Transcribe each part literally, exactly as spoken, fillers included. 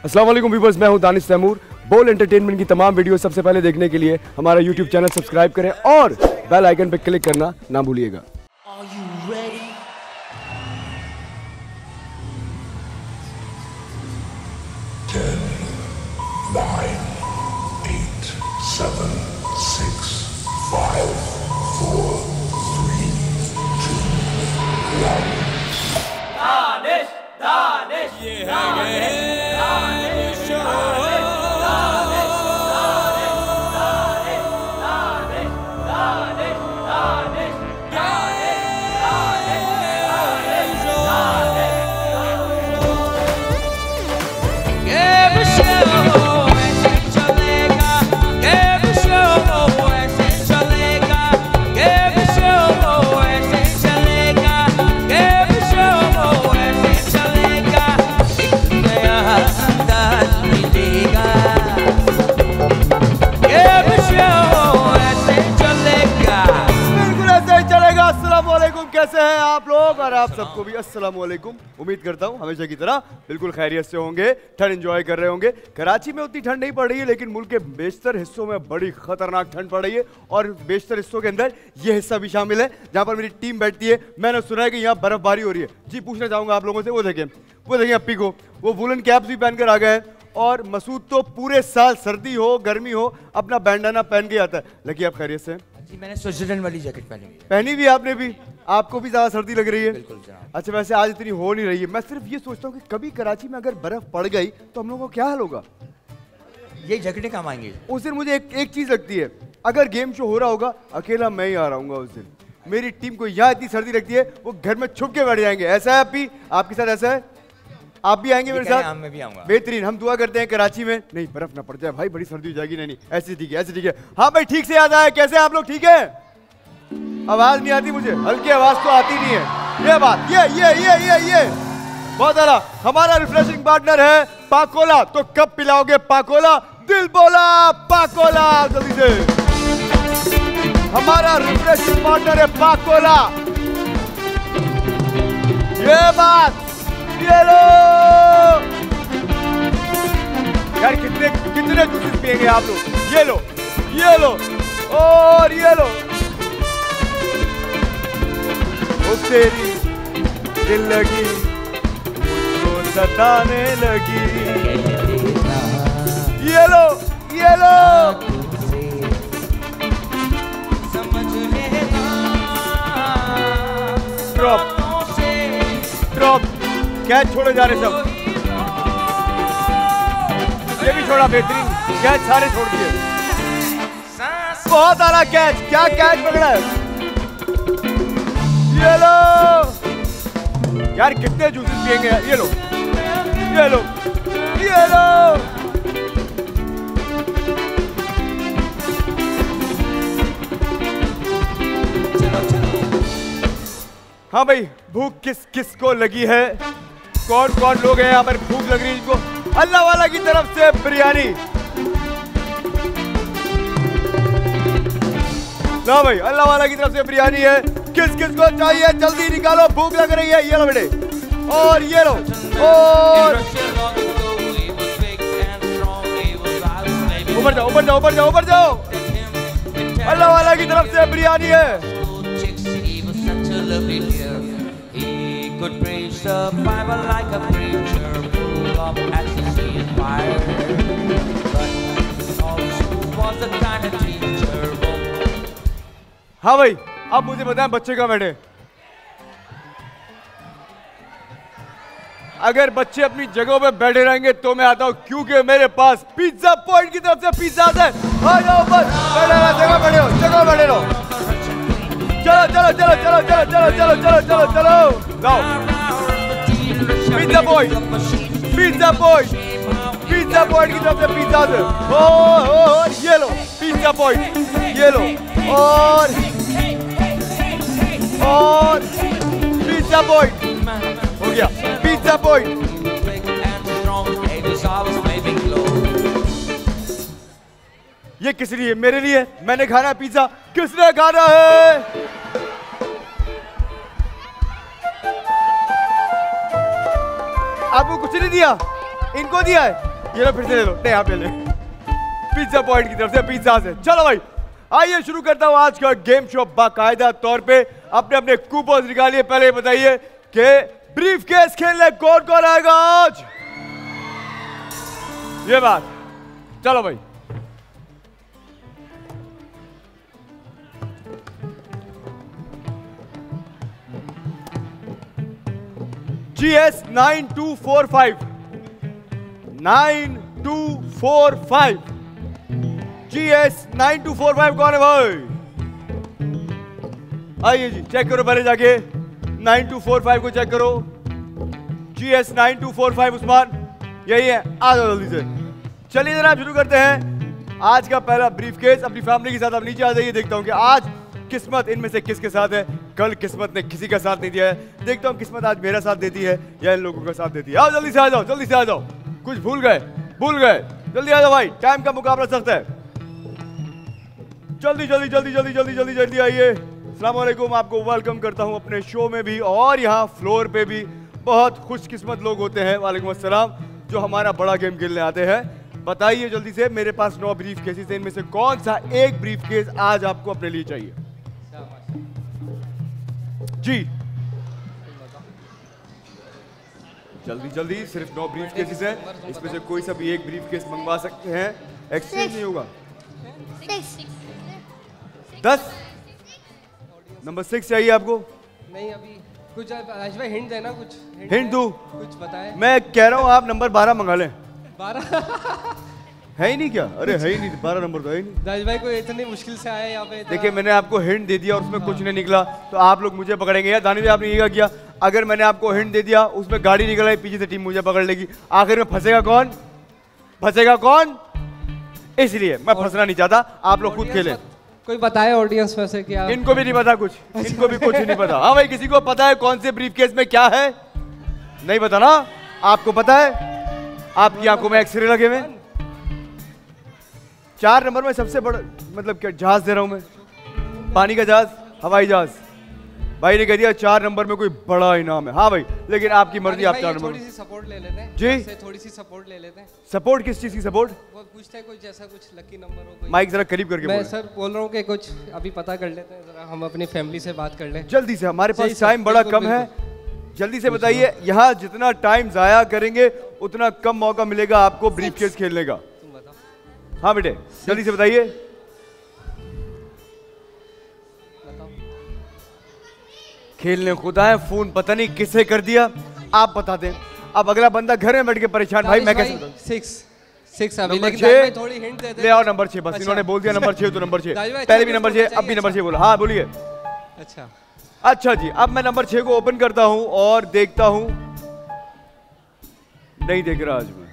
अस्सलाम वालेकुम व्यूअर्स, मैं हूं दानिश तैमूर। बोल एंटरटेनमेंट की तमाम वीडियो सबसे पहले देखने के लिए हमारा यूट्यूब चैनल सब्सक्राइब करें और बेल आइकन पर क्लिक करना ना भूलिएगा। कैसे हैं आप लोग? और आप सबको भी अस्सलाम वालेकुम। उम्मीद करता हूं हमेशा की तरह बिल्कुल खैरियत से होंगे, ठंड एंजॉय कर रहे होंगे। कराची में उतनी ठंड नहीं पड़ रही है, लेकिन मुल्क के बेशतर हिस्सों में बड़ी खतरनाक ठंड पड़ रही है और बेशतर हिस्सों के अंदर ये हिस्सा भी शामिल है जहां पर मेरी टीम बैठती है। मैंने सुना है कि यहाँ बर्फबारी हो रही है। जी पूछना चाहूंगा आप लोगों से, वो देखें वो देखें अप्पी को, वो वुलन कैप्स भी पहनकर आ गए हैं। और मसूद तो पूरे साल सर्दी हो गर्मी हो अपना बैंडाना पहन के आता है। लकी आप खैरियत से? जी मैंने स्विट्जरलैंड वाली जैकेट पहनी है। पहनी भी आपने भी? आपको भी ज्यादा सर्दी लग रही है? बिल्कुल जनाब। अच्छा, वैसे आज इतनी हो नहीं रही है। मैं सिर्फ ये सोचता हूँ कि कभी कराची में अगर बर्फ पड़ गई तो हम लोगों को क्या हाल होगा? ये जैकेटें काम आएंगी। उस दिन मुझे एक, एक चीज लगती है, अगर गेम शो हो रहा होगा अकेला मैं ही आ रहा हूँ उस दिन। मेरी टीम को यहाँ इतनी सर्दी लगती है वो घर में छुप के बैठ जाएंगे। ऐसा है अभी आपके साथ? ऐसा है? आप भी आएंगे मेरे साथ? मैं भी आऊंगा। बेहतरीन। हम दुआ करते हैं कराची में नहीं बर्फ ना पड़ जाए भाई, बड़ी सर्दी हो जाएगी। नहीं नहीं ऐसे ठीक है, ऐसे ठीक है। हाँ भाई ठीक से याद आया। कैसे आप लोग? ठीक है? आवाज नहीं आती मुझे, हल्की आवाज तो आती नहीं है। ये बात, ये ये ये ये ये बहुत आला। हमारा रिफ्रेशिंग पार्टनर है पाकोला। तो कब पिलाओगे पाकोला? दिल बोला पाकोला जल्दी से। हमारा रिफ्रेशिंग पार्टनर है पाकोला। ये बात, ये लो यार। कितने कितने जूसेस पिएंगे आप लोग? ये लो, ये लो और ये लो। ओ तेरी दिल लगी मुझको सताने लगी। ये लो, ये लो। ड्रॉप ड्रॉप कैच छोड़े जा रहे सब। ये भी छोड़ा, बेहतरीन कैच सारे छोड़ दिए। बहुत आला कैच। क्या कैच पकड़ा है? ये लो यार, कितने जूसेस पिएंगे? ये लो, ये लो, ये लो। हाँ भाई, भूख किस किस को लगी है? कौन कौन लोग हैं यहाँ पर भूख लग रही है इनको? अल्लाह वाला की तरफ से बिरयानी। ना भाई, अल्लाह वाला की तरफ से बिरयानी है। किस किस को चाहिए? जल्दी निकालो, भूख लग रही है। ये लो बेटे, और ये लो, और ऊपर जाओ, ऊपर जाओ, ऊपर जाओ, ऊपर जाओ। अल्लाह वाला की तरफ से बिरयानी है। Could preach the Bible like a preacher, full of ecstasy and fire, but also was the kind of teacher. हाँ भाई, अब मुझे बताएं बच्चे कहाँ बैठे? अगर बच्चे अपनी जगहों पे बैठे रहेंगे तो मैं आता हूँ, क्योंकि मेरे पास पिज्जा पॉइंट की तरफ से पिज्जा आता है। आ जाओ ऊपर, बैठे रहो, जगह बैठे हो, जगह बैठे रहो। चलो चलो चलो चलो चलो चलो चलो चलो चलो चलो जाओ। Pizza point, pizza point, pizza point की तरफ से पिज्जा दे। ओ ये लो पिज्जा पॉइंट, ये लो, और और पिज्जा पॉइंट हो गया। Pizza point. ये किस लिए? मेरे लिए। मैंने खाना है पिज्जा। किसने खाना है? आपको कुछ नहीं दिया? इनको दिया है? ये लो फिर से ले लो, नहीं आप ले ले। पिज्जा पॉइंट की तरफ से पिज्जा से। चलो भाई आइए शुरू करता हूँ आज का गेम शो। बाकायदा तौर पे अपने अपने कूपन निकालिए। पहले ये बताइए कि ब्रीफ केस खेलने कौन कौन आएगा आज? ये बात, चलो भाई। G S nine two four five nine two four five G S nine two four five कौन है भाई? आइए जी चेक करो पहले जाके नाइन टू फोर फाइव को चेक करो। G S nine two four five Usman यही है, आ जाओ जल्दी से। चलिए जरा शुरू करते हैं आज का पहला ब्रीफकेस। अपनी फैमिली के साथ आप नीचे आ जाइए। देखता हूं कि आज किस्मत इनमें से किसके साथ है। कल किस्मत ने किसी का साथ नहीं दिया है। देखता हूं किस्मत आज मेरा साथ देती है या इन लोगों का साथ देती है। आओ जल्दी से आ जाओ, जल्दी से आ जाओ। कुछ भूल गए भूल गए जल्दी आ जाओ भाई, टाइम का मुकाबला सख्त है। जल्दी जल्दी जल्दी जल्दी जल्दी जल्दी जल्दी आइए। अस्सलाम वालेकुम, आपको वेलकम करता हूं अपने शो में भी और यहाँ फ्लोर पे भी। बहुत खुशकिस्मत लोग होते हैं, वालेकुम अस्सलाम, जो हमारा बड़ा गेम खेलने आते हैं। बताइए जल्दी से, मेरे पास नौ ब्रीफ केसेस हैं, इनमें से कौन सा एक ब्रीफ केस आज आपको अपने लिए चाहिए? जी जल्दी जल्दी, सिर्फ नौ ब्रीफ केसेस हैं, इसमें से कोई सा भी एक ब्रीफ केस मंगवा सकते हैं, एक्सचेंज नहीं होगा। दस नंबर सिक्स चाहिए आपको? नहीं अभी कुछ आज भाई हिंट देना, कुछ हिंट दूं? कुछ बताए। मैं कह रहा हूँ आप नंबर बारह मंगा लें। बारह है ही नहीं क्या? अरे है ही नहीं, बारह नंबर तो है ही नहीं। दाज भाई को इतनी मुश्किल से आया यहाँ पे। देखिए मैंने आपको हिंट दे दिया और उसमें कुछ नहीं निकला तो आप लोग मुझे पकड़ेंगे यार। दानी भाई आपने ये क्या किया? अगर मैंने आपको हिंट दे दिया उसमें गाड़ी निकल आई पीछे से, टीम मुझे पकड़ लेगी। आखिर में फंसेगा कौन? फंसेगा कौन? इसलिए मैं फंसना नहीं चाहता, आप लोग खुद खेलें। कोई बताए ऑडियंस में से क्या? इनको भी नहीं पता कुछ, इनको भी कुछ नहीं पता। हाँ भाई, किसी को पता है कौन से ब्रीफकेस में क्या है? नहीं पता ना? आपको पता है? आपकी आंखों में एक्सरे लगे हुए। चार नंबर में सबसे बड़ा मतलब क्या जहाज दे रहा हूं मैं? पानी का जहाज, हवाई जहाज। भाई ने कह दिया चार नंबर में कोई बड़ा इनाम है। हाँ भाई, लेकिन आपकी मर्जी, आप चार नंबर। थोड़ी सी सपोर्ट ले लेते हैं जी, थोड़ी सी सपोर्ट ले लेते हैं। सपोर्ट किस चीज की सपोर्ट? वो पूछते हैं कुछ जैसा कुछ लकी नंबर हो। माइक जरा करीब करके मैं बोलो। सर बोल रहा हूँ कि कुछ अभी पता कर लेते हैं, जरा हम अपनी फैमिली से बात कर लें जल्दी से, हमारे सही पास सर, टाइम बड़ा बिल्कुल, कम है। जल्दी से बताइए, यहाँ जितना टाइम जाया करेंगे उतना कम मौका मिलेगा आपको ब्रीफकेस खेलने का। तुम बताओ। हाँ बेटे जल्दी से बताइए। बताओ। खेलने खुद आए, फोन पता नहीं किसे कर दिया, आप बता दें। अब अगला बंदा घर में बैठ के परेशान, भाई मैं कैसे बताऊं? सिक्स सिक्स अभी, नंबर लेकिन छह, भाई थोड़ी हिंट दे दे। ले आओ नंबर छह। बस अच्छा। इन्होंने बोल दिया नंबर छह तो नंबर छह। दाई भाई, पहले भी अच्छा नंबर बोलना छह, अब भी चाहिए, नंबर छह अच्छा। बोला। हाँ बोलिए। अच्छा अच्छा जी, अब मैं नंबर छह को ओपन करता हूं और देखता हूं। नहीं देख रहा आज मैं,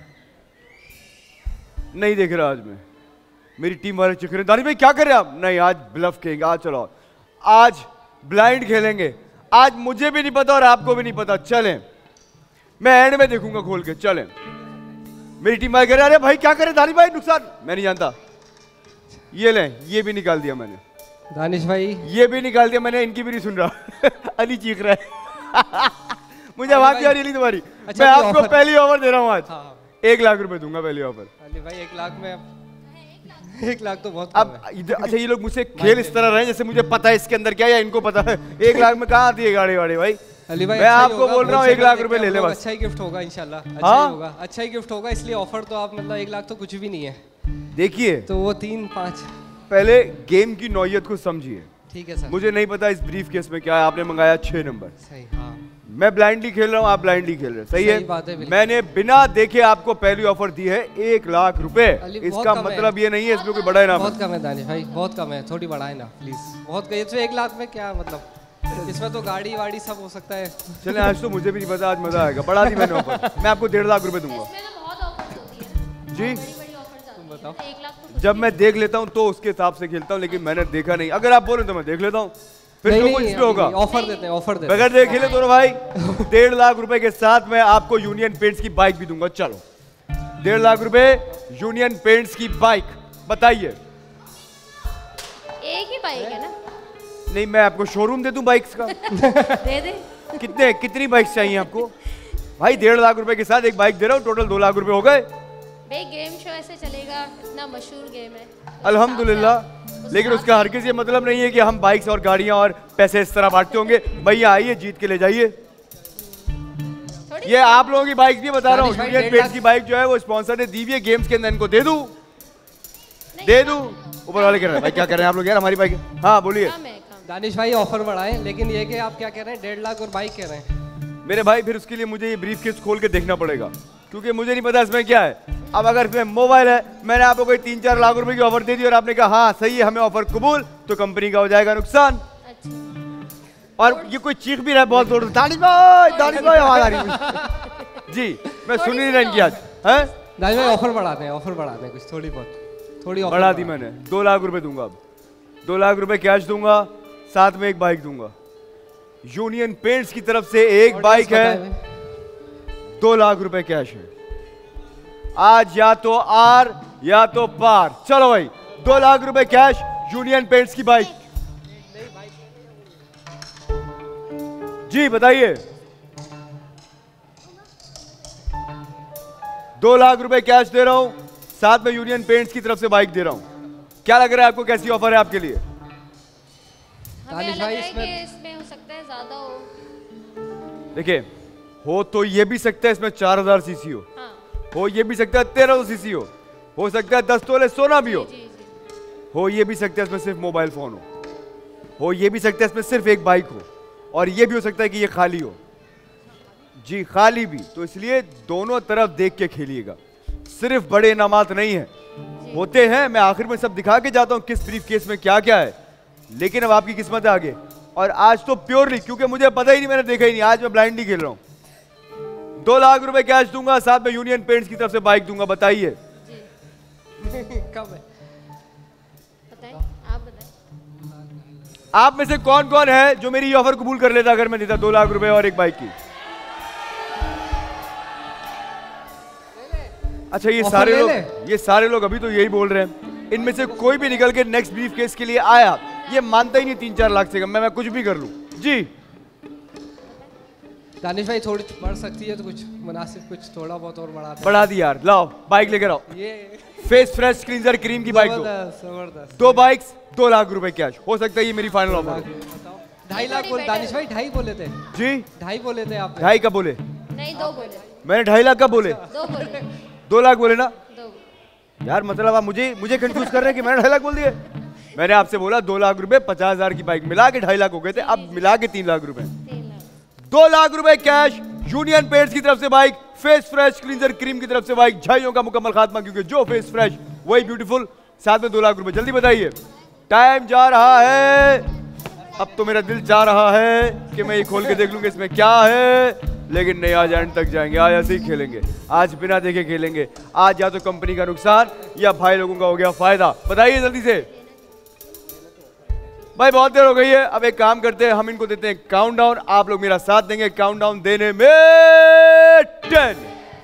नहीं देख रहा आज मैं। मेरी टीम वाले चेक रहे, दानी भाई क्या कर रहे हैं आप? नहीं आज ब्लफ खेलेंगे, आज चलो आज ब्लाइंड खेलेंगे। आज मुझे भी नहीं पता और आपको भी नहीं पता। चलें, मैं एंड में देखूंगा खोल के। चलें, मेरी टीम वाले कह रहे अरे भाई क्या करे दानी भाई, नुकसान। मैं नहीं जानता। ये लें, ये भी निकाल दिया मैंने। दानिश भाई ये भी निकाल दिया मैंने, इनकी भी नहीं सुन रहा। अली चीख रहा है। मुझे आवाज आ रही है तुम्हारी। अच्छा, मैं कोई आपको ऑफर? पहली ऑफर दे रहा हूँ आज। हाँ, हाँ। एक लाख रुपए दूंगा पहली ऑफर। अली भाई एक लाख में एक लाख तो बहुत कम अब है। इधर- अच्छा ये लोग मुझसे खेल इस तरह रहे हैं जैसे मुझे पता है इसके अंदर क्या है या इनको पता है। एक लाख में कहाँ आती है गाड़ी वाड़ी भाई? अली भाई मैं अच्छा ही आपको होगा, बोल रहा हूँ बहुत एक लाख से रुपए ले हम ले लोग बस। अच्छा ही गिफ्ट होगा इंशाल्लाह। अच्छा हाँ? ही होगा, अच्छा ही गिफ्ट होगा। इसलिए ऑफर तो आप मतलब एक लाख तो कुछ भी नहीं है। देखिए तो वो तीन पाँच पहले गेम की नौयत को समझिए। ठीक है सर। मुझे नहीं पता इस ब्रीफ केस में क्या है। आपने मंगाया छह नंबर, सही। हाँ मैं ब्लाइंडली खेल रहा हूँ, आप ब्लाइंडली खेल रहे हैं। सही, सही बात है, है। बिल्कुल। मैंने बिना देखे आपको पहली ऑफर दी है एक लाख रुपए। अली, बहुत इसका कम है। मतलब ये नहीं है इसमें कोई बड़ा इनाम है। बहुत कम है दानिश भाई, बहुत कम है। थोड़ी बढ़ाए ना प्लीज। बहुत कम। इसमें एक लाख में क्या मतलब, इसमें तो गाड़ी वाड़ी सब हो सकता है। चले आज तो मुझे भी नहीं पता, आज मजा आएगा। बढ़ा दी मैंने ऑफर। मैं आपको डेढ़ लाख रुपए दूंगा। इसमें तो बहुत ऑफर्स होती है। जी, बड़ी-बड़ी ऑफर्स आती हैं। बताओ। एक लाख तो जब मैं देख लेता हूँ तो उसके हिसाब से खेलता हूँ, लेकिन मैंने देखा नहीं। अगर आप बोले तो मैं देख लेता हूँ, फिर नहीं तो कुछ नहीं भी होगा। ऑफर देते हैं, ऑफर देते हैं। बगैर देख खेले दोनों भाई। डेढ़ लाख रुपए के साथ मैं आपको यूनियन पेंट्स की बाइक भी दूंगा। चलो, डेढ़ लाख रुपए यूनियन पेंट्स की बाइक। बताइए। एक ही बाइक है ना? नहीं, मैं आपको शोरूम दे दूं बाइक्स का। दे दे। कितने कितनी बाइक्स चाहिए आपको? भाई डेढ़ लाख रुपए के साथ एक बाइक दे रहा हूँ, टोटल दो लाख रुपए हो गए। भाई गेम शो ऐसे चलेगा, इतना मशहूर गेम है। अल्हम्दुलिल्लाह। लेकिन उसका हर किसी मतलब नहीं है कि हम बाइक्स और गाड़ियां और पैसे इस तरह बांटते होंगे। भैया आइए, जीत के ले जाइए। ये आप लोगों की बाइक भी बता रहा हूँ, यूनियन पेंट्स की बाइक जो है वो स्पॉन्सर ने दी हुई है गेम्स के अंदर। इनको दे दूं दे दूं ऊपर वाले कह रहे हैं भाई क्या कर रहे हैं आप लोग यार, हमारी बाइक। हाँ बोलिए। दानिश भाई ऑफर बढ़ाएं, लेकिन ये कि आप क्या कह रहे हैं, डेढ़ लाख और बाइक कह रहे हैं मेरे भाई। फिर उसके लिए मुझे ये ब्रीफ केस खोल के देखना पड़ेगा, क्योंकि मुझे नहीं पता इसमें क्या है। अब अगर इसमें मोबाइल है, मैंने आपको कोई तीन चार लाख रुपए की ऑफर दे दी और आपने कहा हाँ सही है, हमें ऑफर कबूल, तो कंपनी का हो जाएगा नुकसान। और ये कोई चीख भी रहा है बहुत जोर से, दानिश भाई दानिश भाई आवाज आ रही है जी। मैं सुन नहीं रही इनकी आज है। दानिश भाई ऑफर बढ़ाते हैं, ऑफर बढ़ाते हैं कुछ थोड़ी बहुत, थोड़ी ऑफर बढ़ा दी मैंने। दो लाख रुपए दूंगा, अब दो लाख रुपए कैश दूंगा, साथ में एक बाइक दूंगा। यूनियन पेंट्स की तरफ से एक बाइक है, दो लाख रुपए कैश है। आज या तो आर या तो पार। चलो भाई, दो लाख रुपए कैश, यूनियन पेंट्स की बाइक। जी बताइए। दो लाख रुपए कैश दे रहा हूं, साथ में यूनियन पेंट्स की तरफ से बाइक दे रहा हूं। क्या लग रहा है आपको, कैसी ऑफर है आपके लिए? हमें लग रहा है कि इसमें हो सकता है ज्यादा हो। देखिए, हो तो ये भी सकता है इसमें चार हजार सीसी हो, हाँ। हो ये भी सकता है तेरह सौ सीसी हो हो सकता है दस तोले सोना भी हो, जी, जी। हो ये भी सकता है इसमें सिर्फ मोबाइल फोन हो हो ये भी सकता है इसमें सिर्फ एक बाइक हो, और ये भी हो सकता है कि ये खाली हो। जी खाली भी। तो इसलिए दोनों तरफ देख के खेलिएगा, सिर्फ बड़े इनामात नहीं है, होते हैं। मैं आखिर में सब दिखा के जाता हूं किस ब्रीफ केस में क्या क्या है, लेकिन अब आपकी किस्मत है आगे। और आज तो प्योरली, क्योंकि मुझे पता ही नहीं, मैंने देखा ही नहीं, आज मैं ब्लाइंडली खेल रहा हूं। दो लाख रुपए कैश दूंगा, साथ में यूनियन पेंट्स की तरफ से बाइक दूंगा। बताइए कब है? बताएं, आप बताएं। आप में से कौन कौन है जो मेरी ऑफर कबूल कर लेता अगर मैं देता दो लाख रुपए और एक बाइक की? अच्छा, ये सारे लोग ये सारे लोग अभी तो यही बोल रहे हैं। इनमें से कोई भी निकल के नेक्स्ट ब्रीफ केस के लिए आया, ये मानता ही नहीं तीन चार लाख से कम मैं मैं कुछ भी कर लूं। जी दानिश भाई थोड़ी बढ़ सकती है तो कुछ मुनासिब, कुछ थोड़ा बहुत और बढ़ा बढ़ा दी यार। लाओ बाइक लेकर आओ, ये फेस फ्रेश क्लींजर क्रीम की बाइक दो। जबरदस्त। दो बाइक्स, दो लाख रुपए कैश। हो सकता है ये मेरी फाइनल ऑफर हो। ढाई लाख बोल दानिश भाई, ढाई बोले थे जी। ढाई बोले थे आप? ढाई का बोले? नहीं, दो बोले। मैंने ढाई लाख का बोले? दो बोले। दो लाख बोले ना दो। यार? मतलब आप मुझे मुझे कंफ्यूज कर रहे हैं कि मैंने ढाई लाख बोल दिए। मैंने आपसे बोला दो लाख रुपए, पचास हजार की बाइक मिला के ढाई लाख हो गए थे, अब मिला के तीन लाख रुपए। तीन लाख। दो लाख रुपए कैश, यूनियन पेंट्स की तरफ से bike, face fresh cleanser cream की तरफ से बाइक। झाइयों का मुकम्मल खात्मा, क्योंकि जो फेस फ्रेश वही ब्यूटीफुल, साथ में दो लाख रुपए। जल्दी बताइए, टाइम जा रहा है। अब तो मेरा दिल चाह रहा है कि मैं ये खोल के देख लूंगा इसमें क्या है, लेकिन नहीं, आज एंड तक जाएंगे, आज ऐसे ही खेलेंगे, आज बिना देखे खेलेंगे। आज या तो कंपनी का नुकसान या भाई लोगों का हो गया फायदा। बताइए जल्दी से भाई, बहुत देर हो गई है। अब एक काम करते हैं, हम इनको देते हैं काउंटडाउन, आप लोग मेरा साथ देंगे काउंटडाउन देने में। टेन।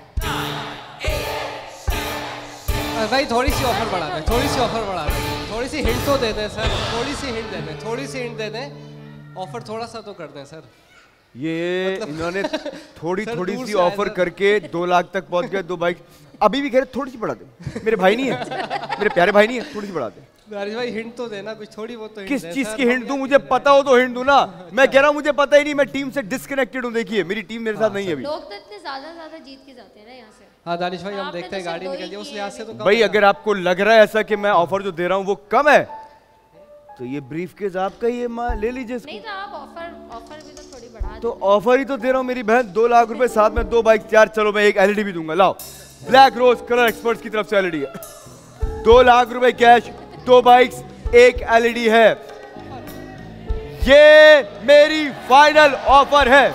भाई थोड़ी सी ऑफर बढ़ा दें, थोड़ी सी ऑफर बढ़ा दें, थोड़ी सी हिंट तो दे दें सर, थोड़ी सी हिंट दे दें, थोड़ी सी हिंट दे दें, ऑफर थोड़ा सा तो कर दें सर। ये मतलब इन्होंने थोड़ी सर, थोड़ी दूर सी से आए ऑफर सर। करके दो लाख तक पहुंच गए। दो बाइक अभी भी कह रहे थोड़ी सी बढ़ा दे। मेरे भाई नहीं है, मेरे प्यारे भाई नहीं है, थोड़ी सी बढ़ा दे। दानिश भाई हिंट तो देना कुछ, थोड़ी बहुत तो हिंट किस दें चीज सर, की हम हिंट दूं? क्या मुझे करें? पता हो तो हिंट दूं ना। मैं कह रहा हूं मुझे पता ही नहीं, मैं टीम से डिस्कनेक्टेड हूं। देखिए मेरी टीम मेरे साथ नहीं है अभी। लोग तो इतने ज्यादा ज्यादा जीत के जाते हैं ना यहाँ से। हाँ दानिश भाई, हम आपने देखते हैं तो गाड़ी सिर्फ दो निकल ही जाए, उस किए लिहाज हैं से तो कम भाई है। अगर आपको लग रहा है ऐसा कि मैं ऑफर जो दे रहा हूं वो कम है, तो ये ब्रीफ केस आपका ही है, मां ले लीजिए इसको। नहीं तो आप ऑफर ऑफर भी तो थोड़ी बढ़ा तो ऑफर ही तो दे रहा हूं मेरी बहन। दो लाख रुपए, साथ में दो बाइक चार। चलो मैं एक एलईडी भी दूंगा। लाओ, ब्लैक रोज कलर एक्सपर्ट्स की तरफ से एलईडी है। दो लाख रुपए कैश, दो बाइक्स, एक एलईडी है। ये मेरी फाइनल ऑफर है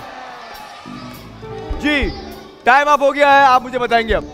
जी। टाइम अप हो गया है, आप मुझे बताएंगे अब।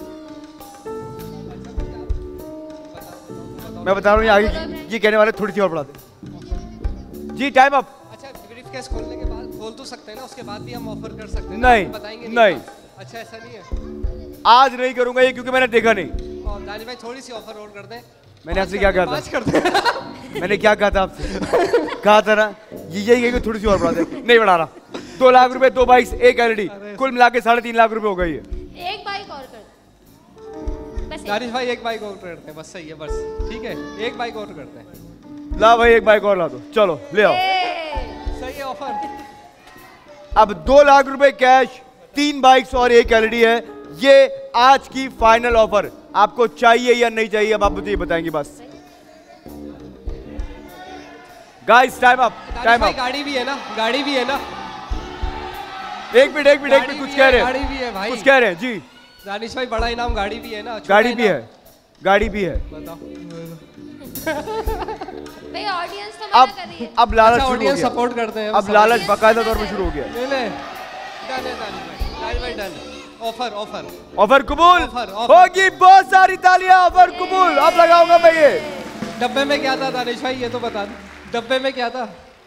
मैं बता रहा हूँ, ये आगे ये कहने वाले थोड़ी सी और बढ़ा दे जी। Time up. अच्छा, ब्रीफ केस खोलने के बाद खोल तो सकते हैं ना, उसके बाद भी हम ऑफर कर सकते हैं? नहीं, बताएंगे नहीं। अच्छा ऐसा नहीं है, आज नहीं करूंगा ये, क्योंकि मैंने देखा नहीं। और दानिश भाई थोड़ी सी ऑफर और कर दें। मैंने आपसे क्या कहा पाँच था? कर दें। मैंने क्या कहा था आपसे? कहा था ना ये यही है कि थोड़ी सी और बढ़ा दे। नहीं बढ़ा रहा। दो लाख रुपए, दो बाइक्स, एक एलईडी, कुल मिला के साढ़े तीन लाख रुपए हो गई है। एक बाइक और कर। से। दानिश भाई एक बाइक और करते हैं, बस सही है, बस ठीक है, एक बाइक और करते हैं। ला भाई एक बाइक और ला दो, चलो ले आओ। ए, सही है ऑफर। अब दो लाख रुपए कैश, तीन बाइक्स और एक एलईडी है। ये आज की फाइनल ऑफर, आपको चाहिए या नहीं चाहिए अब आप मुझे ये बताएंगे बस। Guys time up, Danish time भाई अप। गाड़ी भी है ना, गाड़ी भी है ना, एक मिनट एक मिनट एक मिनट, कुछ कह रहे गाड़ी हैं, भी है भाई। कुछ कह रहे हैं जी। दानिश भाई बड़ा इनाम गाड़ी भी है ना, छोटा गाड़ी भी इनाम- है, गाड़ी भी है। बताओ। भाई ऑडियंस तो मना अब कर रही है। अब लालच अच्छा शुरू हो ऑडियंस गया। सपोर्ट करते हैं, अब लालच बकायदा तौर पे शुरू हो गया। ले ले, डन है दानिश भाई, दानिश भाई डन। ऑफर ऑफर ऑफर कबूल ऑफर, ऑफर। होगी, बहुत सारी तालियां। ऑफर कबूल, अब लगाऊंगा मैं ये। डब्बे में क्या था दानिश भाई, ये तो बता दो, डब्बे में क्या था?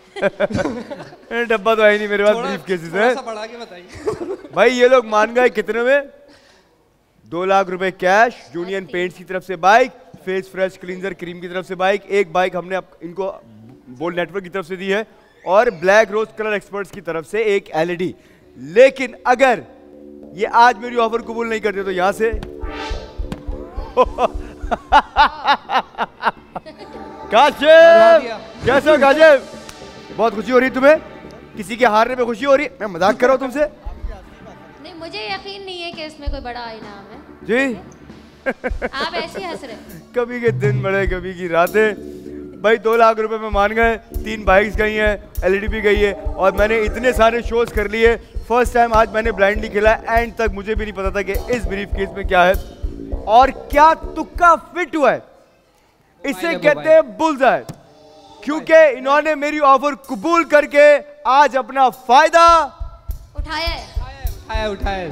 डब्बा तो है ही नहीं मेरे पास, थोड़ा ब्रीफ केसेस थोड़ा है। सा बढ़ा के बताइए। भाई ये लोग मान गए कितने में? दो लाख रुपए कैश, यूनियन पेंट्स की तरफ से bike, face fresh cleanser cream की तरफ से बाइक, एक बाइक हमने अप, इनको बोल नेटवर्क की तरफ से दी है, और ब्लैक रोज कलर एक्सपर्ट्स की तरफ से एक एलईडी। लेकिन अगर ये आज मेरी ऑफर कबूल नहीं करते तो यहां से काशिफ, कैसे हो काशिफ? बहुत खुशी हो रही तुम्हें? किसी के हारने पे खुशी हो रही? मैं मजाक कर रहा हूं तुमसे नहीं, मुझे यकीन नहीं है कि इसमें कोई बड़ा इनाम है। जी। आप ऐसे ही हंस रहे हैं। कभी के दिन बड़े कभी की रातें। भाई दो लाख रुपए में मान गए, तीन बाइक्स गई हैं, एलईडी भी गई है, और मैंने इतने सारे शोज कर लिए। फर्स्ट टाइम आज मैंने ब्लाइंडली खेला, एंड तक मुझे भी नहीं पता था कि इस ब्रीफ केस में क्या है और क्या तुक्का फिट हुआ है। इसे कहते हैं बुल्सआई, क्योंकि इन्होंने मेरी ऑफर कबूल करके आज अपना फायदा उठाया है। उठाया उठाया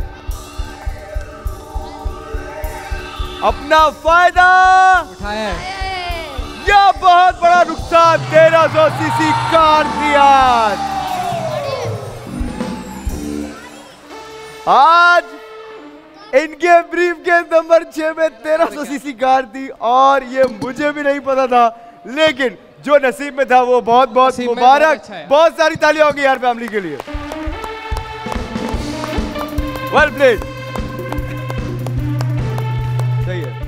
अपना फायदा उठाया है। यह बहुत बड़ा नुकसान तेरह सौ सीसी कार दिया। आज इनके ब्रीफ के नंबर छह में तेरह सौ सीसी कार थी, और ये मुझे भी नहीं पता था, लेकिन जो नसीब में था वो बहुत बहुत नसीब में मुबारक। बहुत अच्छा है। बहुत सारी तालियां होगी यार फैमिली के लिए। वेल प्लेड, सही है।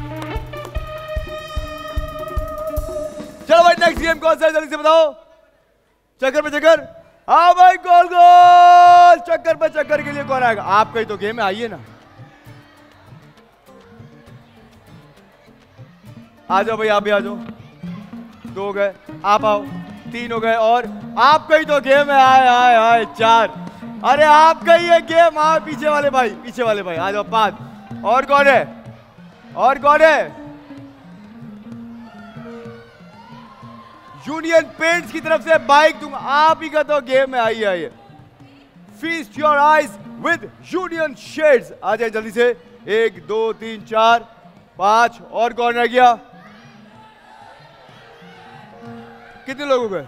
चलो भाई नेक्स्ट गेम कौन सा है, जल्दी से बताओ। चक्कर पे चक्कर, हाँ भाई गोल गोल। चक्कर पे चक्कर के लिए कौन आएगा? आपका ही तो गेम है, आइए ना। आ जाओ भाई, आप भी आ जाओ। दो हो गए, आप आओ। तीन हो गए, और आपका ही तो गेम है। आए आए आए चार। अरे आपका ही है गेम। हाँ पीछे वाले भाई, पीछे वाले भाई आ जाओ। पांच। और कौन है? और कौन है? यूनियन पेंट्स की तरफ से बाइक दूंगा। आप ही का तो गेम है, आइए आइए। Feast your eyes with union shades. आ जाए जल्दी से। एक दो तीन चार पांच। और कौन रह गया? कितने लोग हो गए?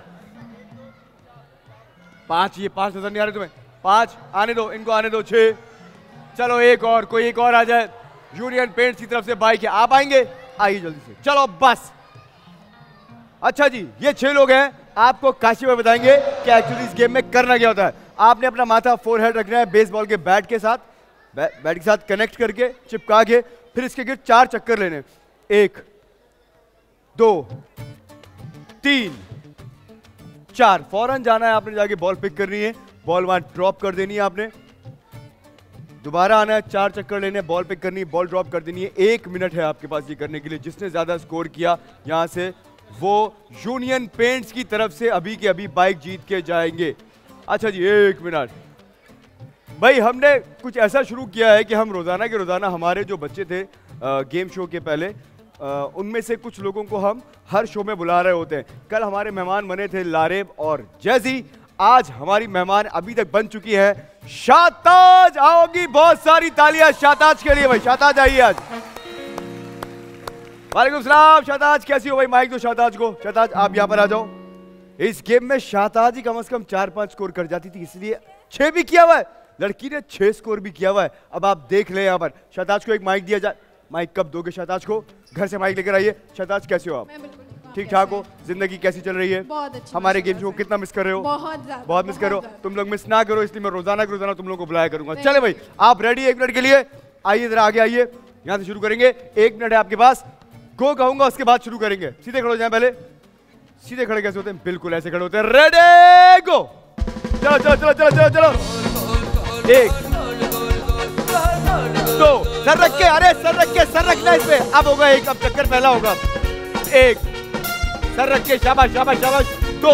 पांच। ये पांच नजर नहीं आ रहे तुम्हें? पांच आने दो, इनको आने दो। छह। चलो एक और, कोई एक और आ जाए। यूनियन पेंट्स की तरफ से बाइक है, आप आएंगे? आइए जल्दी से। चलो बस। अच्छा जी, ये छह लोग हैं। आपको काशी में बताएंगे कि एक्चुअली इस गेम में करना क्या होता है। आपने अपना माथा फोरहेड रखना है बेसबॉल के बैट के साथ, बै, बैट के साथ कनेक्ट करके चिपका के, फिर इसके गिर चार चक्कर लेने। एक, दो, तीन, चार। फौरन जाना है आपने, जाके बॉल पिक करनी है, बॉल वहां ड्रॉप कर देनी है आपने। दोबारा आना है, चार चक्कर लेने, बॉल पिक करनी है, बॉल ड्रॉप कर देनी है। एक मिनट है आपके पास ये करने के लिए। जिसने ज्यादा स्कोर किया यहां से, वो यूनियन पेंट्स की तरफ से अभी के अभी बाइक जीत के जाएंगे। अच्छा जी, एक मिनट भाई, हमने कुछ ऐसा शुरू किया है कि हम रोजाना के रोजाना हमारे जो बच्चे थे गेम शो के पहले, आ, उनमें से कुछ लोगों को हम हर शो में बुला रहे होते हैं। कल हमारे मेहमान बने थे लारेब और जैजी। आज हमारी मेहमान अभी तक बन चुकी है शाताज। आओगी बहुत सारी तालियां शाताज के लिए भाई। शाताज आइए आज। वालेकुम सलाम। शाताज कैसी हो भाई? माइक दो शाताज को। शाताज आप यहाँ पर आ जाओ। इस गेम में शाताज ही कम से कम चार पांच स्कोर कर जाती थी, इसलिए छह भी किया हुआ है। लड़की ने छह स्कोर भी किया हुआ है। अब आप देख ले यहाँ पर। शाताज को एक माइक दिया जाए। माइक कब दोगे शाताज को? घर से माइक लेकर आइए। शाताज कैसे हो आप? ठीक ठाक हो? जिंदगी कैसी चल रही है? बहुत अच्छी। हमारे गेम शो कितना मिस कर रहे हो? बहुत ज्यादा। बहुत मिस कर रहे हो। तुम लोग मिस ना करो, इसलिए मैं रोजाना रोजाना तुम लोग को बुलाया करूंगा। चले भाई, आप रेडी एक मिनट के लिए? आइए जरा आगे आइए। यहां से शुरू करेंगे। एक मिनट है आपके पास, गो कहूंगा उसके बाद शुरू करेंगे। सीधे खड़े हो जाए पहले। सीधे खड़े कैसे होते हैं? बिल्कुल ऐसे खड़े होते हैं। Ready go. चलो चलो चलो चलो चलो चलो। एक दो, सर रख के, अरे सर रख के, सर रखना इस पे। अब होगा एक, अब चक्कर पहला होगा। एक, सर रख के, शाबाश शाबाश शाबाश। दो,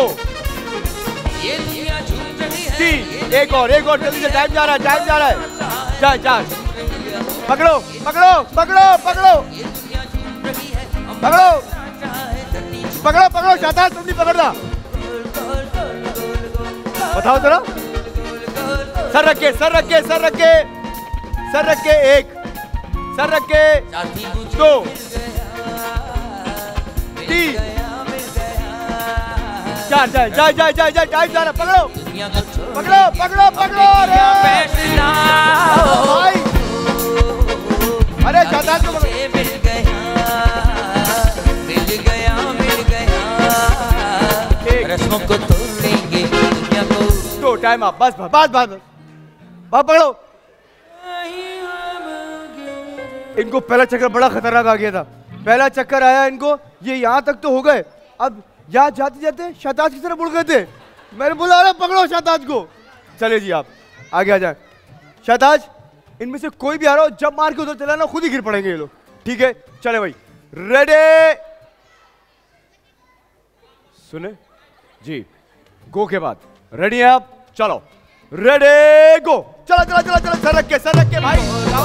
तीन, एक और एक और, जल्दी से, टाइम जा रहा है, टाइम जा रहा है। चार चार, पकड़ो पकड़ो पकड़ो पकड़ो पकड़ो पकड़ो पकड़ो। शाबाश, तुम नहीं पकड़ना। बताओ जरा। सर रख के, सर रख के, सर रख के, सर रख के। एक, सर रख के। दो, तीन, चार, जाए जाए जाए जाए जाए टाइम जा रहा। पकड़ो पकड़ो पकड़ो पकड़ो। अरे भाई, अरे शादाब को पकड़ो। मिल गया मिल गया मिल गया, रस्मों को तोड़ेंगे दुनिया को। दो, टाइम आप, बस बस बस बस पकड़ो। इनको पहला चक्कर बड़ा खतरनाक आ गया था। पहला चक्कर आया इनको, ये यहां तक तो हो गए। अब यहाँ जाते जाते शहताज की तरफ मुड़ गए थे। मैंने बोला अरे पकड़ो शहताज को। चले जी आप आगे आ जाए। शहताज, इनमें से कोई भी आ रहा हो, जब मार के उधर चला ना, खुद ही गिर पड़ेंगे ये लोग। ठीक है, चले भाई। रेडी, सुने जी, गो के बाद रेडी हैं आप? चलो रेडी गो। चलो चलो चलो चलो, सर रख के, सर रख के भाई।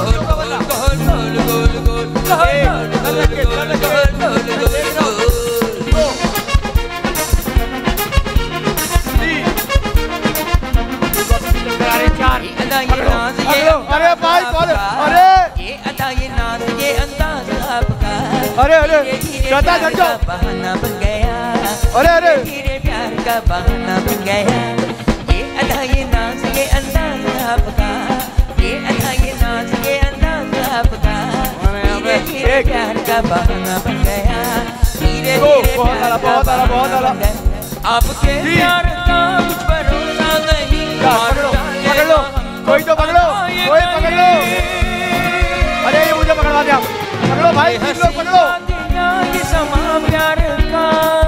अरे भाई कौन? अरे ये अदा ये नाज ये अंदाज आपका, अरे अरे शहताज हट जाओ। बहाना बन गया। अरे अरे तेरे प्यार का बहाना बन गया। ये अदा ये नाज ये अंदाज आपका, ये अदा ये नाज ये अंदाज आपका, धीरे धीरे प्यार का बहाना बन गया। धीरे धीरे बहुत आला, बहुत आला, बहुत आला। आपके प्यार का कुछ भरोसा नहीं। पकड़ो पकड़ लो, कोई तो पकड़ो, कोई पकड़ लो। अरे ये मुझे पकड़वा दे आप। पकड़ो भाई, तीन लोग पकड़ो। ये समा प्यार का।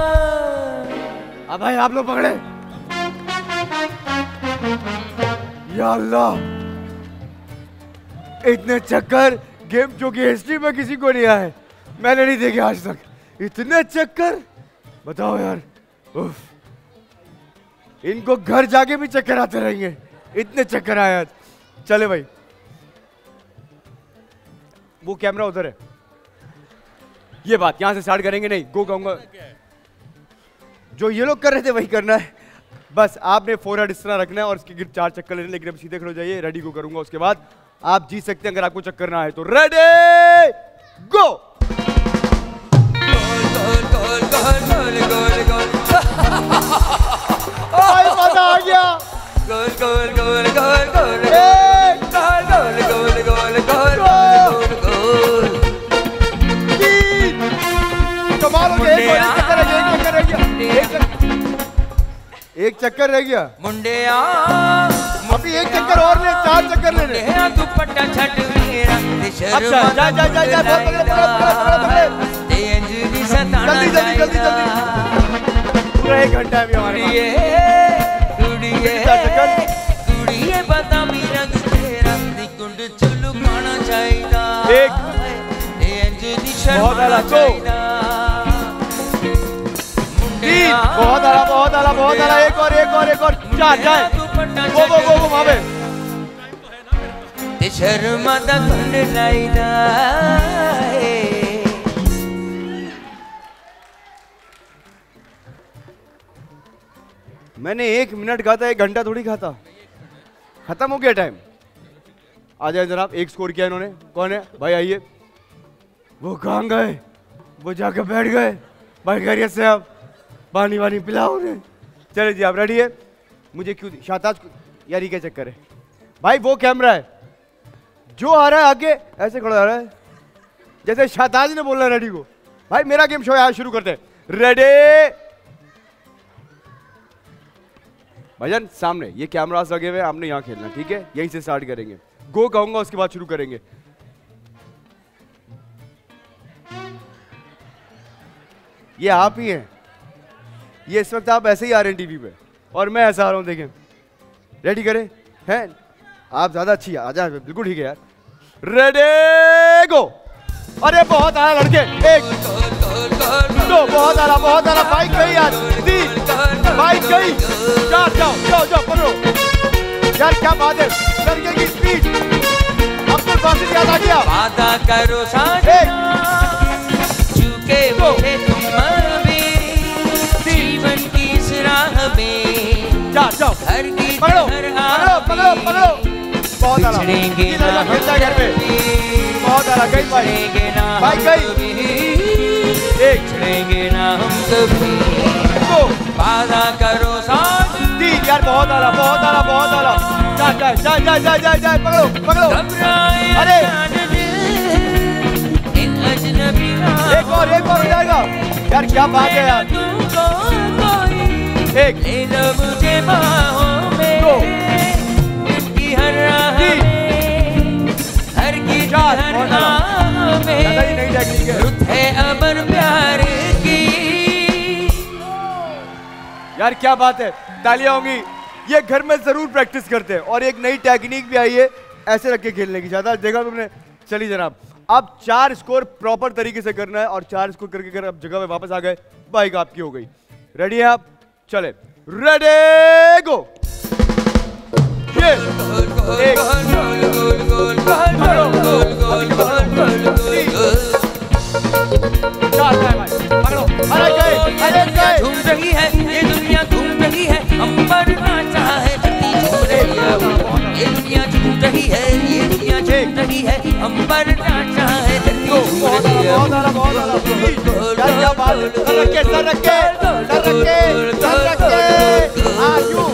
अब भाई आप लोग पकड़े। या अल्लाह, इतने चक्कर गेम जो कि हिस्ट्री में किसी को नहीं आए, मैंने नहीं देखे आज तक। इतने चक्कर, बताओ यार। उफ, इनको घर जाके भी चक्कर आते रहेंगे, इतने चक्कर आए आज। चले भाई, वो कैमरा उधर है। ये बात यहां से स्टार्ट करेंगे, नहीं गो कहूंगा। जो ये लोग कर रहे थे वही करना है। बस आपने फोरहेड इस तरह रखना है और इसके गिर चार चक्कर लेने। लेकिन अब सीधे खड़े हो जाइए। रेडी को करूंगा, उसके बाद आप जीत सकते हैं अगर आपको चक्कर ना आए तो। Ready go. मजा आ गया। गोल गोल गोल गोल गोल एक, गोल गोल गोल गोल गोल गोल। तीन, कमाल हो गया। एक और एक चक्कर रह गया, एक चक्कर रह गया, एक चक्कर- एक चक्कर रह गया। मुंडिया अभी एक चक्कर और ले, चार चक्कर लेने। मुंडिया दुपट्टा छट मेरा। अच्छा, जा जा जा जा, बहुत पकड़े पकड़े पकड़े पकड़े। अंजलि सताना जल्दी जल्दी जल्दी जल्दी। पूरा एक घंटा है अभी हमारे पास। कुड़िए कुड़िए बता मेरा तेरा निकुंड चुलू खाना चाहिदा। एक, बहुत आला। दो, तीन, बहुत आला बहुत आला बहुत आला। एक और एक और एक और, चार, जाए। वो वो वो वो भावे। ते शर्मा दा कुंड लाइदा। मैंने एक मिनट कहा था, एक घंटा थोड़ी कहा था। खत्म हो गया टाइम। आ जाए जनाब, एक स्कोर किया इन्होंने। कौन है भाई? आइए। वो कहाँ गए? वो जाकर बैठ गए। भाई खैरियत से आप? पानी वानी पिलाओ उन्हें। चले जी, आप रेडी है? मुझे क्यों शाहताज को यार, ये क्या चक्कर है भाई? वो कैमरा है जो आ रहा है आगे, ऐसे खड़ा आ रहा है जैसे शाहताज ने बोलना रेडी को। भाई मेरा गेम शो है, शुरू करते हैं। रेडी भाईजान, सामने ये कैमरास लगे हुए हैं, आपने यहाँ खेलना, ठीक है? यहीं से स्टार्ट करेंगे। गो कहूंगा, उसके बाद शुरू करेंगे। ये आप ही हैं। ये इस वक्त आप ऐसे ही आ रहे हैं टीवी पे और मैं ऐसा आ रहा हूँ, देखें। रेडी करें? हैं आप ज्यादा अच्छी है, आजा बिल्कुल ठीक है यार। Ready go. अरे बहुत आया लड़के, एक दो, बहुत आला बहुत आला, बाइक गई यार, तीन, बाइक गई, चार, जाओ जाओ जाओ पकड़ो यार, क्या बात है, लड़के की स्पीड। अब्दुल बासित याद आ गया। वादा करो साजना, चूके मुझे तुम भी जीवन की इस राह में, जाओ जाओ हर की पकड़ो पकड़ो पकड़ो पकड़ो, बहुत आला, बिछड़ेंगे ये लड़का खेलता है घर पे, बहुत आला, गई बाइक, बाइक गई, एक, बिछड़ेंगे ना हम कभी, दो, वादा करो साजना, तीन, यार बहुत आला बहुत आला बहुत आला, जा जा जा जा जा जा जा पकड़ो पकड़ो, घबराए अरे इन अजनबी एक और एक और हो जाएगा यार, क्या बात है यार, एक, ले लो मुझे बाहों में, दो, उनकी हर राह तीन, में, हर की चार, हर बहुत राह में, ज्यादा ही नहीं टेक्निक है रुत है अमर प्यार की। यार, क्या बात है, तालियां होंगी। ये घर में जरूर प्रैक्टिस करते हैं और एक नई टेक्निक भी आई है ऐसे रख के खेलने की, ज्यादा देखा तुमने। चलिए जनाब, अब चार स्कोर प्रॉपर तरीके से करना है और चार स्कोर करके अगर आप जगह पे वापस आ गए, बाइक आपकी हो गई। रेडी है आप? चले, रेडी गो। ये एक, चार, भाई पकड़ो, अरे गए, अरे गए, झूम रही है ये दुनिया, घूम रही है, अंबर नाचा है, धरती झूम रही है, ये दुनिया झूम रही है, ये दुनिया झूम रही है, अंबर नाचा है, धरती झूम बहुत रही है। आला, बहुत आला, बहुत आला। यार क्या बात है, सर रखे, सर रखे, सर रखे, सर रखे, आजू।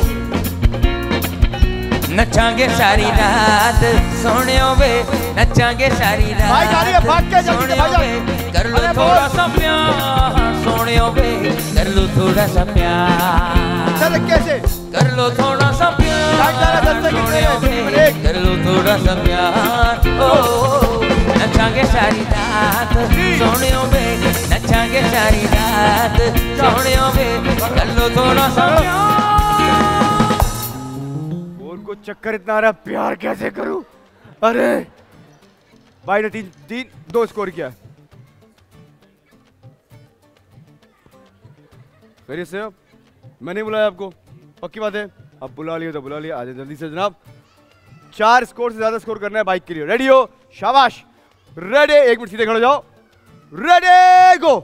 नचांगे सारी रात सोनियो वे, नचांगे सारी रात भाई जा रही है, भाग के जल्दी से सोनियो भाई जा। वे, कर लो अरे थोड़ा बोल। सा प्यार सोनियो वे, कर लो थोड़ा सा प्यार, सर रखे से, कर लो थोड़ा सा प्यार भाग जा रहा, दस सेकंड सोनियो में, वे, एक। कर लो थोड़ा सा प्यार, ओ नचांगे सारी रात सोनियो वे, नचांगे सारी रात सोनियो वे, कर लो थोड़ा सा प्यार। उनको चक्कर इतना आ रहा, प्यार कैसे करूं? अरे भाई ने तीन तीन दो स्कोर किया। फिर से मैं नहीं बुलाया आपको, पक्की बात है? अब बुला लिया तो बुला लिया, आ जाए जल्दी से जनाब। चार स्कोर से ज्यादा स्कोर करना है बाइक के लिए। रेडी हो? शाबाश। रेडी, एक मिनट सीधे खड़े हो जाओ। Ready go.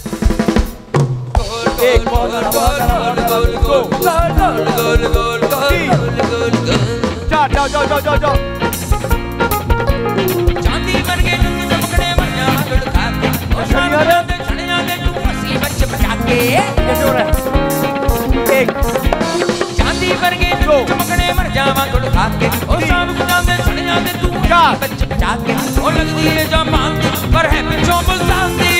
एक, बहुत आला, बहुत आला, बहुत आला, दो, तीन, चार, जाओ जाओ जाओ जाओ जाओ। चांदी बन के नंग चमकने मर जा लुढ़का के, ओ शाम दे छड़ियां दे तू हंसी बच बचा के, कैसे हो रहा है? एक, चांदी बन के नंग चमकने मर जा लुढ़का के, ओ शाम दे छड़ियां दे तू हंसी बच बचा के, ओ लगदी है जबान पर है पिछों बुलंदी,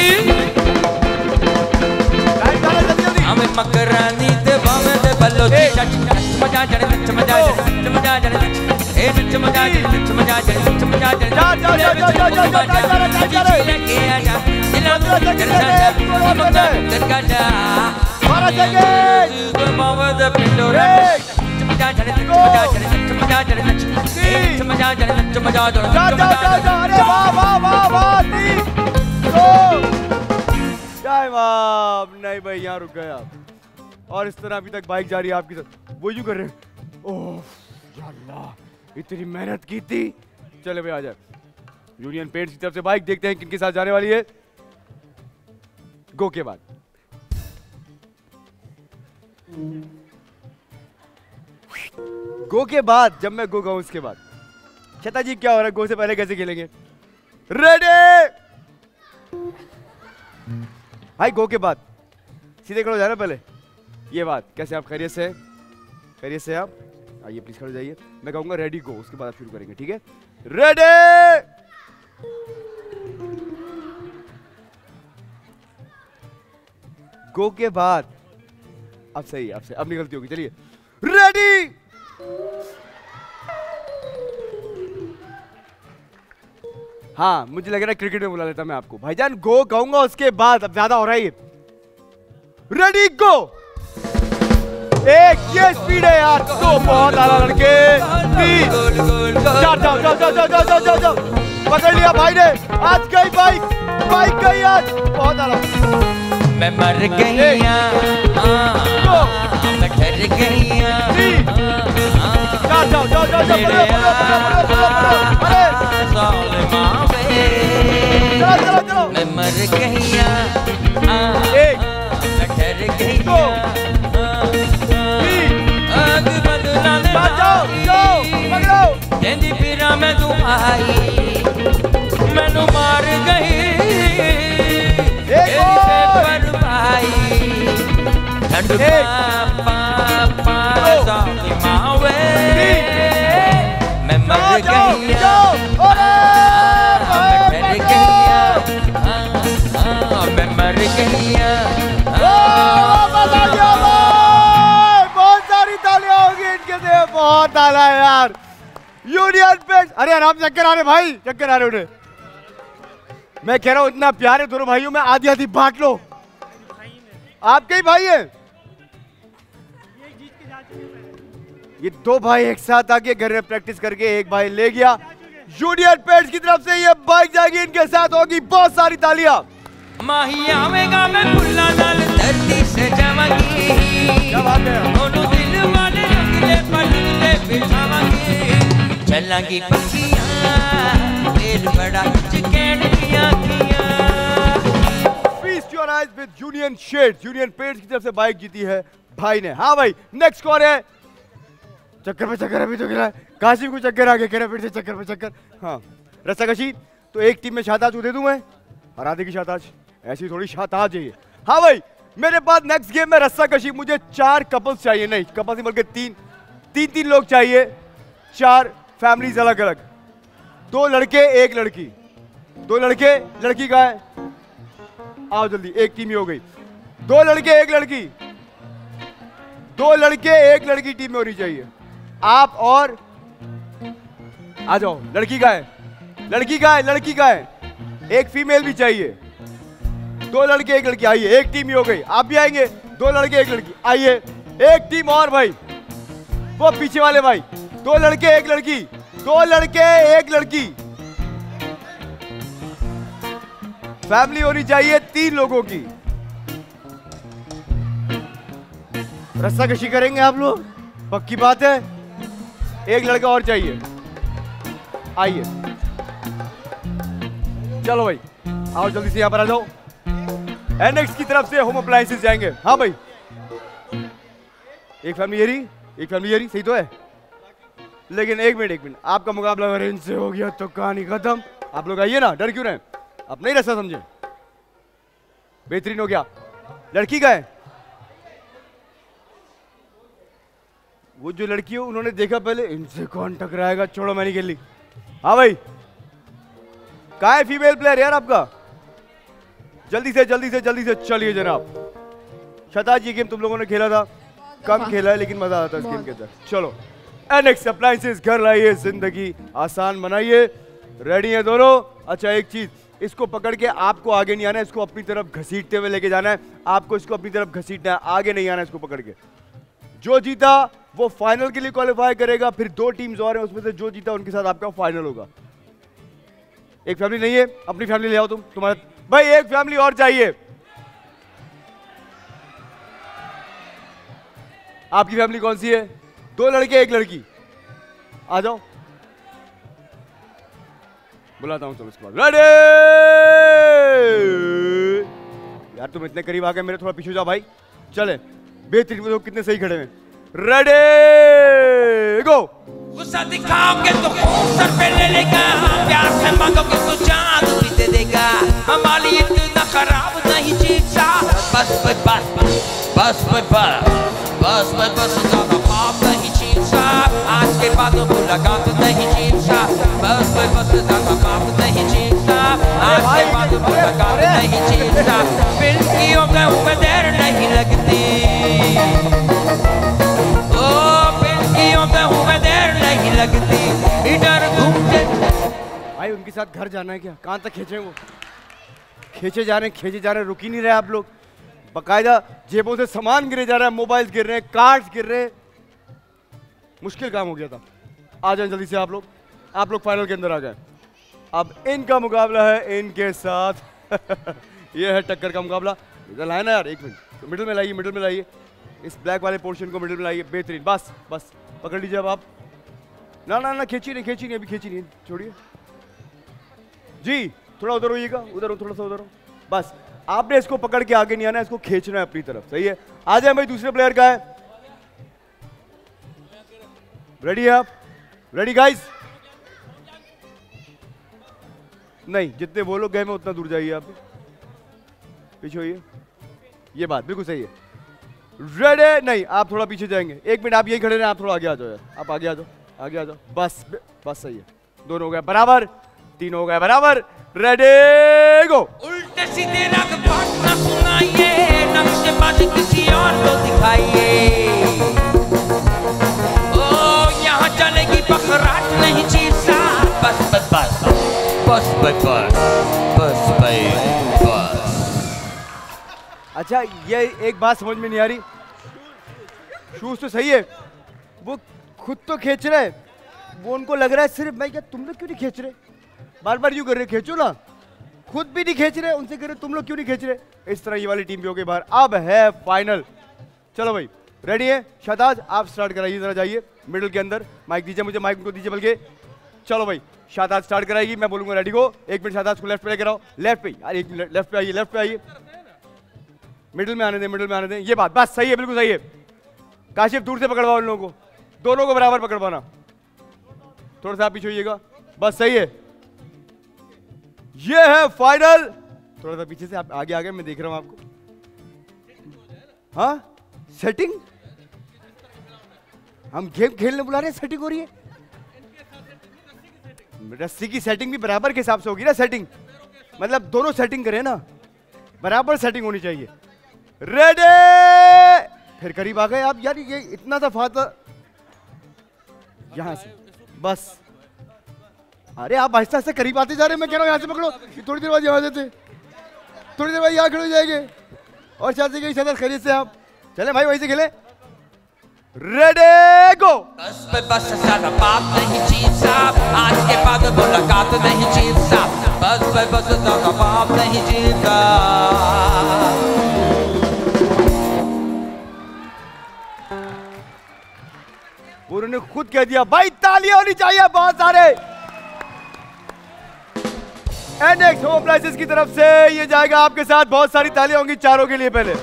हमें मकरानी ते बावे ते बलोची चच चच मजा जने चच मजा जने मजा जने ए चच मजा जने चच मजा जने चच मजा जने जा जा जा जा जा जा जा जा लेके आ जा दिला कर जा मजा कर का जा बारह सेकंड। तो बावे ते पिंडो रे चच मजा जने चच मजा जने चच मजा जने चच चच मजा जने चच मजा जने जा जा जा जा, अरे वाह वाह वाह वाह, तीन, दो, टाइम अप। नहीं भाई, यहाँ रुक गए आप। और इस तरह अभी तक बाइक जा रही है आपकी तरफ। वो यूं कर रहे हैं, ओह या अल्लाह, इतनी मेहनत की थी। चले भाई आ जाए। यूनियन पेंट्स की तरफ से बाइक, देखते हैं किनके साथ जाने वाली है। गो के बाद गो के बाद जब मैं गो गाऊं उसके बाद। छता जी क्या हो रहा है? गो से पहले कैसे खेलेंगे? रेडी भाई, गो के बाद सीधे खड़े हो जाना पहले। ये बात कैसे? आप खैरियत से? खैरियत से आप आइए प्लीज, खड़े हो जाइए। मैं कहूंगा रेडी गो, उसके बाद आप शुरू करेंगे, ठीक है? रेडी गो के बाद अब सही है, अब सही, अब निकलती होगी। चलिए रेडी हाँ, मुझे लग रहा है क्रिकेट में बुला लेता मैं आपको। भाईजान गो कहूंगा उसके बाद, अब ज्यादा हो रहा है ये। Ready go. एक ये स्पीड है यार, तो बहुत आला लड़के। तीन चार, जाओ जाओ जाओ जाओ जाओ जाओ जाओ, पकड़ लिया भाई ने। आज गई बाइक, बाइक गई आज, बहुत आला। मैं मर गईया, मैं डर गईया। जाओ जाओ जाओ जाओ जाओ, पकड़ो पकड़ो पकड़ो पकड़ो पकड़ो, अरे चलो चलो चलो। मैं मर गईया, एक मैं डर गईया। आग बदलाने जाओ जाओ पकड़ो। तेरी पीरा में तू आई, मैनू मार गई। एक और भाई ठंड पापा मावे, मैं मर गईया, मैं डर गईया, मैं मर गईया। बहुत सारी तालियां होगी इनके से, बहुत आला है यार। यूनियन पेंट्स, अरे आराम से, चक्कर आ रहे भाई, चक्कर आ रहे उन्हें। मैं कह रहा हूं इतना प्यार है दोनों भाइयों में, आधी आधी बांट लो। आपके ही भाई हैं ये दो भाई, एक साथ आके घर में प्रैक्टिस करके एक भाई ले गया। यूनियन पेंट्स की तरफ से ये बाइक जाएगी, इनके साथ होगी बहुत सारी तालियां। माही आवेगा मैं फुल्ला नाल धरती से जावांगी, क्या बात है, दोनों दिल वाले रंगले पलटे बिछावांगी। चलांगी पखियां दिल बड़ा चिकन किया किया। Feast your eyes with union shades. Union paints की तरफ से बाइक जीती है भाई ने। हाँ भाई, नेक्स्ट कौन है? चक्कर पे चक्कर अभी तो गिरा है, काशिम को चक्कर आ गया, कह रहा फिर से चक्कर पे चक्कर। हाँ रस्साकशी, तो एक टीम में शाताज को दे दूं मैं, हरा देगी शाताज, ऐसी थोड़ी शाताज है ये। हाँ भाई, मेरे पास नेक्स्ट गेम में रस्साकशी, मुझे चार कपल्स चाहिए, नहीं कपल्स नहीं बल्कि तीन तीन तीन लोग चाहिए, चार फैमिलीज अलग अलग, दो लड़के एक लड़की, दो लड़के लड़की का है, आओ जल्दी, एक टीम ही हो गई। दो लड़के एक लड़की, दो लड़के एक लड़की टीम में होनी चाहिए। आप और आ जाओ, लड़की का है, लड़की का है, लड़की का है, एक फीमेल भी चाहिए। दो लड़के एक लड़की, आइए, एक टीम ही हो गई। आप भी आएंगे, दो लड़के एक लड़की, आइए, एक टीम और भाई, वो पीछे वाले भाई, दो लड़के एक लड़की, दो लड़के एक लड़की, फैमिली होनी चाहिए तीन लोगों की। रस्साकशी करेंगे आप लोग, पक्की बात है। एक लड़का और चाहिए, आइए, चलो भाई, आओ जल्दी से यहां पर आ जाओ। एनेक्स की तरफ से होम अप्लायंसेस जाएंगे। हाँ भाई, एक फैमिली येरी, एक फैमिली येरी, सही तो है, लेकिन एक मिनट एक मिनट, आपका मुकाबला अगर इनसे हो गया तो कहानी खत्म। आप लोग आइए ना, डर क्यों रहे, आप नहीं रस्सा समझे, बेहतरीन हो गया। लड़की का है, वो जो लड़की हो उन्होंने देखा पहले, इनसे कौन टकराएगा, छोड़ो मैंने खेल ली। हाँ भाई, कहाँ है फीमेल प्लेयर यार आपका, जल्दी से जल्दी से जल्दी से चलिए जनाब। शताज, ये गेम तुम लोगों ने खेला था, कम खेला है लेकिन मजा आता है इस गेम के अंदर। चलो, एनेक्स अप्लायंसेस घर लाइए, जिंदगी आसान बनाइए। रेडी है दोनों? अच्छा एक चीज, इसको पकड़ के आपको आगे नहीं आना है, इसको अपनी तरफ घसीटते हुए लेके जाना है, आपको इसको अपनी तरफ घसीटना है, आगे नहीं आना है इसको पकड़ के। जो जीता वो फाइनल के लिए क्वालिफाई करेगा, फिर दो टीम्स और हैं, उसमें से जो जीता उनके साथ आपका फाइनल होगा। एक फैमिली नहीं है, अपनी फैमिली ले आओ तुम, तुम्हारे भाई एक फैमिली और चाहिए। आपकी फैमिली कौन सी है? दो लड़के एक लड़की, आ जाओ, बुलाता हूं। चलो इसके बाद रेडी यार, तुम इतने करीब आ गए मेरे, थोड़ा पीछे जाओ भाई। चले, बेहतरीन, लोग कितने सही खड़े हैं। Ready go. गुस्सा दिखाओगे तो सर पे ले लेगा, प्यार से मांगोगे तो जान भी दे देगा। हमारी इतना खराब नहीं चीज़ा, बस बस बस बस बस बस बस बस ज्यादा पाप नहीं चीज़ा, आज के बाद मुलाकात नहीं चीज़ा, बस बस बस ज्यादा पाप नहीं चीज़ा, आज के बाद मुलाकात नहीं चीज़ा। फिर की हो गए ऊपर देर नहीं लगती, नहीं लगती, इधर घूमते। भाई उनके साथ घर जाना है क्या? कहां तक खींचे वो? खींचे जा रहे हैं, खींचे जा रहे हैं, रुक ही नहीं रहे आप लोग। बकायदा जेबों से सामान गिरे जा रहा है, मोबाइल गिर रहे हैं, कार्ड्स गिर रहे हैं, मुश्किल काम हो गया था। आ जाए जल्दी से आप लोग, आप लोग फाइनल के अंदर आ गए। अब इनका मुकाबला है इनके साथ ये है टक्कर का मुकाबला। इधर लाए ना यार, एक मिनट, तो मिडिल में लाइए, मिडिल में लाइए, इस ब्लैक वाले पोर्शन को मिडिल में लाइए। बेहतरीन, बस बस पकड़ लीजिए अब आप। ना ना ना खींची नहीं, खींची नहीं, अभी खींची नहीं, छोड़िए जी। थोड़ा उधर होइएगा, उधर हो, थोड़ा सा उधर हो, बस। आपने इसको पकड़ के आगे नहीं आना, इसको खींचना है अपनी तरफ, सही है। आ जाए भाई, दूसरे प्लेयर का है। रेडी है आप? Ready guys? नहीं, जितने वो लोग गए में उतना दूर जाइए आप, पीछे होइए, ये बात बिल्कुल सही है। रेडी? नहीं, आप थोड़ा पीछे जाएंगे। एक मिनट आप यही खड़े रहे, आप थोड़ा आगे आ जाओ यार, आप आगे आ जाओ, आगे आ जाओ, बस बस सही है। दोनों हो गए बराबर, तीन हो गए बराबर। Ready go. उल्टे सीधे रंग बात ना सुनाइए, नक्शेबाजी किसी और को दिखाइए। ओ यहाँ चलेगी बखराट नहीं चीज सा। बस बस बस बस बस बस बस बस। अच्छा, ये एक बात समझ में नहीं आ रही, शूज तो सही है, वो खुद तो खींच रहे, वो उनको लग रहा है सिर्फ मैं, क्या तुम लोग क्यों नहीं खींच रहे? बार बार यूं कर रहे, खींचो ना, खुद भी नहीं खींच रहे, उनसे कह रहे तुम लोग क्यों नहीं खींच रहे। इस तरह ये वाली टीम भी हो गई बाहर। अब है फाइनल, चलो भाई रेडी है? शादाज आप स्टार्ट कराइए, जरा जाइए मिडिल के अंदर, माइक दीजिए मुझे, माइक उनको दीजिए बल्कि। चलो भाई शादाज स्टार्ट कराएगी, मैं बोलूंगा रेडी को। एक मिनट शादाज को लेफ्ट पे लेकर आओ, लेफ्ट पे यार, एक मिनट लेफ्ट पे आइए, लेफ्ट पे आइए, मिडिल में आने दें, मिडिल में आने दें, ये बात बस सही है, बिल्कुल सही है। काशिफ दूर से पकड़वाओ उन लोगों को, दोनों को बराबर पकड़वाना, थोड़ा सा आप पीछे होइएगा, बस सही है। ये है फाइनल, थोड़ा सा पीछे से आप आगे आ गए, मैं देख रहा हूं आपको। हाँ सेटिंग, हम गेम खेलने बुला रहे हैं, सेटिंग हो रही है। रस्सी की सेटिंग भी बराबर के हिसाब से होगी ना, सेटिंग मतलब दोनों सेटिंग करें ना, बराबर सेटिंग होनी चाहिए। रेडी? फिर करीब आ गए आप यार, ये इतना सा फाता यहां से, बस। अरे आप आहिस्ता आहिस्ता करीब आते जा रहे हैं, मैं कह रहा हूं यहां से पकड़ो, थोड़ी देर बाद यहां से थे, थोड़ी देर बाद यहां खड़े हो जाएंगे। और शादी के साथ खरीद से आप चले भाई, वहीं से खेले। Ready go. बस बस सारा बात नहीं चीज साहब, आज के बाद मुलाकात नहीं चीज साहब। बस बस सारा बात नहीं चीज साहब। उन्होंने खुद कह दिया भाई, तालियां होनी चाहिए बहुत सारे। एनएक्स होम अप्लायंसेस की तरफ से ये जाएगा आपके साथ, बहुत सारी तालियां होंगी चारों के लिए पहले।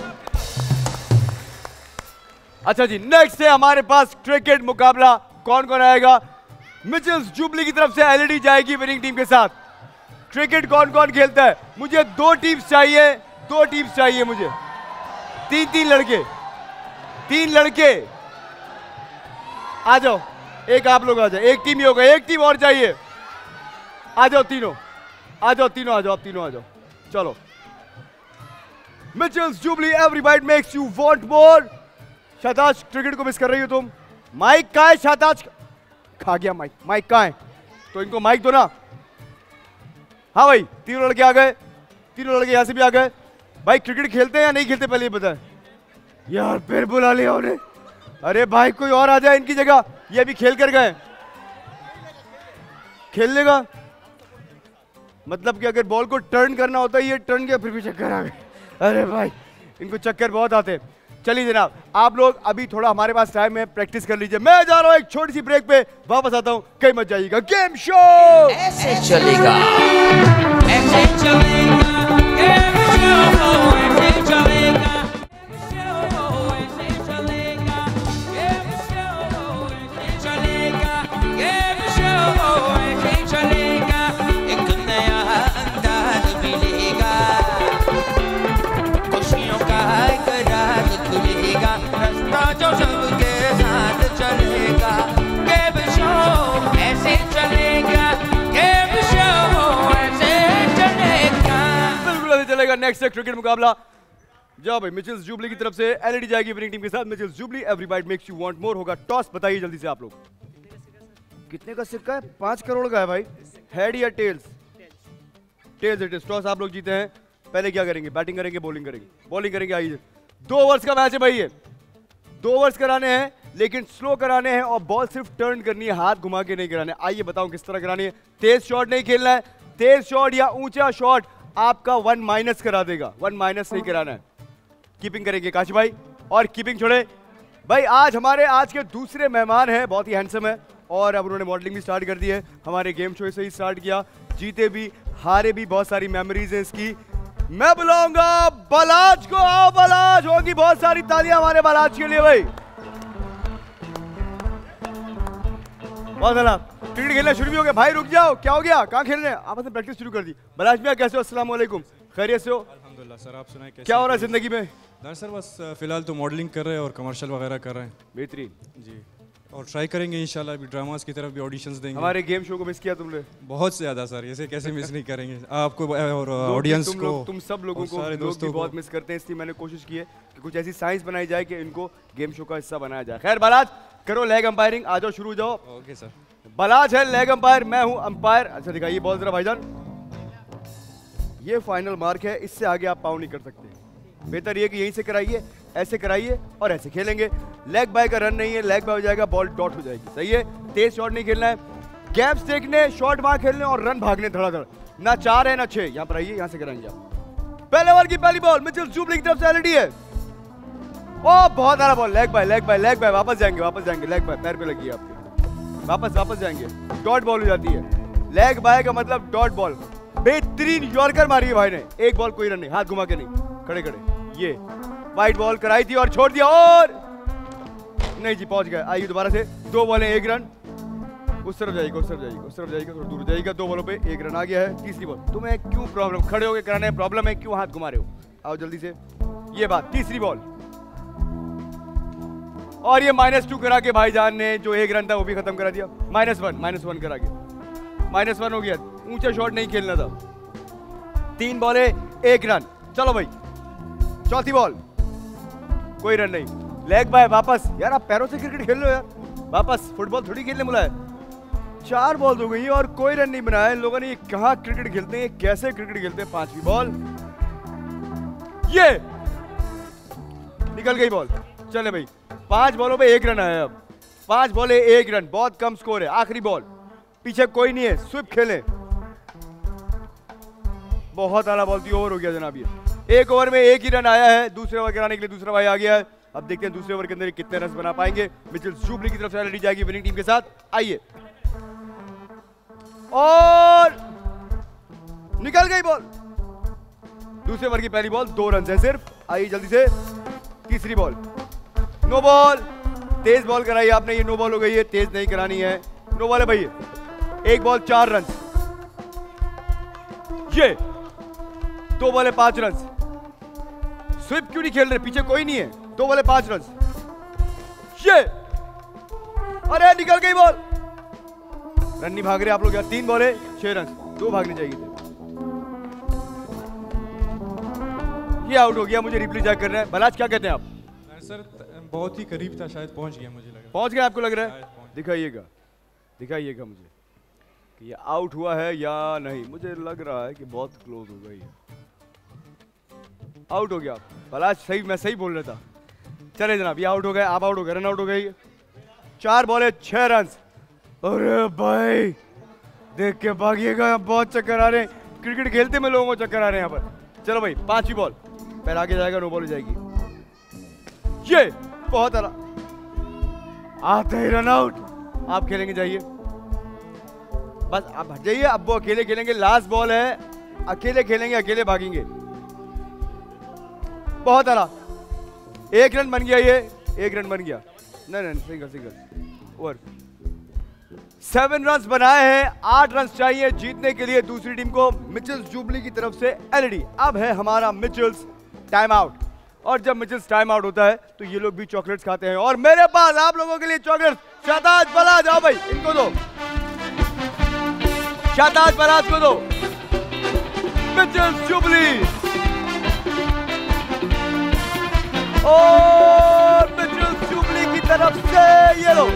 अच्छा जी, नेक्स्ट है हमारे पास क्रिकेट मुकाबला। कौन कौन आएगा? मिचेल्स जुबली की तरफ से एलईडी जाएगी विनिंग टीम के साथ। क्रिकेट कौन कौन खेलता है? मुझे दो टीम्स चाहिए, दो टीम्स चाहिए मुझे, तीन तीन लड़के, तीन लड़के आ जाओ। एक आप लोग आ जाओ, एक टीम ही होगा, एक टीम और चाहिए। आ जाओ तीनों, आ जाओ तीनों, आ जाओ आप तीनों आ जाओ। चलो Mitchell's Jubilee, every bite makes you want more. Shahtaj cricket को मिस कर रही हो तुम। माइक कहाँ है? शादाज खा गया माइक, माइक कहाँ है? तो इनको माइक दो ना। हाँ भाई, तीनों लड़के आ गए, तीनों लड़के यहां से भी आ गए। भाई क्रिकेट खेलते हैं या नहीं खेलते पहले ये बताएं यार, फिर बुला लिया उन्हें। अरे भाई कोई और आ जाए इनकी जगह, ये भी खेल कर गए। खेल लेगा मतलब कि अगर बॉल को टर्न करना होता है, ये टर्न के फिर भी चक्कर आ गए। अरे भाई इनको चक्कर बहुत आते हैं। चलिए जनाब, आप लोग अभी थोड़ा हमारे पास टाइम है, प्रैक्टिस कर लीजिए। मैं जा रहा हूं एक छोटी सी ब्रेक पे, वापस आता हूं, कहीं मत जाइएगा। गेम शो ऐसे चलेगा, ऐसे चलेगा, गेम शो ऐसे चलेगा, ऐसे चलेगा, गेम शो ऐसे चलेगा, गेम शो ऐसे चलेगा। एक नया अंदाज मिलेगा, खुशियों का करार खुलेगा, रास्ता जो सबके साथ चलेगा। गेम शो ऐसे चलेगा, गेम शो ऐसे चलेगा। बिल्कुल ऐसे चलेगा। नेक्स्ट है क्रिकेट मुकाबला। जाओ भाई, मिचेल्स जुबली की तरफ से एलईडी जाएगी विनिंग टीम के साथ। Mitchell's Jubilee, every bite makes you want more होगा। टॉस बताइए जल्दी से आप लोग। कितने का सिक्का है? पांच करोड़ का है भाई। हेड या tails? Tails it is. Toss आप लोग जीते हैं। पहले क्या करेंगे? बैटिंग करेंगे, बॉलिंग करेंगे? बॉलिंग करेंगे। आइए, दो ओवर्स का मैच है भाई, ये दो ओवर्स कराने हैं, लेकिन स्लो कराने हैं और बॉल सिर्फ टर्न करनी है, हाथ घुमा के नहीं कराने। आइए बताऊं किस तरह करानी है। तेज शॉट नहीं खेलना है, तेज शॉट या ऊंचा शॉट आपका वन माइनस करा देगा, वन माइनस नहीं कराना है। कीपिंग करेंगे काशी भाई, और कीपिंग छोड़े भाई। आज हमारे आज के दूसरे मेहमान हैं, बहुत ही हैंडसम है और अब उन्होंने मॉडलिंग भी स्टार्ट कर दी है। हमारे गेम शो से ही स्टार्ट किया, जीते भी हारे भी, बहुत सारी मेमोरीज है इसकी। मैं बुलाऊंगा बलाज को। आओ बलाज, होगी बहुत सारी तालियां हमारे बलाज के लिए भाई। बहुत अच्छा, क्रिकेट खेलना शुरू भी हो गया भाई। रुक जाओ, क्या हो गया? कहाँ खेल रहे हैं? आपस में प्रैक्टिस शुरू कर दी। बलाज भैया कैसे हो? अस्सलाम वालेकुम, खैरियत से हो? अल्हम्दुलिल्लाह सर, आप सुनाएं कैसे? क्या हो रहा है जिंदगी में? सर बस फिलहाल तो मॉडलिंग कर रहे हैं और कमर्शियल वगैरह कर रहे हैं। बेहतरीन जी, और ट्राई करेंगे इंशाल्लाह अभी ड्रामास की तरफ भी ऑडिशंस देंगे। हमारे गेम शो को मिस किया तुमने? बहुत ज्यादा सर, ऐसे कैसे मिस नहीं करेंगे आपको और ऑडियंस तुम को, लोग, तुम सब लोगों को सारे दोस्तों को बहुत मिस करते हैं, इसलिए मैंने कोशिश की है कि कुछ ऐसी साइंस बनाई जाए कि इनको गेम शो का हिस्सा बनाया जाए। खैर बलाज करो लेग अंपायरिंग, आ जाओ, शुरू हो जाओ। Okay sir. बलाज है लेग अंपायर, मैं हूं अंपायर। अच्छा दिखाइए बॉल जरा भाईजान। ये फाइनल मार्क है, इससे आगे आप पाउंड नहीं कर सकते। बेहतर ये कि यहीं से कराइए, ऐसे कराइए और ऐसे खेलेंगे। लेग बाय का रन नहीं है, लेग बाय हो जाएगा, बॉल डॉट हो जाएगी। सही है, तेज शॉट नहीं खेलना है, गैप्स देखने, शॉट वहां खेलने और रन भागने धड़ाधड़। ना चार है ना छह। यहाँ पर आइए, यहाँ से कराएंगे आप। पहले ओवर की पहली बॉल मिचेल जुबली की तरफ से एलईडी है। ओ बहुत सारा ball, leg bye, leg bye, leg bye. वापस जाएंगे, वापस जाएंगे, लेग बाय पैर पे लगी है आपके, वापस वापस जाएंगे। डॉट बॉल हो जाती है। लेग बाय का मतलब डॉट बॉल। बेहतरीन यॉर्कर मारी है भाई ने, एक बॉल कोई रन नहीं, हाथ घुमा के नहीं, खड़े खड़े। ये वाइट बॉल कराई थी और छोड़ दिया, और नहीं जी पहुंच गए। आइए दोबारा से, दो बॉलें एक रन। उस तरफ जाएगा, उस तरफ जाएगा, उस तरफ जाएगा, थोड़ा दूर जाएगा। दो बॉलों पे एक रन आ गया है। तीसरी बॉल, तुम्हें क्यों प्रॉब्लम, खड़े होके कराने में प्रॉब्लम है, क्यों हाथ घुमा रहे हो? आओ जल्दी से, ये बात। तीसरी बॉल और ये माइनस टू करा के भाईजान ने जो एक रन था वो भी खत्म करा दिया। माइनस वन, माइनस वन करा के माइनस वन हो गया। ऊंचा शॉट नहीं खेलना था। तीन बॉले एक रन। चलो भाई चौथी बॉल, कोई रन नहीं, लेग बाय। वापस यार, आप पैरों से क्रिकेट खेल लो यार, वापस। फुटबॉल थोड़ी खेलने मिला है। चार बॉल हो गई और कोई रन नहीं बनाया इन लोगों ने। ये कहाँ क्रिकेट खेलते हैं, कैसे क्रिकेट खेलते हैं? पांचवी बॉल, ये निकल गई बॉल। चले भाई, पांच बॉलों पे एक रन आया। अब पांच बॉले एक रन, बहुत कम स्कोर है। आखिरी बॉल, पीछे कोई नहीं है, स्विप खेले। बहुत आला बॉल थी, ओवर हो गया जनाब। ये एक ओवर में एक ही रन आया है। दूसरे ओवर कराने के लिए दूसरा भाई आ गया है। अब देखते हैं दूसरे ओवर के अंदर कितने रन बना पाएंगे। मिचेल जुबली की तरफ से एलईडी जाएगी विनिंग टीम के साथ। आइए, और निकल गई बॉल। दूसरे ओवर की पहली बॉल, दो रन है सिर्फ। आइए जल्दी से, तीसरी बॉल, नो बॉल। तेज बॉल कराई आपने, ये नो बॉल हो गई है, तेज नहीं करानी है। नो बॉल है भाई, एक बॉल चार रन। ये दो बॉले पांच रन। स्विप क्यों नहीं खेल रहे, पीछे कोई नहीं है। दो बॉले पांच रन। ये अरे निकल गई बॉल, रन नहीं भाग रहे आप लोग यार। तीन बॉले छह रन, दो भागने चाहिए थे। ये आउट हो गया, मुझे रिप्ले चेक करना है। बलाज क्या कहते हैं आप? सर बहुत ही करीब था, शायद पहुंच गया, मुझे लग रहा है। पहुंच गया आपको लग रहा है? दिखाइएगा, दिखाइएगा मुझे कि ये आउट हुआ है या नहीं। मुझे लग रहा है कि बहुत क्लोज हो गई है। आउट हो गया बलाज, सही, मैं सही बोल रहा था। चले जनाब, ये आउट हो गए, आप आउट हो गए, रन आउट हो गई। चार बॉले छह रन। अरे भाई देख के भागिएगा, बहुत चक्कर आ रहे हैं। क्रिकेट खेलते में लोगों को चक्कर आ रहे हैं यहाँ पर। चलो भाई पांचवी बॉल, पैर आगे जाएगा, नो बॉल हो जाएगी। ये बहुत आला, आते ही रन आउट। आप खेलेंगे, जाइए बस, आप हट जाइए। अब वो अकेले खेलेंगे, लास्ट बॉल है, अकेले खेलेंगे, अकेले भागेंगे। बहुत आला, एक रन बन गया, ये एक रन बन गया। नहीं नहीं, single single over. Seven run बनाए हैं, आठ रन चाहिए जीतने के लिए दूसरी टीम को। मिचेल्स जुबली की तरफ से एलईडी। अब है हमारा मिचेल्स टाइम आउट, और जब मिचेल्स टाइम आउट होता है तो ये लोग भी चॉकलेट्स खाते हैं, और मेरे पास आप लोगों के लिए चॉकलेट्स। शाहताज बलाज, आओ भाई, इनको दो, शाहताज बलाज को दो। मिचेल्स जुबली और मिचेल्स जुबली की तरफ से ये लो,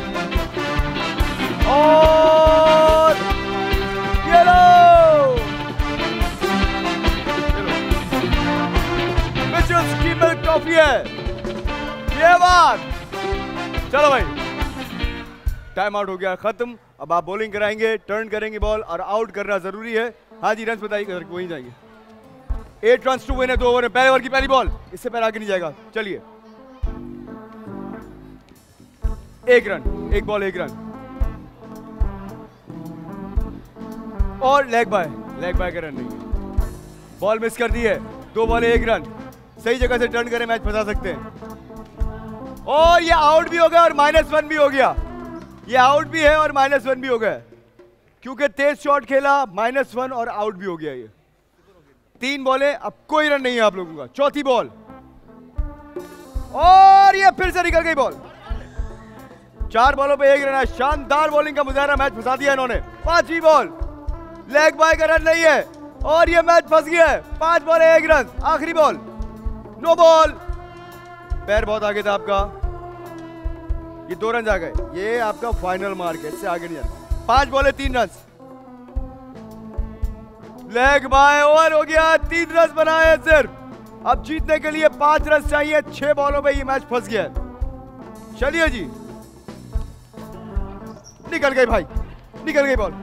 और ये लो, मिचेल्स की मिल्क टॉफी है। ये बात। चलो भाई, टाइम आउट हो गया, खत्म। अब आप बॉलिंग कराएंगे, टर्न करेंगे बॉल और आउट करना जरूरी है। हाँ जी, रन बताइए, वहीं जाएंगे। एट रन टू विन है, दो ओवर में, पहले ओवर की पहली बॉल, इससे पहले आगे नहीं जाएगा। चलिए, एक रन, एक बॉल एक रन और लेग बाय, लेग बाय का रन नहीं है। बॉल मिस कर दी है, दो बॉल एक रन। सही जगह से टर्न करें, मैच फंसा सकते हैं। और ये आउट भी हो गया और माइनस वन भी हो गया। ये आउट भी है और माइनस वन भी हो गया, क्योंकि तेज शॉट खेला, माइनस वन और आउट भी हो गया। ये तीन बॉलें, अब कोई रन नहीं है आप लोगों का। चौथी बॉल और ये फिर से निकल गई बॉल। चार बॉलों पे एक रन है। शानदार बॉलिंग का मुजाहरा, मैच फंसा दिया इन्होंने। पांचवी बॉल, लेग बाय का रन नहीं है और ये मैच फंस गया है। पांच बॉल एक रन। आखिरी बॉल, नो बॉल। पैर बहुत आगे था आपका, ये दो रन आ गए। ये आपका फाइनल मार्क है, इससे आगे नहीं जाना। पांच बॉले तीन रन। लेग बाय ओवर हो गया, तीन रन बनाए सिर्फ। अब जीतने के लिए पांच रन चाहिए। छह बॉलों पे ये मैच फंस गया है। चलिए जी, निकल गई भाई, निकल गई बॉल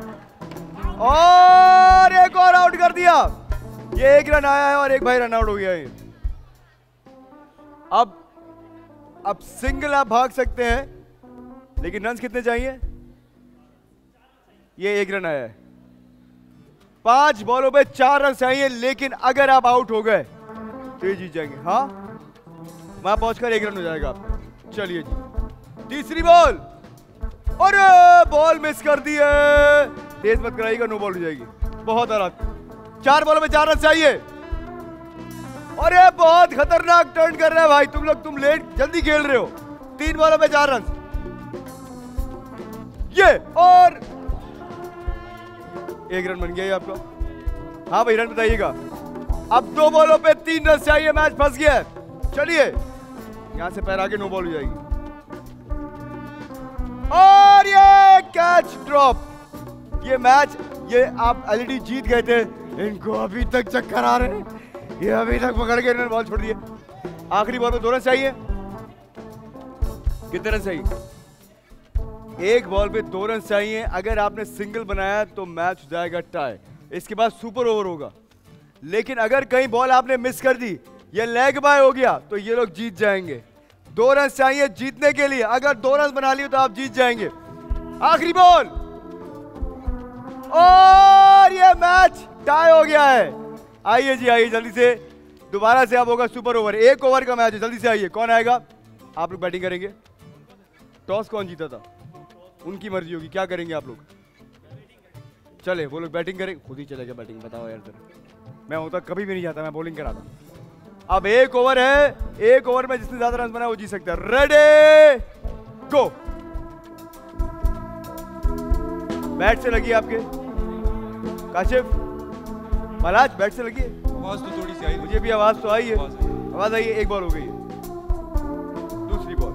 और एक और आउट कर दिया। ये एक रन आया है और एक भाई रन आउट हो गया है। अब अब सिंगल आप भाग सकते हैं, लेकिन रन कितने चाहिए? ये एक रन आया है। पांच बॉलों पे चार रन चाहिए, लेकिन अगर आप आउट हो गए तो ये जीत जाएंगे। हाँ, वहां पहुंचकर एक रन हो जाएगा आपका। चलिए जी, तीसरी बॉल, और बॉल मिस कर दी है। तेज मत कराइएगा, नो बॉल हो जाएगी। बहुत आराम। चार बॉलों में चार रन चाहिए और ये बहुत खतरनाक टर्न कर रहे हैं भाई तुम लोग। तुम लेट जल्दी खेल रहे हो। तीन बॉलों में चार रन, ये और एक रन बन गया ये आपका। हाँ भाई, रन बताइएगा। अब दो बॉलों पे तीन रन चाहिए, मैच फंस गया है। चलिए, यहां से पैर आगे, नो बॉल हो जाएगी और ये कैच ड्रॉप। ये मैच, ये आप एलईडी जीत गए थे। इनको अभी तक चक्कर आ रहे हैं, ये अभी तक पकड़ के इन्होंने बॉल छोड़ दिए। आखिरी बॉल में दो रन चाहिए। कितने रन चाहिए? एक बॉल पे दो रन चाहिए। अगर आपने सिंगल बनाया तो मैच हो जाएगा टाई। इसके बाद सुपर ओवर होगा। लेकिन अगर कहीं बॉल आपने मिस कर दी, ये लेग बाय हो गया, तो ये लोग जीत जाएंगे। दो रन चाहिए जीतने के लिए। अगर दो रन बना लिए तो आप जीत जाएंगे। आखिरी बॉल और ये मैच टाई हो गया है। आइए जी, आइए जल्दी से। दोबारा से अब होगा सुपर ओवर। एक ओवर का मैच है, जल्दी से आइए। कौन आएगा? आप लोग बैटिंग करेंगे। टॉस कौन जीता था? उनकी मर्जी होगी। क्या करेंगे आप लोग? चले, वो लोग बैटिंग करेंगे। खुद ही चलेगा बैटिंग, बताओ यार जरा। मैं होता कभी भी नहीं जाता, मैं बॉलिंग कराता। अब एक ओवर है, एक ओवर में जिसने ज्यादा रन बनाए वो जीत सकता है। रेडी, गो। बैट से लगी आपके काशिफ, महाराज बैट से लगी है। आवाज तो थोड़ी सी आई, मुझे भी आवाज तो आई है। आवाज आई। आवाज आई है। एक बॉल हो गई है, दूसरी बॉल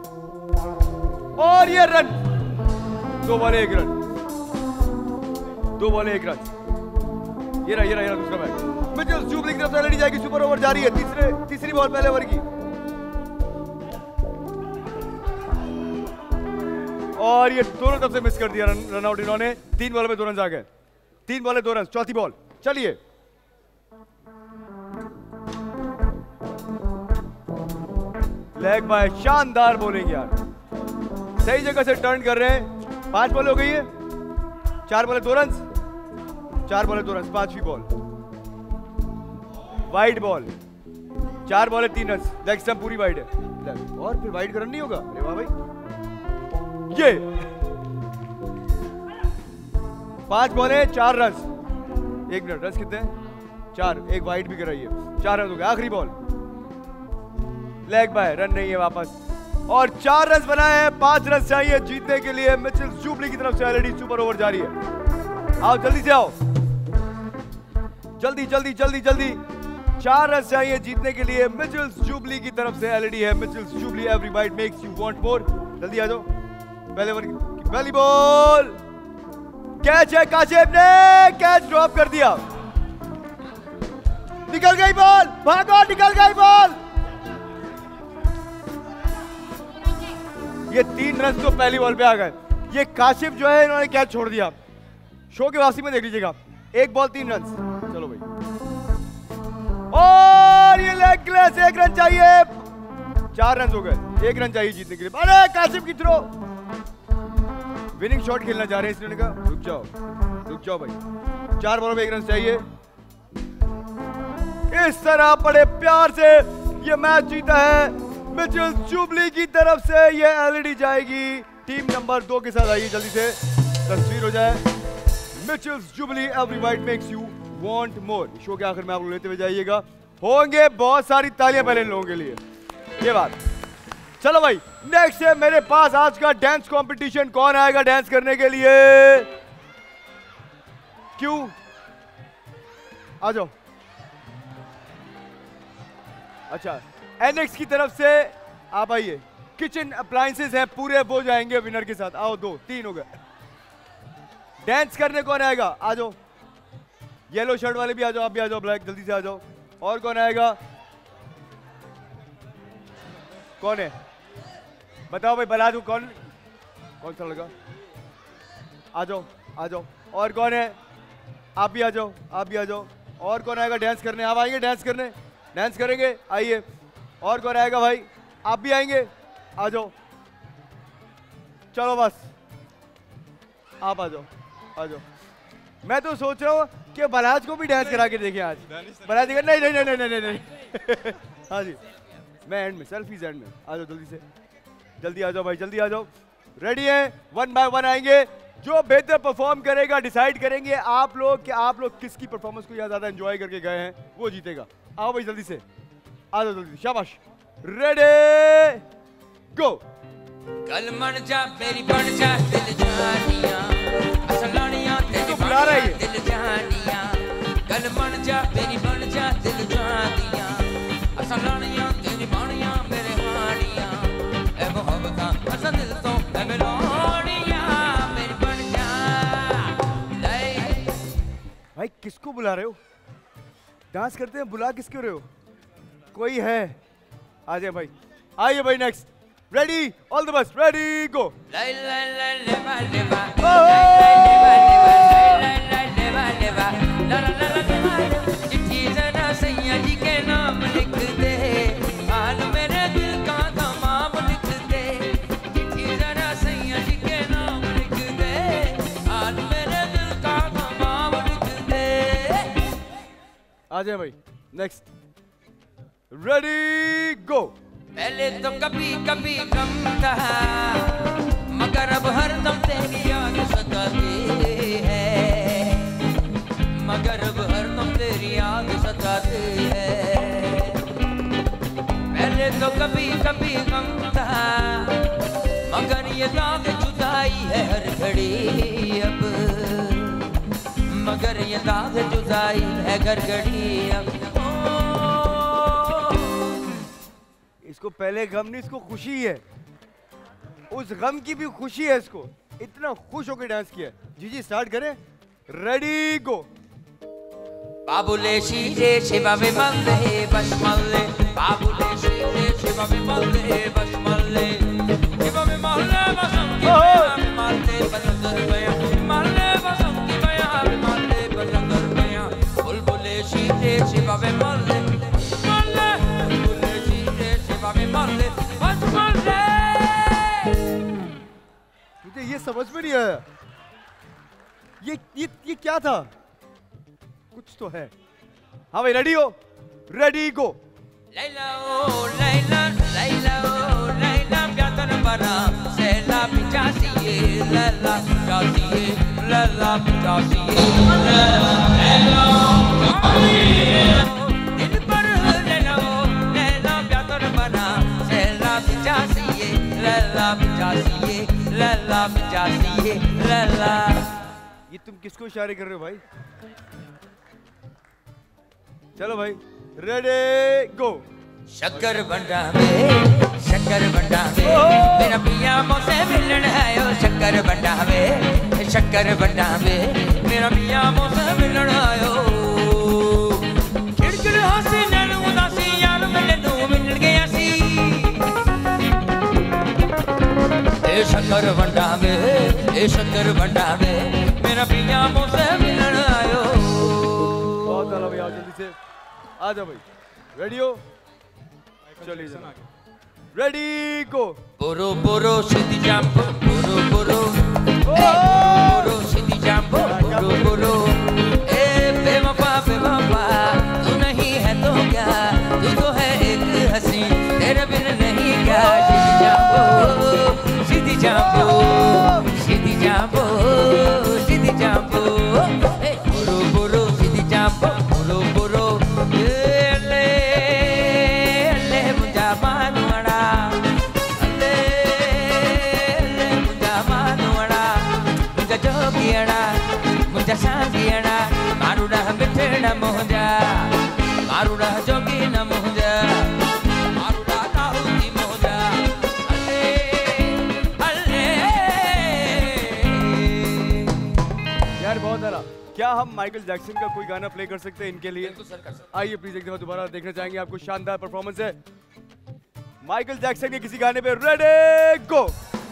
और ये रन। दो बॉल एक रन, दो बॉल एक रन। ये रहा, ये रहा, ये रहा दूसरा बैट। मिचेल जुबली की तरफ से लड़ी जाएगी। सुपर ओवर जारी है। तीसरे तीसरी बॉल पहले ओवर की और ये दोनों तरफ से मिस कर दिया। रन, रन आउट इन्होंने। तीन बॉल में दो रन आ गए। तीन बॉल दो रन। चौथी बॉल, चलिए। लेग बाय, शानदार बॉलिंग यार। सही जगह से टर्न कर रहे हैं। पांच बॉल हो गई है। चार बॉल दो रन, चार बॉल दो रन। पांचवी बॉल, वाइड बॉल। चार बॉल तीन रन। लेग स्टंप पूरी वाइड है और फिर वाइड का रन नहीं होगा। अरे वाह भाई। ये पांच बॉलें चार रन। एक मिनट, रन कितने हैं? चार। एक वाइड भी कराइए। चार रन हो गए। आखिरी बॉल, लेग बाय, रन नहीं है वापस। और चार रन बनाए हैं। पांच रन चाहिए जीतने के लिए। मिचेल जुबली की तरफ से ऑलरेडी सुपर ओवर जारी है। आओ जल्दी से आओ, जल्दी जल्दी जल्दी जल्दी। चार रन चाहिए जीतने के लिए। मिचेल जुबली की तरफ से एलईडी है। Mitchell Jubilee, every bite makes you want more. जल्दी आ जाओ। पहले ओवर की पहली बॉल, कैच है। काशिफ ने कैच ड्रॉप कर दिया। निकल गई बॉल, भागो, निकल गई बॉल। तीन रन तो पहली बॉल पे आ गए। ये काशिफ जो है इन्होंने कैच छोड़ दिया। शो के वापसी में देख लीजिएगा, एक बॉल तीन रन। चलो भाई, और ये लेग क्लास, एक रन चाहिए, चार रन हो गए, एक रन चाहिए जीतने के लिए। अरे काशिफ की थ्रो, विनिंग शॉट खेलना चाह रहे हैं इसने कहा रुक जाओ रुक जाओ भाई, चार बॉलों में एक रन चाहिए। इस तरह बड़े प्यार से ये मैच जीता है मिचेल जुबली की तरफ से। ये एलईडी जाएगी टीम नंबर दो के साथ। आइए जल्दी से तस्वीर हो जाए। Mitchell Jubilee, every bite makes you want more. Show के आखिर में आप लोग लेते हुए जाइएगा, होंगे बहुत सारी तालियां पहले इन लोगों के लिए, ये बात। चलो भाई, नेक्स्ट है मेरे पास आज का डांस कंपटीशन। कौन आएगा डांस करने के लिए? क्यों? आ जाओ। अच्छा, एनएक्स की तरफ से आप आइए। किचन अप्लायंसेस है पूरे, वो जाएंगे विनर के साथ। आओ, दो तीन हो गए। डांस करने कौन आएगा? आ जाओ। येलो शर्ट वाले भी आ जाओ, आप भी आ जाओ, ब्लैक जल्दी से आ जाओ। और कौन आएगा? कौन है बताओ भाई, बता दूं कौन कौन सा लगा? आ जाओ आ जाओ। और कौन है? आप भी आ जाओ, आप भी आ जाओ। और कौन आएगा डांस करने? आप आएंगे डांस करने? डांस करेंगे, आइए। और कौन आएगा भाई? आप भी आएंगे, आ जाओ। चलो बस, आप आ जाओ आ जाओ। मैं तो सोच रहा हूँ कि बलाज को भी डांस करा के देखें आज। बलाज नहीं नहीं नहीं नहीं नहीं नहीं हाँ जी, मैं एंड में, सेल्फीज एंड में। आ जाओ जल्दी से, जल्दी आ जाओ भाई, जल्दी आ जाओ। रेडी है? वन बाय वन आएंगे। जो बेहतर परफॉर्म करेगा डिसाइड करेंगे आप लोग कि आप लोग किसकी परफॉर्मेंस को ज्यादा एंजॉय करके गए हैं, वो जीतेगा। आओ भाई जल्दी से, आ जाओ जल्दी, शाबाश। Ready go. कल मन जा मेरी बन जा दिल जानिया, असलानिया तेरी बुला रहा है ये। दिल जानिया। कल मन जा मेरी बन जा दिल जानिया, असलानिया तेरी बानिया मेरे हानिया। ए मोहब्बत असा दिल तो ए मेलोनिया मेरी बन जा। भाई किसको बुला रहे हो? डांस करते हैं, बुला किसको रहे हो? कोई है? आ जाए भाई, आइए भाई। Next, ready, all the best, ready go. लाई लाई लाई लेवा लेवा लाई लाई लेवा लेवा लेवा ला ला ला लेवा। चिट्ठी जरा सैया जी के नाम लिख दे, हाल मेरे दिल का तमाम लिख दे। चिट्ठी जरा सैया जी के नाम लिख दे, हाल मेरे दिल का तमाम लिख दे। आ जाए भाई। Next, ready go. पहले तो कभी कभी गम था, मगर अब हरदम तेरी याद सताती है, मगर अब हरदम तेरी याद सताती है। पहले तो कभी कभी गम था, मगर ये दाग जुदाई है हर घड़ी अब, मगर ये दाग जुदाई है हर घड़ी अब। इसको पहले गम नहीं, इसको खुशी है। उस गम की भी खुशी है इसको, इतना खुश होकर डांस किया। जी जी स्टार्ट करें, रेडी गो। बाबुले शीरे शिवा विमले बशमले, बाबुले शीरे शिवा विमले बशमले, शिवा विमले बसंती विमले बसंतर गया, विमले बसंती गया, विमले बसंतर गया। बुलबुले शीरे शिवा विमले बशमले, बुलबुले शीरे शिवा विमले बशमले। मुझे ये समझ में नहीं आया, ये ये ये क्या था? कुछ तो है। हाँ भाई रेडी हो? Ready go. लैला ओ लैला लैला ओ लैला प्यार बना सैला पिचासिए लैला पिचासिए लैला पिचासिए लैला दिल पर लैला ओ लैला प्यार बना सैला पिचासिए लैला पिचासिए लैला पिचासिए लैला। ये तुम किसको इशारे कर रहे हो भाई? चलो भाई रेडी गो। शक्कर बंडा में शक्कर बंडा में मेरा पिया मोसे मिलन है ओ शक्कर बंडा में शक्कर बंडा में मेरा पिया मोसे मिलन आयो। खिड़खिड़ हंसी नैन उदासी यार मिलन मिल गया सी ए शक्कर भंडा में ए शक्कर भंडा में मेरा पिया मुझसे मिलन आयो। बहुत सारा भाई, आओ जल्दी से आ जाओ भाई। रेडी हो? चलिए रेडी गो। बोरो बोरो सीधी जंप बोरो बोरो बोरो सीधी जंप बोरो बोरो ए बेवफा बेवफा तू नहीं है तो क्या, तू तो है एक हंसी तेरे बिन नहीं क्या। सीधी जंप सीधी जंप सीधी जंप बोरो बोरो सीधी जंप बोरो बोरो ले ले मुझा मानवड़ा ले ले मुझा मानवड़ा मुझा जोगियड़ा मुझा सांगियड़ा मारुड़ा मिठड़ा मोजा मारुड़ा जोगी न मोजा मारुड़ा ताऊती मोजा अले अले। यार बहुत सारा, क्या हम माइकल जैक्सन का कोई गाना प्ले कर सकते हैं इनके लिए? आइए प्लीज एक दफा दोबारा देखना चाहेंगे आपको। शानदार परफॉर्मेंस है माइकल जैक्सन के किसी गाने पे। Ready go.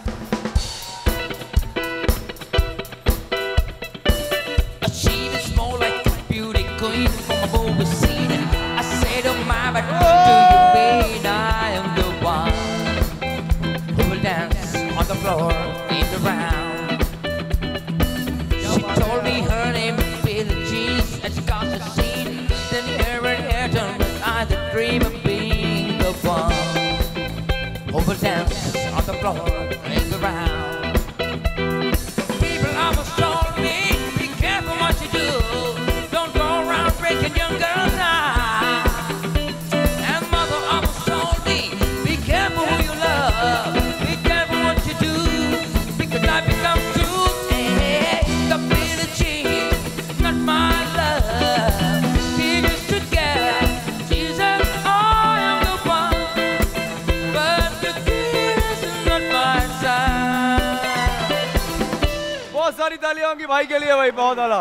She is more like a beauty queen from a movie scene. I said, oh my, but what do you mean? I am the one who will dance on the floor, in the round. She told me her name is Billie Jean, and she got the scene. Then here and here, turn with I the dream of being the one who will dance on the floor, in the round. People almost told me, be careful what you do. Don't go around breaking young girls' hearts. And mother almost told me, be careful who you love. Be careful what you do, because life becomes true. Hey, the Billie Jean, not my love. She used to get Jesus, I am the one. But the kiss is not my side. बहुत सारी तालियां होंगी भाई के लिए भाई, बहुत आला।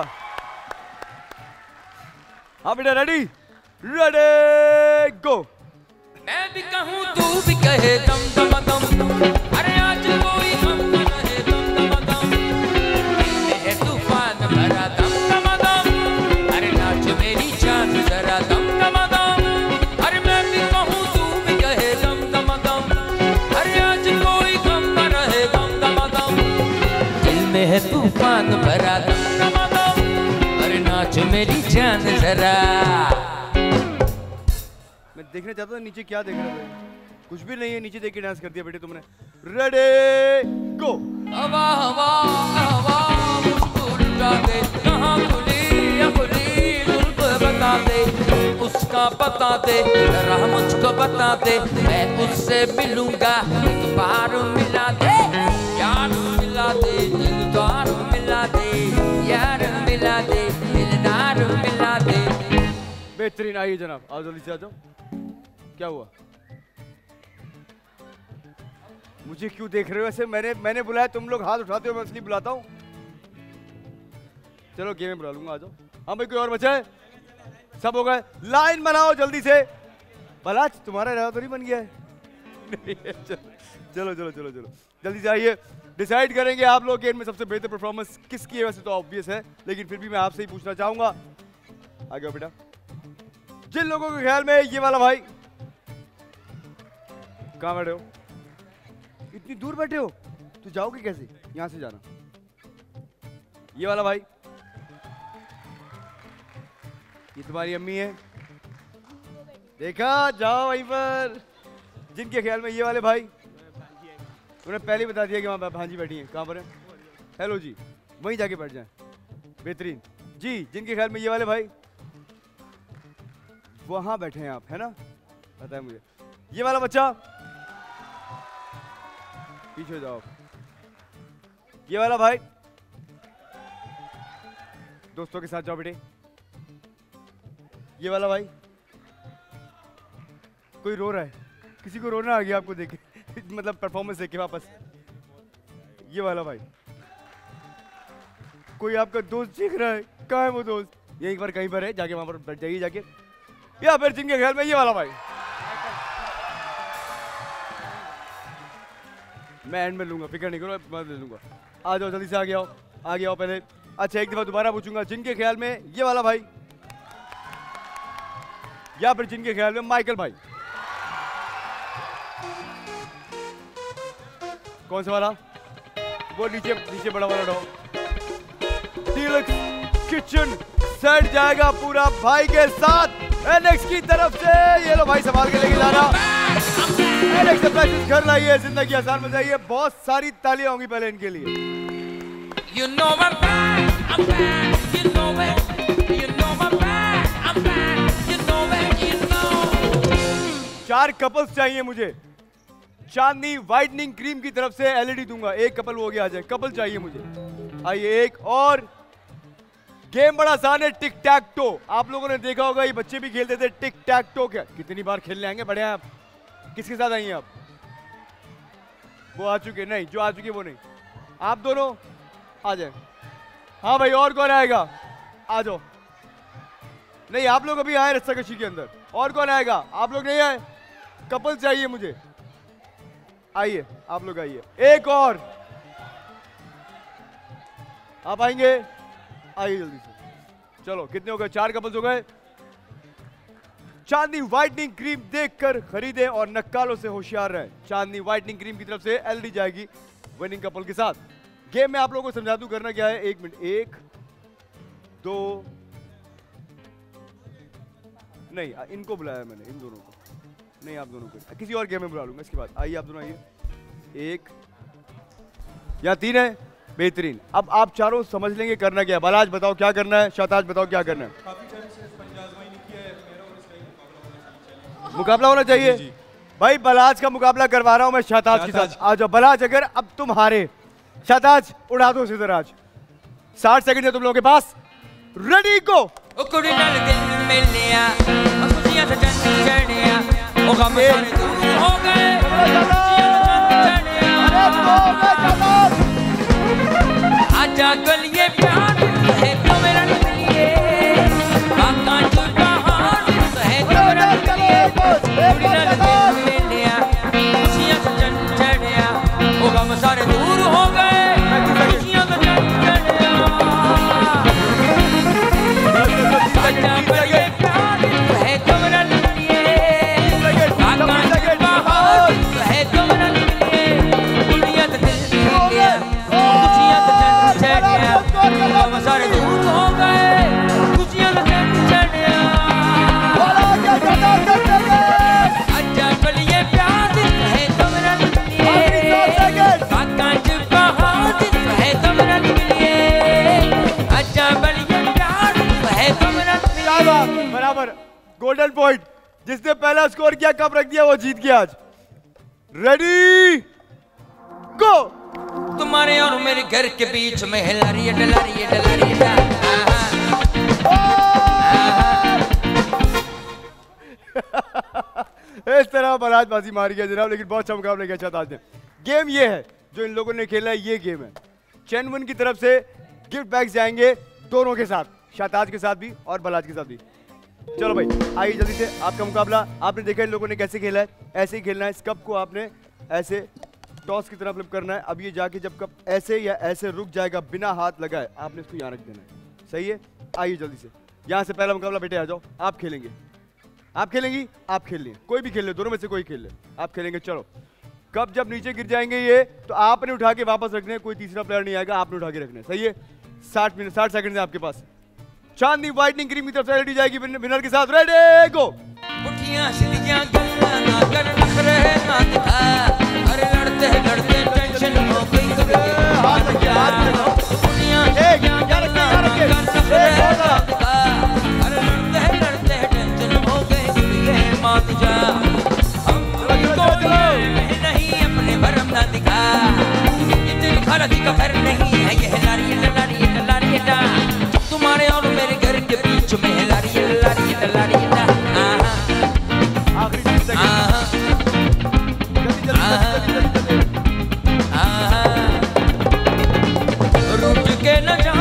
हाँ बेटा रेडी रेडी गो। मैं भी कहूँ तू भी कहे दम दम दम, अरे आज कोई हम न रहे दम दम दम। दिल में है तूफान भरा दम दम दम, अरे नाच मेरी जान जरा दम दम दम। अरे मैं भी कहूँ तू भी कहे दम दम दम, अरे आज कोई हम न रहे दम दम दम। दिल में है तूफान भरा दम दम दम, अरे नाच मेरी जान जरा। मैं देखना चाहता था नीचे क्या देख रहा था, कुछ भी नहीं है, नीचे देख के डांस कर दिया बेटे तुमने। Ready go. हवा हवा हवा मुझको लुटा दे, कहाँ खुली या खुली जुल्फ बता दे, उसका बता दे जरा मुझको बता दे, मैं उससे मिलूंगा एक बार मिला दे, यार मिला दे दिलदार मिला दे, यार मिला दे दिलदार मिला दे। बेहतरीन, आइए जनाब, आओ जल्दी से आ जाओ। क्या हुआ? मुझे क्यों देख रहे हो ऐसे? मैंने मैंने बुलाया, तुम लोग हाथ उठाते हो, मैं इसलिए बुलाता हूँ। चलो गेम में बुला लूंगा, आ जाओ। हाँ भाई, कोई और बचा है? सब हो गए, लाइन बनाओ जल्दी से। भला तुम्हारा इरादा तो नहीं बन गया है? नहीं है, चलो चलो चलो चलो जल्दी से आइए। डिसाइड करेंगे आप लोग गेम में सबसे बेहतर परफॉर्मेंस किसकी है। वैसे तो ऑब्वियस है, लेकिन फिर भी मैं आपसे ही पूछना चाहूंगा। आ गया बेटा। जिन लोगों के ख्याल में ये वाला भाई, कहाँ बैठे हो? इतनी दूर बैठे हो, तो जाओगे कैसे? यहां से जाना। ये वाला भाई, ये तुम्हारी अम्मी है, देखा, जाओ वहीं पर। जिनके ख्याल में ये वाले भाई, उन्हें पहले बता दिया कि वहां भांजी बैठी है। कहाँ पर है? हेलो जी, वहीं जाके बैठ जाएं। बेहतरीन जी। जिनके ख्याल में ये वाले भाई, वहां बैठे हैं आप, है ना? पता है मुझे। ये वाला बच्चा, पीछे जाओ। ये वाला भाई, दोस्तों के साथ जाओ बेटे। ये वाला भाई, कोई रो रहा है, किसी को रोना आ गया आपको देख के मतलब परफॉर्मेंस देख के वापस। ये वाला भाई, कोई आपका दोस्त दिख रहा है, कहाँ है वो दोस्त? ये एक बार कहीं पर है, जाके वहां पर बैठ जाइए जाके। या फिर जिनके ख्याल में ये वाला भाई, मैं एंड में लूंगा, फिक्र नहीं करो, मैं ले लूंगा। आ जाओ जल्दी से, आगे आओ, आगे आओ पहले। अच्छा एक दफा दोबारा पूछूंगा, जिनके ख्याल में ये वाला भाई या फिर जिनके ख्याल में माइकल भाई, कौन सा वाला? वो नीचे नीचे बड़ा वाला डॉग। डीलक्स किचन सेट जाएगा पूरा भाई के साथ एलेक्स की तरफ से। ये लो भाई संभाल के लेके जा रहा। एलेक्स से घर लाइए, जिंदगी आसान बजाइए। बहुत सारी तालियां होंगी पहले इनके लिए। You know I'm back, I'm back, you know it. You know I'm back, I'm back, you know it, you know. चार कपल्स चाहिए मुझे। चांदनी वाइटनिंग क्रीम की तरफ से एलईडी दूंगा। एक कपल वो गया आ जाए, कपल चाहिए मुझे। आइए एक और। गेम बड़ा आसान है, टिक टैक टो। आप लोगों ने देखा होगा, ये बच्चे भी खेलते थे टिक टैक टो। क्या कितनी बार खेलने आएंगे? बड़े आप किसके साथ आएंगे? आप वो आ चुके नहीं, जो आ चुके वो नहीं। आप दोनों आ जाए। हाँ भाई, और कौन आएगा? आ जाओ। नहीं, आप लोग अभी आए रस्साकशी के अंदर। और कौन आएगा? आप लोग नहीं आए। कपल चाहिए मुझे। आइए, आप लोग आइए। एक और। आप आएंगे? आइए जल्दी से। चलो, कितने हो गए? चार कपल्स हो गए। चांदनी वाइटनिंग क्रीम देखकर खरीदे और नक्कालों से होशियार रहे। चांदनी वाइटनिंग क्रीम की तरफ से एलईडी जाएगी विनिंग कपल के साथ। गेम में आप लोगों को समझा दूं करना क्या है। एक मिनट, एक दो नहीं, इनको बुलाया मैंने, इन दोनों को नहीं, आप दोनों को किसी और गेम में बुला लूंगा इसके बाद। आइए आप दोनों आइए। एक या तीन है, बेहतरीन। अब आप चारों समझ लेंगे करना क्या है। बालाज बताओ क्या करना है, शहताज बताओ क्या करना है। मुकाबला होना चाहिए भाई। बलाज का मुकाबला करवा रहा हूं मैं शहताज के साथ। आ जाओ बलाज, अगर अब तुम हारे, शहताज उड़ा दो इधर आज। साठ सेकंड है तुम लोगों के पास। Ready go. ओ कुड़ी नाल दिल मिलिया, ओ खुशियां से चंद चढ़िया, ओ गम सारे दूर हो गए, आजा कल ये प्यार है तो मेरा लिए, बाका झूठा हार है तो मेरा लिए। कुड़ी नाल दिल मिलिया, खुशियां से चंद चढ़िया, ओ गम सारे दूर हो गए, खुशियां से चंद चढ़िया। आजा कल ये प्यार है तो मेरा लिए, बाका झूठा हार है तो मेरा लिए। कुड़ियां तो दिल मिलिया, खुशियां तो चंद चढ़िया, ओ गम सारे दूर हो गए, खुशियां तो चंद चढ़िया। आजा कल ये प्यार है तो मेरा लिए, बाका झूठा हार है तो मेरा लिए। आजा कल ये प्यार है तो मेरा लिए। बराबर, गोल्डन पॉइंट। जिसने पहला स्कोर किया, कप रख दिया, वो जीत गया आज। Ready go. तुम्हारे और मेरे घर के बीच में है लारी डलारी डलारी डा। इस तरह बराज बाजी मारी गया जनाब, लेकिन बहुत अच्छा मुकाबला किया शहताज ने। गेम ये है जो इन लोगों ने खेला है, ये गेम है। चैनवन की तरफ से गिफ्ट बैग्स जाएंगे दोनों के साथ, शहताज के साथ भी और बलाज के साथ भी। चलो भाई आइए जल्दी से, आपका मुकाबला। आपने देखा इन लोगों ने कैसे खेला है, ऐसे ही खेलना है। इस कप को आपने ऐसे टॉस की तरह फ्लिप करना है। अब ये जाके जब कप ऐसे या ऐसे रुक जाएगा बिना हाथ लगाए, आपने इसको यहाँ रख देना है। सही है? आइए जल्दी से। यहाँ से पहला मुकाबला बेटे आ जाओ। आप खेलेंगे, आप खेलेंगी, आप खेल लिए, कोई भी खेल ले, दोनों में से कोई खेल ले, आप खेलेंगे। चलो, कब जब नीचे गिर जाएंगे ये, तो आपने उठा के वापस रखने, कोई तीसरा प्लेयर नहीं आएगा, आपने उठा के रखने। सही है? साठ मिनट साठ सेकंड है आपके पास। चांदनी वाइटनिंग क्रीम की तरफ से रेडी जाएगी विनर के साथ। रेडी गो। उठियां सीढ़ियां गल्ला ना कर नखरे ना दिखा, अरे लड़ते लड़ते टेंशन हो गई तो हाथ लगे, हाथ लगे। उठियां एक यार के यार के नखरे ना दिखा, अरे लड़ते लड़ते टेंशन हो गई तो ये मान जा। हमको नहीं अपने भरम ना दिखा, ये तेरी खालती का घर नहीं है, ये है लारी लारी लारी डा। तुम्हारे और मेरे घर के बीच में है लारी लारी लारी डा। आखिरी तीन सेकंड। जल्दी जल्दी रुक के न जा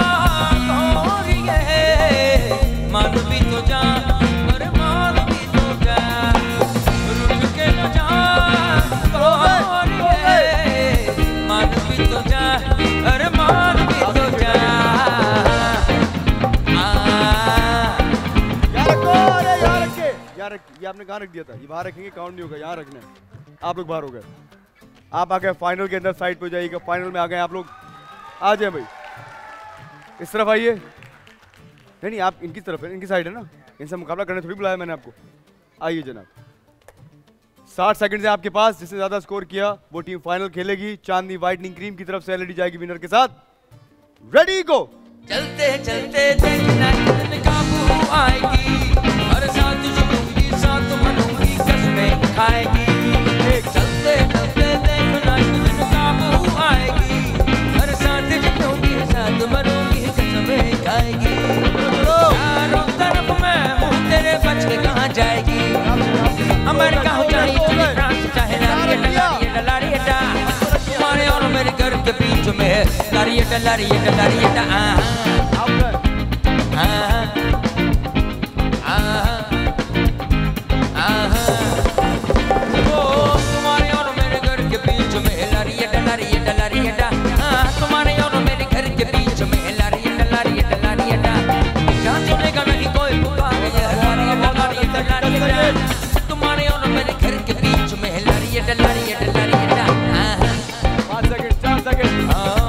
मान भी तो जा, अरे मान भी तो जा। रुक के न जा ये आपने कहाँ रख दिया था? ये बाहर रखेंगे, काउंट नहीं होगा, यहाँ रखना है। आप लोग बाहर हो गए, आप आ गए फाइनल के अंदर, साइड पे जाइएगा। फाइनल में आ गए आप लोग, आ जाए भाई, इस तरफ आइए। नहीं नहीं, आप इनकी तरफ है, इनकी साइड है ना, इनसे मुकाबला करने थोड़ी बुलाया मैंने आपको। आइए जनाब, साठ सेकंड है आपके पास, जिसने ज्यादा स्कोर किया वो टीम फाइनल खेलेगी। चांदनी वाइटनिंग क्रीम की तरफ से एलईडी जाएगी विनर के साथ। Ready go. चलते चलते देखना कितने काबू आएगी, हर साथ जुड़ूंगी साथ मनूंगी कसमें खाएगी। चलते चलते देखना कितने काबू आएगी, हर साथ जुड़ूंगी साथ मनूंगी कसमें खाएगी। चारों तरफ मैं हूँ तेरे बच के कहाँ जाएगी, अमेरिका हो चाहे चले फ्रांस चाहे लारियटा लारियटा, तुम्हारे और मेरे घर के बीच में लारियटा लारियटा लारियटा। तुम्हारे और मेरे घर के बीच में लारियटा लारियटा लारियटा, तुम्हारे और मेरे घर के बीच में लारियटा लारियटा लारियटा। जान सुनेगा नहीं कोई पुकार लारियटा लारियटा लारियटा, तुम्हारे और मेरे घर के बीच में लारियटा लारियटा लारियटा। पाँच सेकंड, चार सेकंड,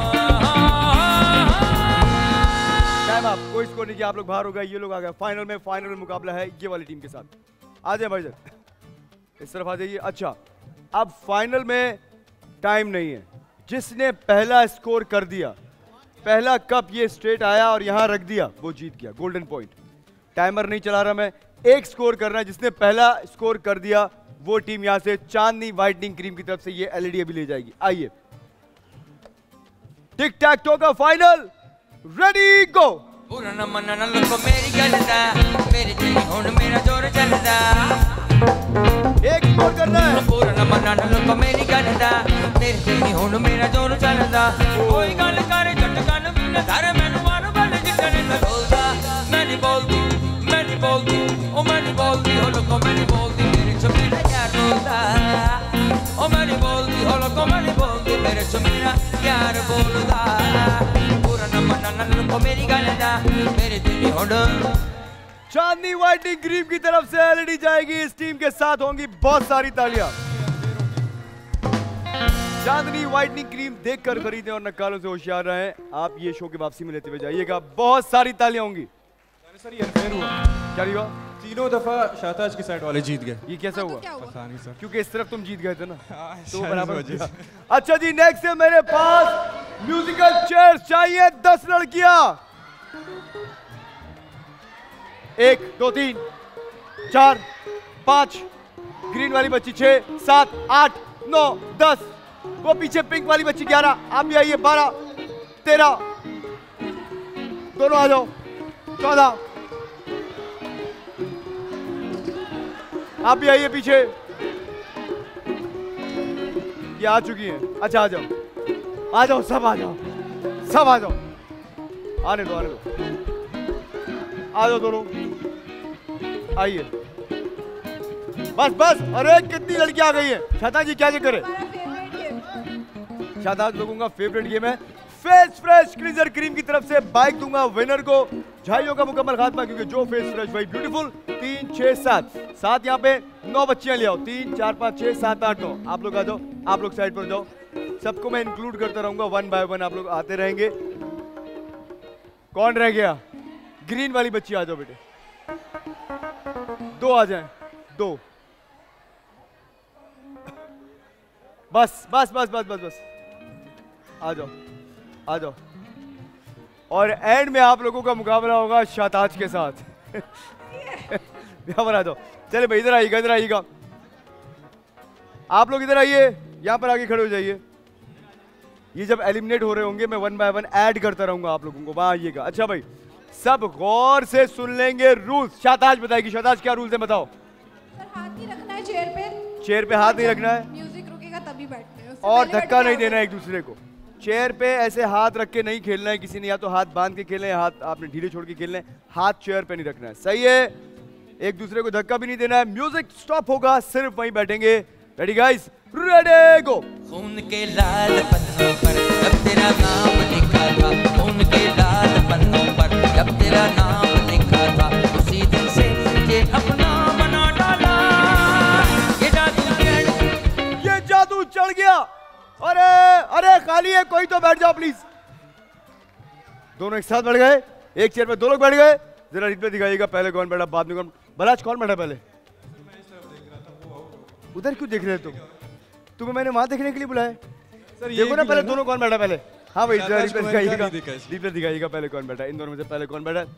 आप कोई स्कोर नहीं किया, आप लोग बाहर हो गए, ये लोग आ गए फाइनल में। फाइनल में मुकाबला है ये वाली टीम के साथ। आ जाए भाई साहब, इस तरफ आ जाइए। अच्छा, अब फाइनल में टाइम नहीं है, जिसने पहला स्कोर कर दिया, पहला कप ये स्ट्रेट आया और यहां रख दिया, वो जीत गया, गोल्डन पॉइंट। टाइमर नहीं चला रहा मैं, एक स्कोर करना है, जिसने पहला स्कोर कर दिया वो टीम यहां से चांदनी वाइटनिंग क्रीम की तरफ से ये एलईडी अभी ले जाएगी। आइए, टिक टैक टो का फाइनल, रेडी गो। पूरा न मन न लोको मेरी गलदा, मेरे तेरी होन मेरा जोर चलदा। एक स्कोर करना है। पूरा न मन न लोको मेरी गलदा, मेरे तेरी होन मेरा जोर चलदा। कोई गल करे झटकन बिन धर मैनू मार बल जितने न बोलदा। मैं नहीं बोलती, मैं नहीं बोलती, ओ मैं नहीं बोलती, हो लोको मैं नहीं बोलती, मेरे च मेरा यार बोलदा। ओ मैं नहीं बोलती, हो लोको मैं नहीं बोलती, मेरे च मेरा यार बोलदा। पूरा न मन न लोको मेरी गलदा, मेरे तेरी होन। चांदनी वाइटनिंग क्रीम की तरफ से एलईडी जाएगी, इस टीम के साथ होंगी बहुत सारी तालियां। चांदनी वाइटनिंग क्रीम देखकर खरीदें और नक्कालों से होशियार रहें। आप ये शो के वापसी में लेते हुए जाइएगा, बहुत सारी तालियां होंगी। सर ये अनफेयर हुआ, क्या हुआ? तीनों दफा शाहताज की साइड वाले जीत गए। ये कैसे हुआ? पता नहीं सर, क्योंकि इस तरफ तुम जीत गए थे ना, तो शायद बराबर इस वजह से। अच्छा जी, नेक्स्ट है मेरे पास म्यूजिकल चेयर्स चाहिए, दस लड़कियां। एक दो तीन चार पाँच, ग्रीन वाली बच्ची छह, सात, आठ, नौ, दस, वो पीछे पिंक वाली बच्ची ग्यारह, आप भी आइए, बारह, तेरह, दोनों आ जाओ, चौदह, आप भी आइए पीछे, ये आ चुकी हैं। अच्छा आ जाओ, आ जाओ, सब आ जाओ, सब आ जाओ, आने दो, आने दो, आ जाओ दोनों, आइए, बस बस। अरे कितनी लड़की आ गई है। शहताज जी क्या चेक करे? शहताज लोगों का फेवरेट गेम है। फेस फ्रेश क्लींजर क्रीम की तरफ से बाइक दूंगा विनर को। झाइयों का मुकम्मल खात्मा, क्योंकि जो फेस फ्रेश वही ब्यूटीफुल। तीन छह सात, सात यहाँ पे नौ बच्चियां ले आओ, तीन चार पाँच छह सात आठ नौ, आप लोग आ जाओ, आप लोग साइड पर जाओ, सबको मैं इंक्लूड करता रहूंगा, वन बाय वन आप लोग आते रहेंगे। कौन रह गया? ग्रीन वाली बच्ची आ जाओ बेटे, दो आ जाएं, दो, बस बस बस बस बस बस, आ जाओ आ जाओ। और एंड में आप लोगों का मुकाबला होगा शहताज के साथ। यहाँ पर आ जाओ, चले भाई इधर आइएगा, इधर आइएगा, आप लोग इधर आइए, यहाँ पर आके खड़े हो जाइए। ये जब एलिमिनेट हो रहे होंगे मैं वन बाय वन ऐड करता रहूंगा आप लोगों को, वहां आइएगा। अच्छा भाई, सब गौर से सुन लेंगे रूल्स। शहताज बताएगी। शहताज क्या रूल्स है बताओ? सर हाथ नहीं रखना है चेयर पे, चेयर पे हाथ नहीं रखना है, म्यूजिक रुकेगा तभी बैठना है, और धक्का नहीं देना है एक दूसरे को। चेयर पे ऐसे हाथ रख के नहीं खेलना है किसी ने, या तो हाथ बांध के खेलना है, हाथ आपने ढीले छोड़ के खेलना है, हाथ चेयर पे नहीं रखना है, सही है? एक दूसरे को धक्का भी नहीं देना है। म्यूजिक स्टॉप होगा, सिर्फ वहीं बैठेंगे। Ready guys? Ready go. खून के लाल पन्नों पर जब तेरा नाम लिखा था, खून के लाल पन्नों पर जब तेरा नाम लिखा था, उसी दिन से मुझे अपना बना डाला। खाली है, कोई तो बैठ जाओ प्लीज। दोनों एक साथ बैठ गए, एक चेयर पे दो लोग बैठ गए। जरा रिप्ले दिखाइएगा, पहले कौन बैठा बाद में कौन। बलाज कौन बैठा पहले? उधर क्यों देख रहे हो तुम? तुम्हें मैंने वहां देखने के लिए बुलाया। देखो ना पहले दोनों कौन बैठा पहले। हाँ भाई जरा रिप्ले दिखाइएगा, रिप्ले दिखाइएगा पहले कौन बैठा, इन दोनों में से पहले कौन बैठा।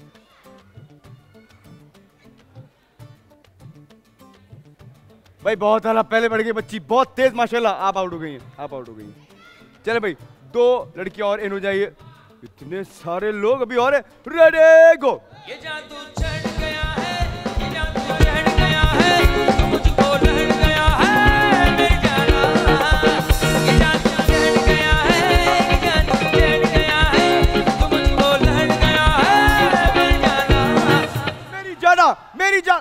भाई बहुत आला, पहले बढ़ गई बच्ची, बहुत तेज माशाल्लाह। आप आउट हो गई हैं, आप आउट हो गई हैं। चले भाई दो लड़कियां और इन हो जाइए। इतने सारे लोग अभी और है। Ready go. ये जादू चढ़ गया है, ये जादू चढ़ गया है, मुझको लहर गया है मेरे जाना। ये जादू चढ़ गया है, ये जादू चढ़ गया है, मुझको लहर गया है मेरे जाना। मेरी जाना, मेरी जान।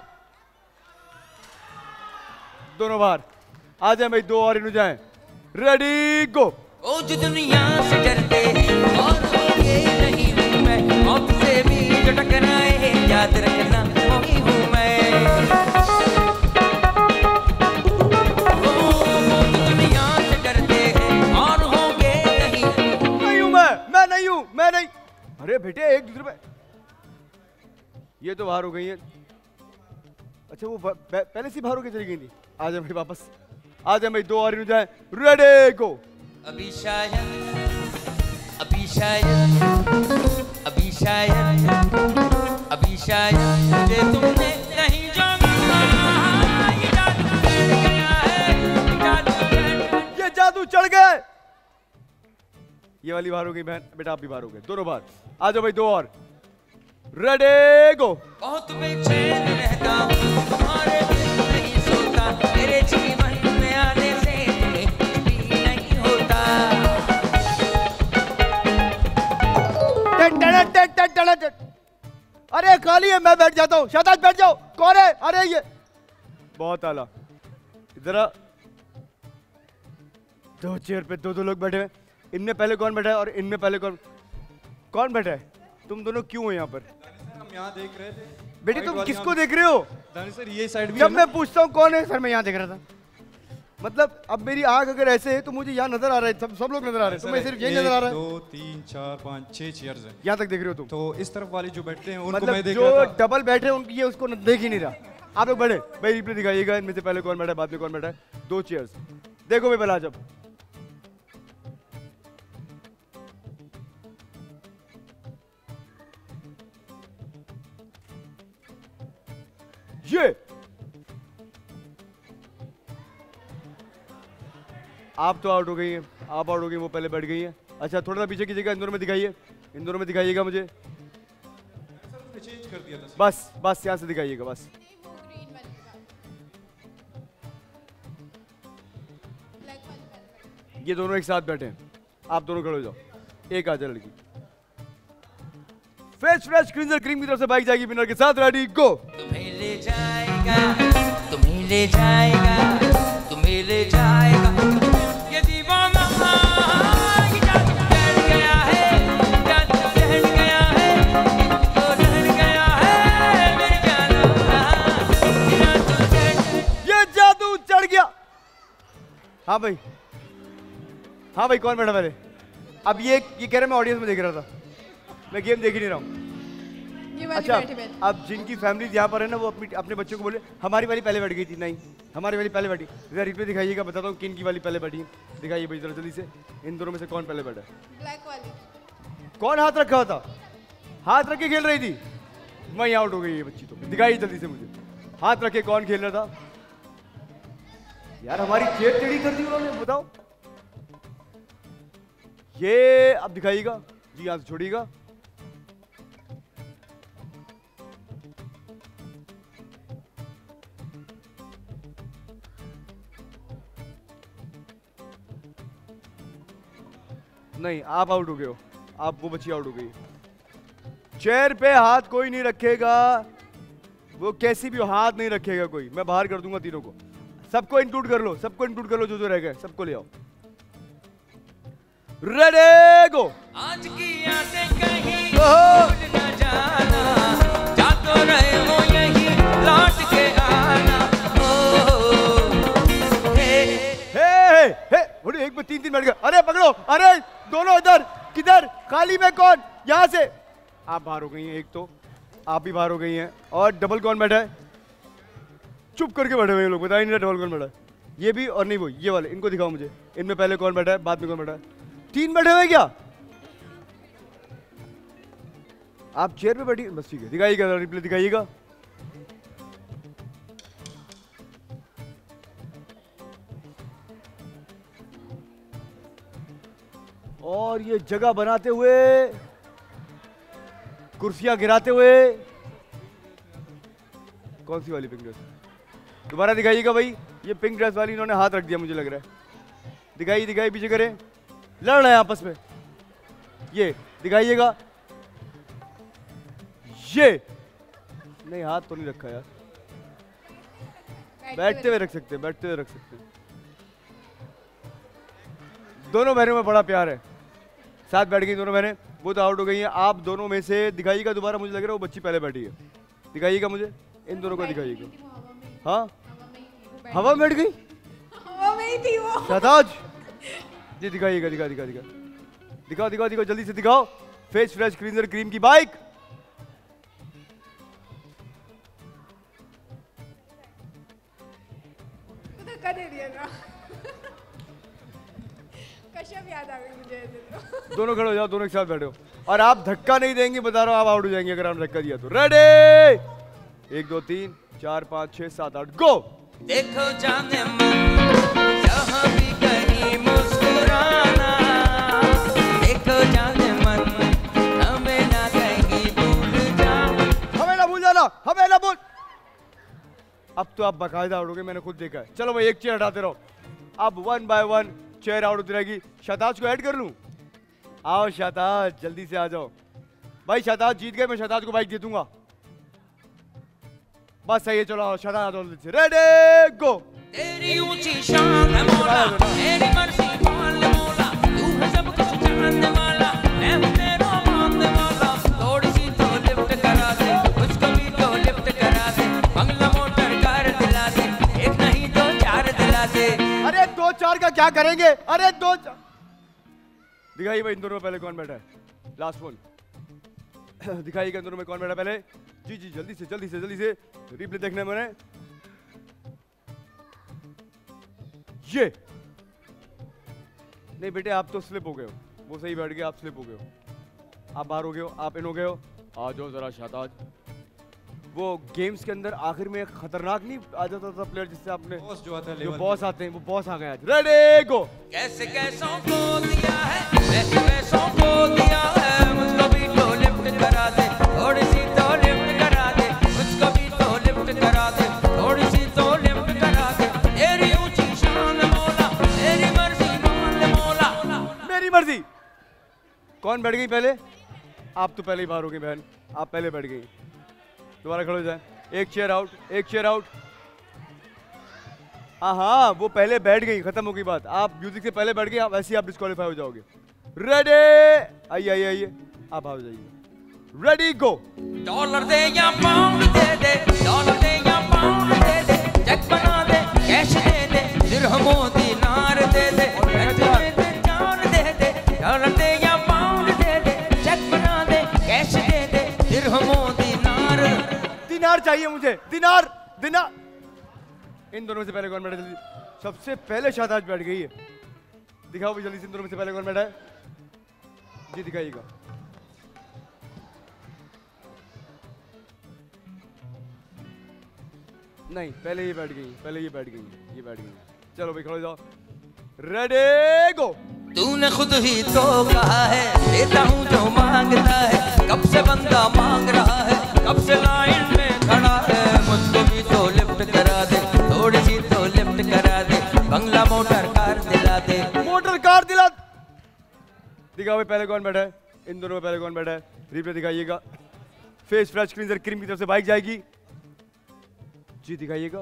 दोनों बाहर आ जाए भाई, दो और इन हो जाए। Ready go. ओ जो दुनिया से डरते और ये नहीं हूँ मैं, मौत से भी जो टकराए याद रखना वही हूँ मैं। ओ जो दुनिया से डरते हैं और होंगे नहीं। नहीं हूँ मैं, मैं नहीं हूँ, मैं नहीं। अरे बेटे एक दूसरे पे, ये तो बाहर हो गई है। अच्छा वो पहले से बाहर होके चली गई थी। आ जाए भाई वापस, आ जाए भाई, दो और इन हो जाए। Ready go. अभी शायद, अभी शायद, अभी शायद, अभी शायद मुझे तुमने नहीं जाना। ये जादू चढ़ गया है, ये जादू चढ़, ये जादू चढ़ गए। ये वाली बाहर हो गई बहन, बेटा आप भी बाहर हो गए, दोनों बाहर। आ जाओ भाई दो और। Ready go. बहुत बेचैन रहता हूँ, तुम्हारे बिन नहीं सोता, मेरे जीवन में आने से तुम्हें कुछ भी नहीं होता। टन टन टन टन टन टन। अरे खाली है, मैं बैठ जाता हूँ। शादाब बैठ जाओ। कौन है? अरे ये बहुत आला। इधर दो चेयर पे दो दो लोग बैठे हैं। इनमें पहले कौन बैठा है और इनमें पहले कौन कौन बैठा है? तुम दोनों क्यों हो यहाँ पर? हम यहाँ देख रहे थे। बेटे तुम किसको देख रहे हो? सर ये साइड भी जब मैं पूछता हूँ कौन है, सर मैं यहाँ देख रहा था। मतलब अब मेरी आंख अगर ऐसे है तो मुझे यहाँ नजर आ रहा है, सब सब लोग नजर आ रहे हैं, तुम्हें सिर्फ यही नजर आ रहा है। दो तीन चार पाँच छह चेयर्स हैं, यहाँ तक देख रहे हो तुम? तो इस तरफ वाली जो बैठते हैं उनको मतलब मैं देख जो रहा था। डबल बैठे हैं उनकी ये उसको देख ही नहीं रहा। आप लोग बैठे भाई, रिप्ले दिखाइएगा इनमें से पहले कौन बैठा है बाद में कौन बैठा है। दो चेयर्स देखो भाई पहला। जब ये आप तो आउट हो गई हैं, आप आउट हो गई, वो पहले बैठ गई हैं। अच्छा थोड़ा सा पीछे कीजिएगा, इन दोनों में दिखाइए, इन दोनों में दिखाइएगा मुझे। चेंज कर दिया था। बस बस यहाँ से दिखाइएगा बस। वो ग्रीन वाली का, ब्लैक वाली का। ये दोनों एक साथ बैठे हैं, आप दोनों खड़े हो जाओ। एक आ जाए लड़की। फ्रेश फ्रेश क्लींजर क्रीम की तरफ से बाइक जाएगी विनर के साथ। Ready go. तुम्हें ले जाएगा, तुम्हें ले जाएगा, तुम्हें ले जाएगा ये दीवाना। ये जादू चढ़ गया है, जादू चढ़ गया है, मुझको लहर गया है मेरे जाना। ये जादू चढ़, ये जादू चढ़ गया। हाँ भाई, हाँ भाई कौन बैठा पहले? अब ये ये कह रहे मैं ऑडियंस में देख रहा था, मैं गेम देख ही नहीं रहा हूँ। ये वाली अच्छा बैठी बैठी। अब जिनकी फैमिली यहाँ पर है ना वो अपनी अपने बच्चों को बोले हमारी वाली पहले बैठ गई थी। नहीं हमारी वाली पहले बैठी। जरा रिप्ले दिखाइएगा, बताता हूँ किन की वाली पहले बैठी है। दिखाइए भाई जरा जल्दी से, इन दोनों में से कौन पहले बैठा है? ब्लैक वाली। कौन हाथ रखा था? हाथ रख के खेल रही थी। वही आउट हो गई ये बच्ची। तो दिखाइए जल्दी से मुझे, हाथ रख के कौन खेल रहा था? यार हमारी चेयर टेढ़ी कर दी उन्होंने, बताओ। ये अब दिखाइएगा जी, यहाँ से छोड़िएगा। नहीं आप आउट हो गए हो, आप वो बच्ची आउट हो गई। चेयर पे हाथ कोई नहीं रखेगा, वो कैसी भी हो हाथ नहीं रखेगा कोई। मैं बाहर कर दूंगा तीनों को। सबको इंक्लूड कर लो, सबको इंक्लूड कर लो, जो जो रह गए सबको ले आओ। Ready go. आज की यादें कहीं भूल न जाना, जा तो रहे हो यहीं लौट के आना। ओ हे हे हे हे, एक तीन तीन बैठ गए। अरे पकड़ो, अरे दोनों इधर, किधर खाली में कौन? यहाँ से आप बाहर हो गई हैं, एक तो आप भी बाहर हो गई हैं। और डबल कौन बैठा है? चुप करके बैठे हुए हैं लोग, बताइए नहीं डबल कौन बैठा है? ये भी और नहीं वो, ये वाले, इनको दिखाओ मुझे। इनमें पहले कौन बैठा है, बाद में कौन बैठा है? तीन बैठे हुए क्या आप चेयर पे बैठी? बस ठीक है, दिखाइएगा, रिप्ले दिखाइएगा। और ये जगह बनाते हुए, कुर्सियां गिराते हुए, कौन सी वाली पिंक ड्रेस? दोबारा दिखाइएगा भाई। ये पिंक ड्रेस वाली इन्होंने हाथ रख दिया मुझे लग रहा है। दिखाइए दिखाइए, पीछे करें, लड़ रहे हैं आपस में। ये दिखाइएगा, ये नहीं हाथ तो नहीं रखा यार, बैठते हुए रख सकते हैं, बैठते हुए रख सकते हैं। दोनों बहनों में बड़ा प्यार है, साथ बैठ गई दोनों बहनें, वो तो आउट हो गई हैं। आप दोनों में से दिखाइएगा दोबारा, मुझे लग रहा है वो बच्ची पहले बैठी है। दिखाइएगा मुझे, इन दोनों को दिखाइएगा। हाँ हवा में बैठ गई, हवा में ही थी वो। शहताज जी दिखाइएगा, दिखा दिखा दिखा दिखाओ दिखाओ दिखाओ, जल्दी से दिखाओ। फेस फ्रेश क्लींजर क्रीम की बाइक। धक्का दे दिया था। कश्यप याद आ गई मुझे ऐसे तो। दोनों खड़े हो जाओ, दोनों एक साथ बैठो। और आप धक्का नहीं देंगे, बता रहा हूं, आप आउट हो जाएंगे अगर आपने धक्का दिया तो। रेडी, एक दो तीन चार पाँच छह सात आठ, गो। देखो जाने मन जहाँ भी कहीं मुस्कुराना, देखो जाने मन हमें ना कहीं भूल जाना, हमें ना भूल जाना, हमें ना भूल। अब तो आप बाकायदा आउट हो गए, मैंने खुद देखा है। चलो भाई एक चेयर हटाते रहो, अब one by one chair out होती रहेगी। शहताज को ऐड कर लूं? आओ शहताज, जल्दी से आ जाओ भाई। शहताज जीत गए, मैं शहताज को बाइक दे दूंगा। बस सही है, चलो शहताज आ जाओ जल्दी से। Ready, go. तेरी ऊंची शान है मौला, तेरी मर्जी मान ले मौला, तू है सब कुछ जानने वाला, मैं हूँ तेरा मानने वाला। थोड़ी सी तो लिफ्ट करा दे, मुझको भी तो लिफ्ट करा दे, बंगला मोटर कार दिला दे, एक नहीं दो चार दिला दे। अरे दो चार का क्या करेंगे? अरे दो चार दिखाइए भाई, इन दोनों में पहले कौन बैठा है? लास्ट वन दिखाइएगा, इन दोनों में कौन बैठा पहले? जी जी जल्दी से जल्दी से जल्दी से, रिप्ले देखना है मैंने। ये नहीं बेटे, आप तो स्लिप हो गए हो, वो सही बैठ गए, आप स्लिप हो गए हो, आप बाहर हो गए हो, आप इन हो गए हो। आ जाओ जरा शहताज। वो गेम्स के अंदर आखिर में खतरनाक नहीं आ जाता था प्लेयर, जिससे आपने बॉस जो आता है, जो लेवल बॉस आते हैं, वो बॉस आ गए आज। Ready, go. कैसे कैसों को दिया है, वैसे वैसों को दिया है, मुझको भी तो लिफ्ट करा दे, थोड़ी सी तो लिफ्ट करा दे, मुझको भी तो लिफ्ट करा दे, थोड़ी सी तो लिफ्ट करा दे। तेरी ऊंची शान मौला, तेरी मर्जी मान ले मौला। मेरी मर्जी। कौन बैठ गई पहले? आप तो पहले ही बाहर हो गई बहन, आप पहले बैठ गई। दोबारा खड़े हो जाए, एक चेयर आउट, एक चेयर आउट। हाँ हाँ, वो पहले बैठ गई, खत्म हो गई बात। आप म्यूजिक से पहले बैठ गए, आप ऐसे ही आप डिस्क्वालीफाई हो जाओगे। रेडी, आइए आइए आइए, आप आ जाइए। रेडी, गो। डॉलर दे या पाउंड दे दे, डॉलर दे या पाउंड दे दे, चेक बना दे, कैश दे दे, दिरहमों दीनार दे दे, जान दे दे। डॉलर दे या पाउंड दे दे, चेक बना दे, कैश दे दे, दिरहमों दीनार। दिनार चाहिए मुझे, दिनार दिनार। इन दोनों में से पहले कौन बैठा? जल्दी, सबसे पहले शहताज बैठ गई है। दिखाओ भी जल्दी से, इन दोनों में से पहले कौन बैठा है? जी दिखाइएगा। नहीं, पहले ये बैठ गई, पहले ये बैठ गई, ये बैठ गई। चलो भाई खड़े जाओ। Ready, go. तूने खुद ही तो कहा है, देता हूँ जो मांगता है, कब से बंदा मांग रहा है, कब से लाइन में खड़ा है, मुझको भी तो लिफ्ट करा दे, थोड़ी सी तो लिफ्ट करा दे, बंगला मोटर कार दिला दे। मोटर कार दिला। दिखाओ भाई पहले कौन बैठा है? इन दोनों में पहले कौन बैठा है? रिप्ले दिखाइएगा। फेस फ्रेश क्लींजर क्रीम की तरफ से बाइक जाएगी। जी दिखाइएगा।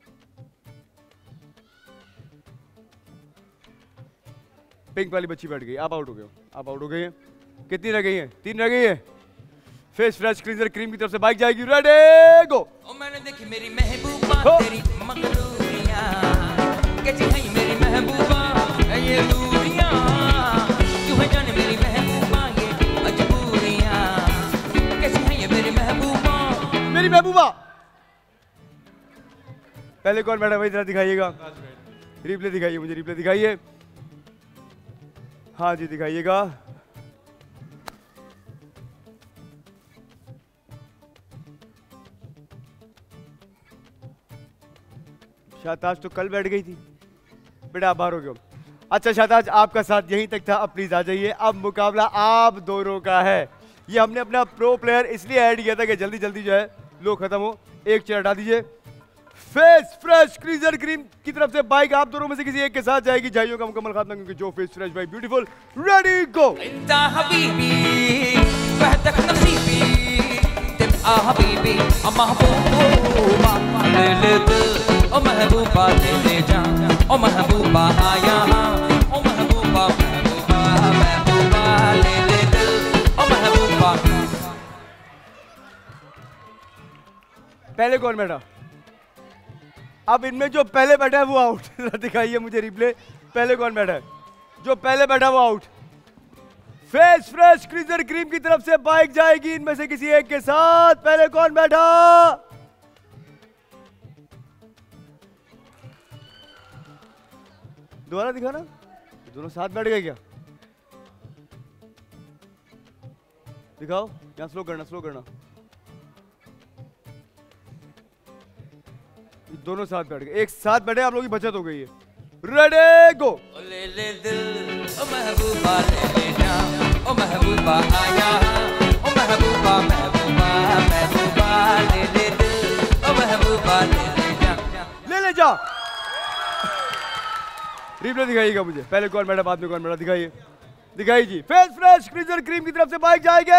पिंक वाली बच्ची बैठ गई, आप आउट हो गए हो, आप आउट हो गए हैं। कितनी रह गई हैं? तीन रह गई है। फेस फ्रेश क्लींजर क्रीम की तरफ से बाइक जाएगी। Ready, go. ओ मैंने देखी मेरी महबूबा तेरी मगरूरियां, कैसी है मेरी महबूबा, ये दूर महबूबा। पहले कौन बैठा भाई, जरा दिखाइएगा, रिप्ले दिखाइए मुझे, रिप्ले दिखाइए। हाँ जी दिखाइएगा। शाहताज तो कल बैठ गई थी बेटा, आप बाहर हो गए। अच्छा शाहताज आपका साथ यहीं तक था, अब प्लीज आ जाइए। अब मुकाबला आप दोनों का है। ये हमने अपना प्रो प्लेयर इसलिए ऐड किया था कि जल्दी जल्दी जो है लोग खत्म हो। एक चेयर हटा दीजिए। फेस फ्रेश क्रीजर क्रीम की तरफ से बाइक आप दोनों में से किसी एक के साथ जाएगी। जाइयों का मुकम्मल खात्मा, क्योंकि जो face fresh bike beautiful. Ready go. ओ महबूबा ले ले जा, ओ महबूबा आया, ओ महबूबा महबूबा महबूबा ले ले दिल, ओ महबूबा। पहले कौन बैठा? अब इनमें जो पहले बैठा है वो आउट। दिखाइए मुझे रिप्ले, पहले कौन बैठा है? जो पहले बैठा वो आउट। फेस फ्रेश क्रीजर क्रीम की तरफ से बाइक जाएगी इनमें से किसी एक के साथ। पहले कौन बैठा? दोबारा दिखाना। दोनों साथ बैठ गए क्या? दिखाओ, यहां स्लो करना, स्लो करना। दोनों साथ बैठ गए, एक साथ बैठे, आप लोगों की बचत हो गई है। Ready go. ले ले दिल, ओ महबूबा ले ले जा, ओ महबूबा आया, ओ महबूबा महबूबा महबूबा ले ले दिल, ओ महबूबा ले ले जा, ले ले जा। रिप्ले दिखाइएगा मुझे, पहले कौन बैठा बाद में कौन बैठा, दिखाइए दिखाइए जी। फेस फ्रेश क्रीजर क्रीम की तरफ से बाइक जाएंगे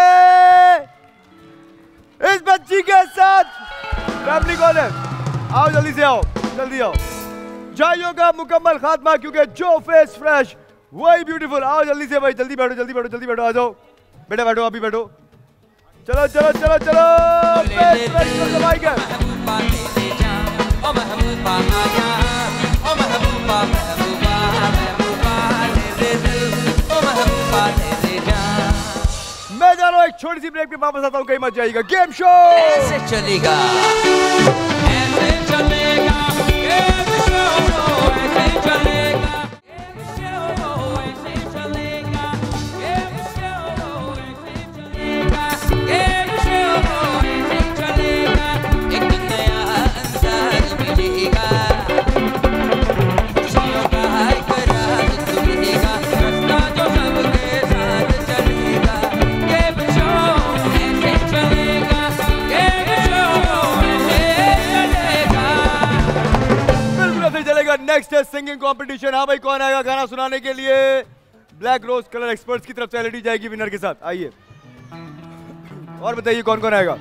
इस बच्ची के साथ। फैमिली कौन है? आओ जल्दी से आओ, जल्दी आओ। जाइयों का मुकम्मल खात्मा, क्योंकि जो फेस फ्रेश वही ब्यूटीफुल। आओ जल्दी से भाई, जल्दी बैठो जल्दी बैठो जल्दी बैठो, आ जाओ बेटा, बैठो अभी बैठो। चलो चलो चलो चलो। फेस फ्रेश की तरफ से बाइक है। महबूबा ले ले जा, ओ महबूबा आया, ओ महबूबा महबूबा महबूबा ले ले दिल, ओ महबूबा ले ले जा। मैं जा रहा हूँ एक छोटी सी ब्रेक पे, वापस आता हूँ, कहीं मत जाइएगा। गेम शो ऐसे चलेगा, ऐसे चलेगा, गेम शो ऐसे चलेगा, गेम शो ऐसे चलेगा, गेम शो ऐसे चलेगा, गेम शो ऐसे चलेगा। एक नया अंदाज मिलेगा, खुशियों का एक राज खुलेगा, रास्ता जो सबके साथ चलेगा। गेम शो ऐसे चलेगा, गेम शो ऐसे चलेगा। बिल्कुल ऐसे ही चलेगा। नेक्स्ट है सिंगिंग कंपटीशन। हाँ भाई, कौन आएगा गाना सुनाने के लिए? ब्लैक रोज कलर एक्सपर्ट्स की तरफ से एलईडी जाएगी विनर के साथ। आइए और बताइए कौन कौन आएगा।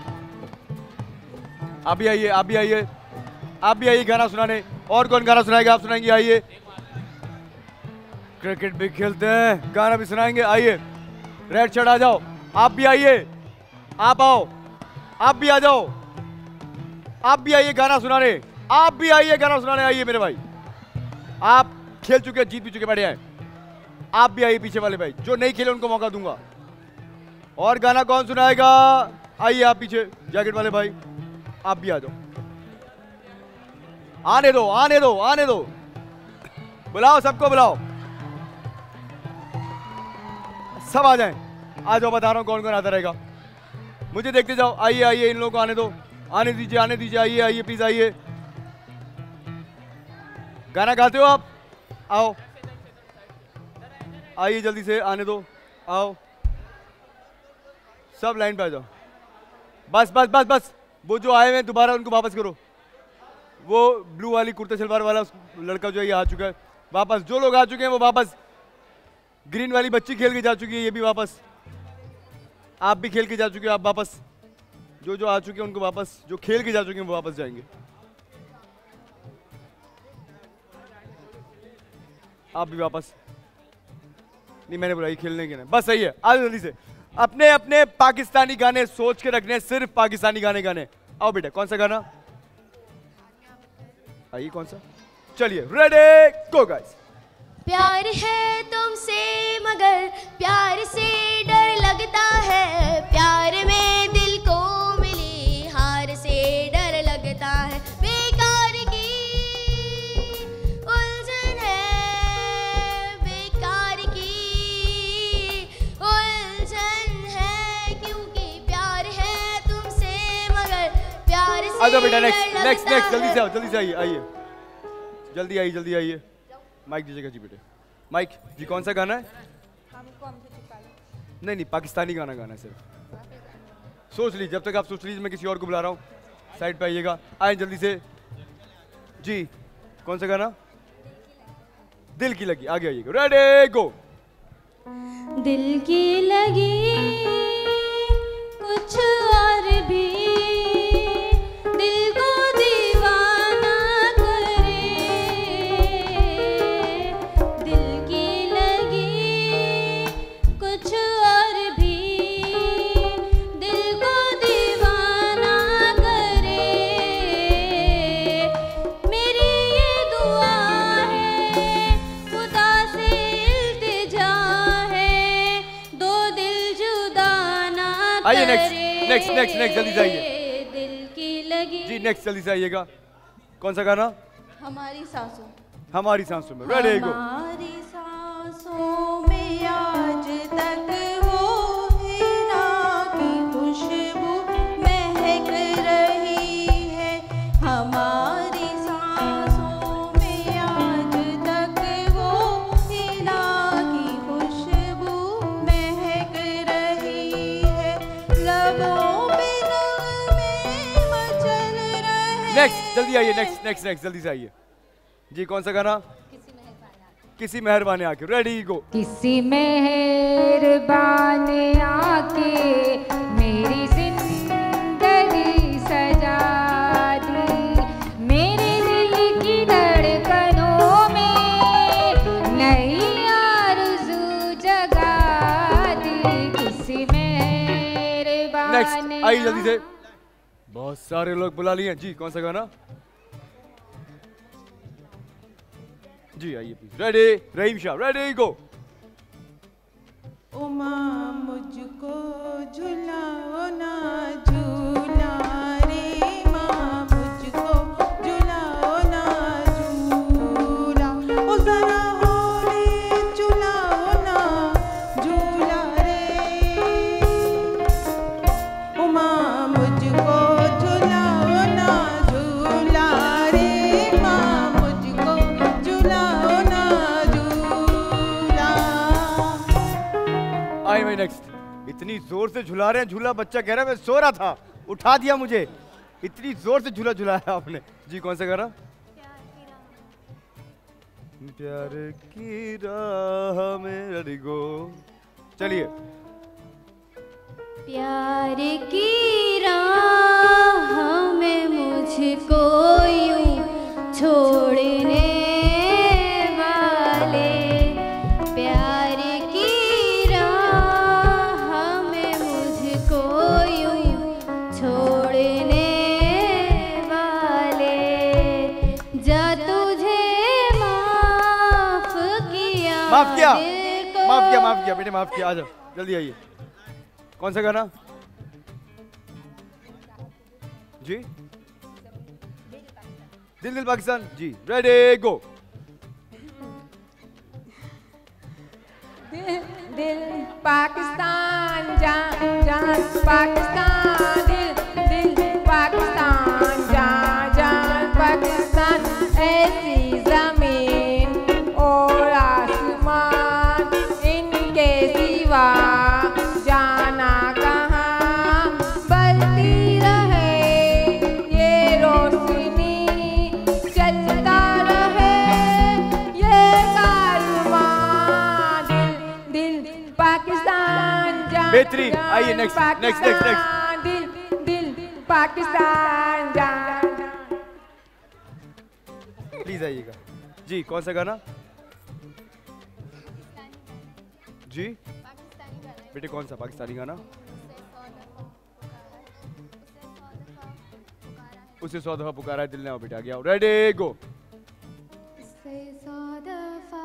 आप भी आइए, आप भी आइए, आप भी आइए गाना सुनाने। और कौन गाना सुनाएगा? आप सुनाएंगे, आइए। क्रिकेट भी खेलते हैं, गाना भी सुनाएंगे, आइए। रेड शर्ट आ जाओ, आप भी आइए, आप आओ, आप भी आ जाओ, आप भी आइए गाना सुनाने, आप भी आइए गाना सुनाने, आइए मेरे भाई। आप खेल चुके हैं, जीत भी चुके, बैठे हैं। आप भी आइए पीछे वाले भाई, जो नहीं खेले उनको मौका दूंगा। और गाना कौन सुनाएगा? आइए आप पीछे जैकेट वाले भाई, आप भी आ जाओ। आने दो आने दो आने दो, बुलाओ सबको, बुलाओ, सब आ जाएं। आ जाओ, बता रहा हूं कौन कौन आता रहेगा, मुझे देखते जाओ। आइए आइए, इन लोगों को आने दो, आने दीजिए आने दीजिए, आइए आइए प्लीज आइए। गाना गाते हो आप? आओ आइए जल्दी से, आने दो, आओ सब लाइन पे आ जाओ। बस बस बस बस, वो जो आए हुए हैं दोबारा उनको वापस करो। वो ब्लू वाली कुर्ता शलवार वाला लड़का जो है ये आ चुका है वापस। जो लोग आ चुके हैं वो वापस। ग्रीन वाली बच्ची खेल के जा चुकी है, ये भी वापस। आप भी खेल के जा चुके हो, आप वापस। जो जो आ चुके हैं उनको वापस, जो खेल के जा चुके हैं वो वापस जाएंगे। आप भी वापस। नहीं मैंने बोला ये खेलने के नहीं, बस सही है। आज जल्दी से अपने अपने पाकिस्तानी गाने सोच के रखने, सिर्फ पाकिस्तानी गाने गाने। आओ बेटा, कौन सा गाना? आइए, कौन सा? चलिए, रेडी गो गाइस। प्यार है तुमसे मगर प्यार से डर लगता है, प्यार में दिल को मिली हार से आ जाओ बेटा, नेक्स्ट नेक्स्ट नेक्स्ट, जल्दी से आओ, जल्दी से आइए आइए, जल्दी आइए जल्दी आइए। माइक दीजिएगा जी बेटे, माइक जी। कौन सा गाना है? हमको हमसे छुपा लो। नहीं नहीं, पाकिस्तानी गाना गाना है सिर्फ। सोच लीजिए, जब तक आप सोच लीजिए मैं किसी और को बुला रहा हूँ। साइड पे आइएगा, आए जल्दी से जी। कौन सा गाना? दिल की लगी। आगे आइएगा, रेडी गो। दिल की लगी कुछ और भी दिल को दीवाना करे, दिल की लगी कुछ और भी दिल को दीवाना करे। मेरी ये दुआ है, खुदा से इल्तिजा है, दो दिल जुदा ना करे। आइए नेक्स्ट नेक्स्ट नेक्स्ट नेक्स्ट, जल्दी से आइए दिल की लगी जी। नेक्स्ट जल्दी से आइएगा। कौन सा गाना? हमारी सांसों, हमारी सांसों में, रेडी गो। हमारी सांसों में आज तक वो हीरा की खुशबू महक रही है, हमारी सांसों में आज तक वो हीरा की खुशबू महक रही है, लबों पे नगमे मचल रहे। नेक्स्ट जल्दी आइए, नेक्स्ट नेक्स्ट नेक्स्ट जल्दी से आइए जी। कौन सा गाना? किसी मेहरबान आके, रेडी गो। किसी मेहरबान आके मेरी जिंदगी सजा दी, मेरे दिल की धड़कनों में नई आरज़ू जगा दी, किसी मेहरबान। नेक्स्ट आइए जल्दी से, बहुत सारे लोग बुला लिए जी। कौन सा गाना जी? आइए please, ready Rahim Shah, ready go. ओ माँ मुझको झुलाओ ना झूला रे, माँ मुझको झुलाओ ना झूला, ओ जरा होली झुलाओ ना झूला रे, ओ माँ मुझको झुलाओ ना झूला रे, माँ मुझको झुलाओ ना झूला। आई भाई नेक्स्ट। इतनी जोर से झुला रहे हैं, झूला बच्चा कह रहा है मैं सो रहा था, उठा दिया मुझे, इतनी जोर से झूला झुलाया आपने जी। कौन सा गाना? प्यार की राह में, रेडी गो। चलिए। प्यार की राह में मुझको यूं छोड़ने वाले, प्यार की राह में मुझको यूं छोड़ने वाले, जा तुझे माफ किया, माफ किया दिल को माफ किया माफ किया बेटे, माफ किया। आ जाओ जल्दी आइए। कौन सा गाना जी? दिल दिल पाकिस्तान जी, रेडी गो। दिल दिल पाकिस्तान जान जान पाकिस्तान, दिल दिल पाकिस्तान जान जान पाकिस्तान, ऐसी जमीन और आसमान इनके सिवा जाना कहाँ, बलती रहे ये रोशनी, चलता रहे ये कारवां, दिल दिल पाकिस्तान जान बेहतरीन। आइए नेक्स्ट नेक्स्ट नेक्स्ट नेक्स्ट। दिल दिल पाकिस्तान जान। प्लीज आइएगा जी। कौन सा गाना जी? बेटे कौन सा पाकिस्तानी गाना? उसे सौ दफा पुकारा है दिल ने, आओ बेटा आगे आओ, रेडी गो। उसे सौ दफा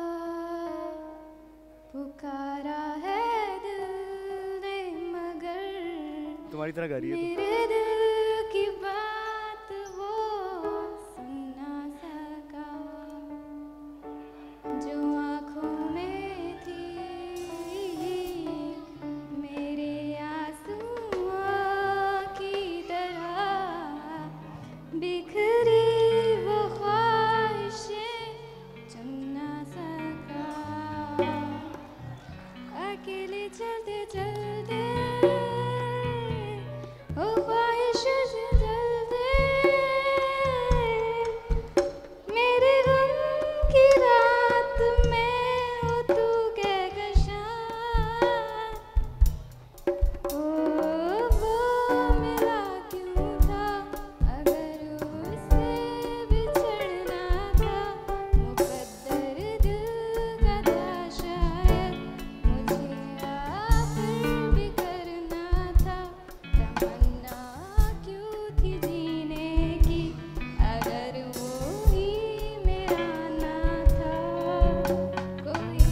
पुकारा है दिल ने, मगर तुम्हारी तरह गा रही है तो। मेरे दिल की बात वो सुन ना सका, जो आँखों में थी मेरे आंसुओं की तरह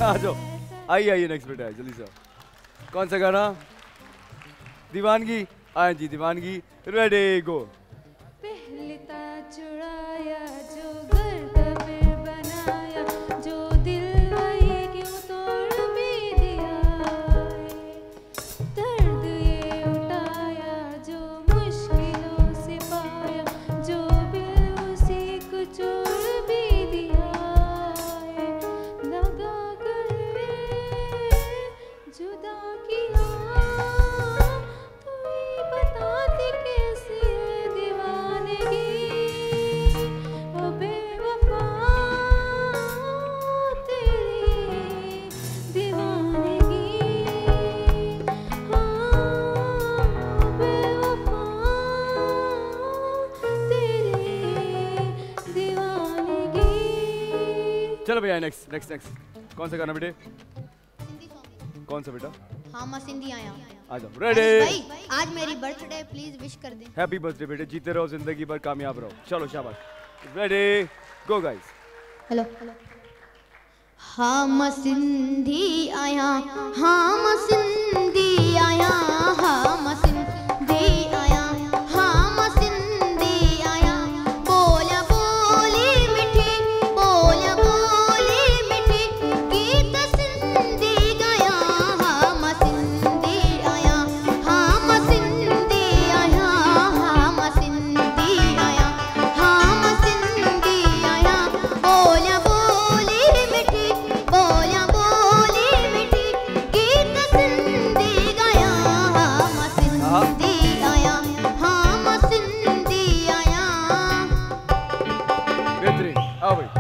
आ जाओ, आइए आइए नेक्स्ट बेटा है, जल्दी से। कौन सा गाना? दीवानगी। आए जी दीवानगी, रेडी गो। पहले ताज चुराया जो गर्द पे बनाया, जो दिल वही क्यों तोड़ भी दिया, दर्द ये उठाया जो मुश्किलों से पाया, जो बिल उसी को छोड़ भी दिया, लगा कर जुदा किया, तू ही बताती कैसी है दीवानगी, ओ बेवफा तेरी दीवानगी, हाँ बेवफा तेरी दीवानगी। चलो भैया नेक्स्ट नेक्स्ट नेक्स्ट। कौन सा गाना बेटे? कौन सा बेटा? हाँ मैं सिंधी आया। आ जाओ, भाई रेडी। आज मेरी बर्थडे, प्लीज विश कर दे। हैप्पी बर्थडे बेटे, जीते रहो, जिंदगी भर कामयाब रहो। चलो शाबाश, रेडी गो गाइस। हेलो हाँ मैं सिंधी आया, हाँ मैं सिंधी आया, हाँ मैं सिंधी आया, हाँ मैं सिंधी आया, बोलिया बोली मिठी, बोलिया बोली मिठी, गीत सिंधी गाया, हाँ मैं सिंधी आया, हाँ मैं सिंधी आया, हाँ मैं सिंधी आया, हाँ मैं सिंधी आया, बोलिया बोली मिठी, बोलिया बोली मिठी, गीत सिंधी गाया, हाँ मैं सिंधी आया, हाँ मैं सिंधी आया। बेहतरीन, आओ भाई।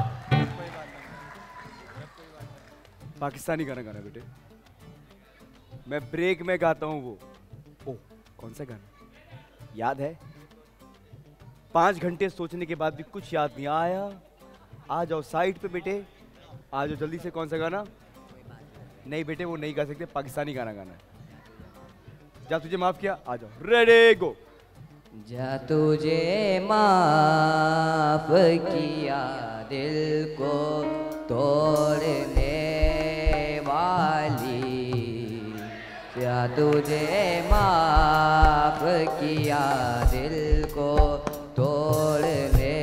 पाकिस्तानी गाना गाना बेटे, मैं ब्रेक में गाता हूँ वो। ओ कौन सा गाना याद है? पांच घंटे सोचने के बाद भी कुछ याद नहीं आया। आ जाओ साइड पे बेटे, आ जाओ जल्दी से। कौन सा गाना? नहीं बेटे वो नहीं गा सकते, पाकिस्तानी गाना गाना है। जा तुझे माफ किया, आ जाओ, रेडी गो। जा तुझे माफ किया दिल को तोड़ने वाली, जा तुझे माफ किया दिल को तोड़ने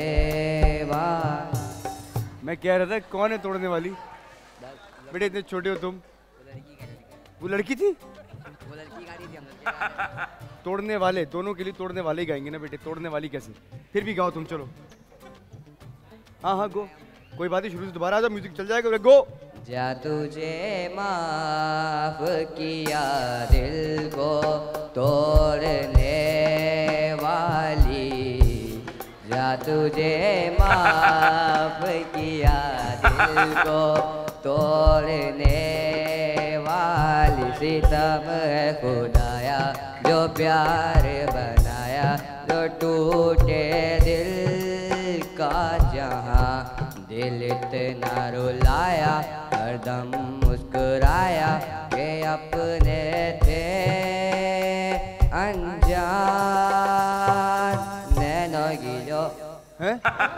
वाली। मैं कह रहा था कौन है तोड़ने वाली? बेटे इतने छोटे हो तुम। वो लड़की थी? वो लड़की गा रही थी हम लोग। तोड़ने वाले, दोनों के लिए तोड़ने वाले ही गाएंगे ना बेटे, तोड़ने वाली कैसे? फिर भी गाओ तुम, चलो। हाँ हाँ गो, कोई बात नहीं, शुरू से दोबारा आ जाओ, म्यूजिक चल जाएगा, गो। जा तुझे माफ किया दिल को तोड़ने वाली, जा तुझे माफ किया दिल को तोड़ने वाली, सितम है खुदाया जो प्यार बनाया, जो टूटे दिल का जहाँ, दिल इतना रुलाया हरदम मुस्कुराया, ये अपने थे अनजान नैनों की जो हैं?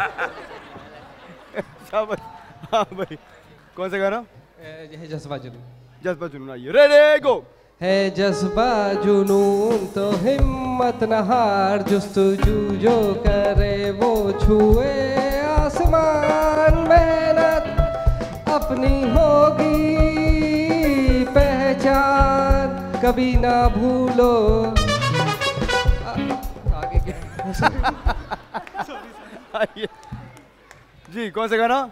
शाबाश, हाँ भाई। कौन सा गाना? है जज्बा जुनून। जज्बा जुनून, आइए, रेडी गो। है जज्बा जुनून तो हिम्मत न हार, जुस्तजू जो करे वो छुए आसमान, मेहनत अपनी होगी पहचान, कभी ना भूलो। आ, आगे क्या? आइए जी, कौन सा गाना?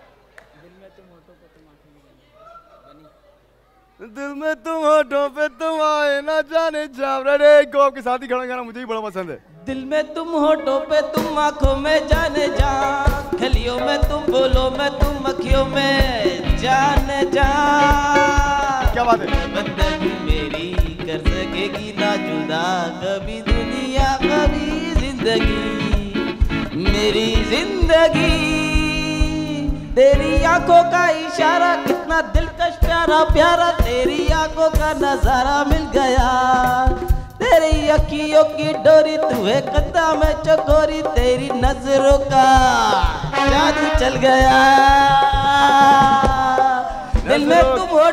दिल में तुम होठों पे तुम आए ना जाने जाओ, रेडी गो। आपके साथ ही खड़ा गाना मुझे भी बड़ा पसंद है। दिल में तुम होठों पे तुम आंखों में जाने जा, खलियों में तुम बोलो में तुम अखियों में जाने जा। क्या बात है? बंदगी मेरी कर सकेगी ना जुदा, कभी दुनिया कभी जिंदगी, मेरी जिंदगी तेरी आंखों का इशारा, कितना दिलकश प्यारा प्यारा, तेरी आंखों का नजारा मिल गया, तेरी अखियों की डोरी, तू है कद्दा में चकोरी, तेरी नजरों का जादू चल गया, दिल में तुम हो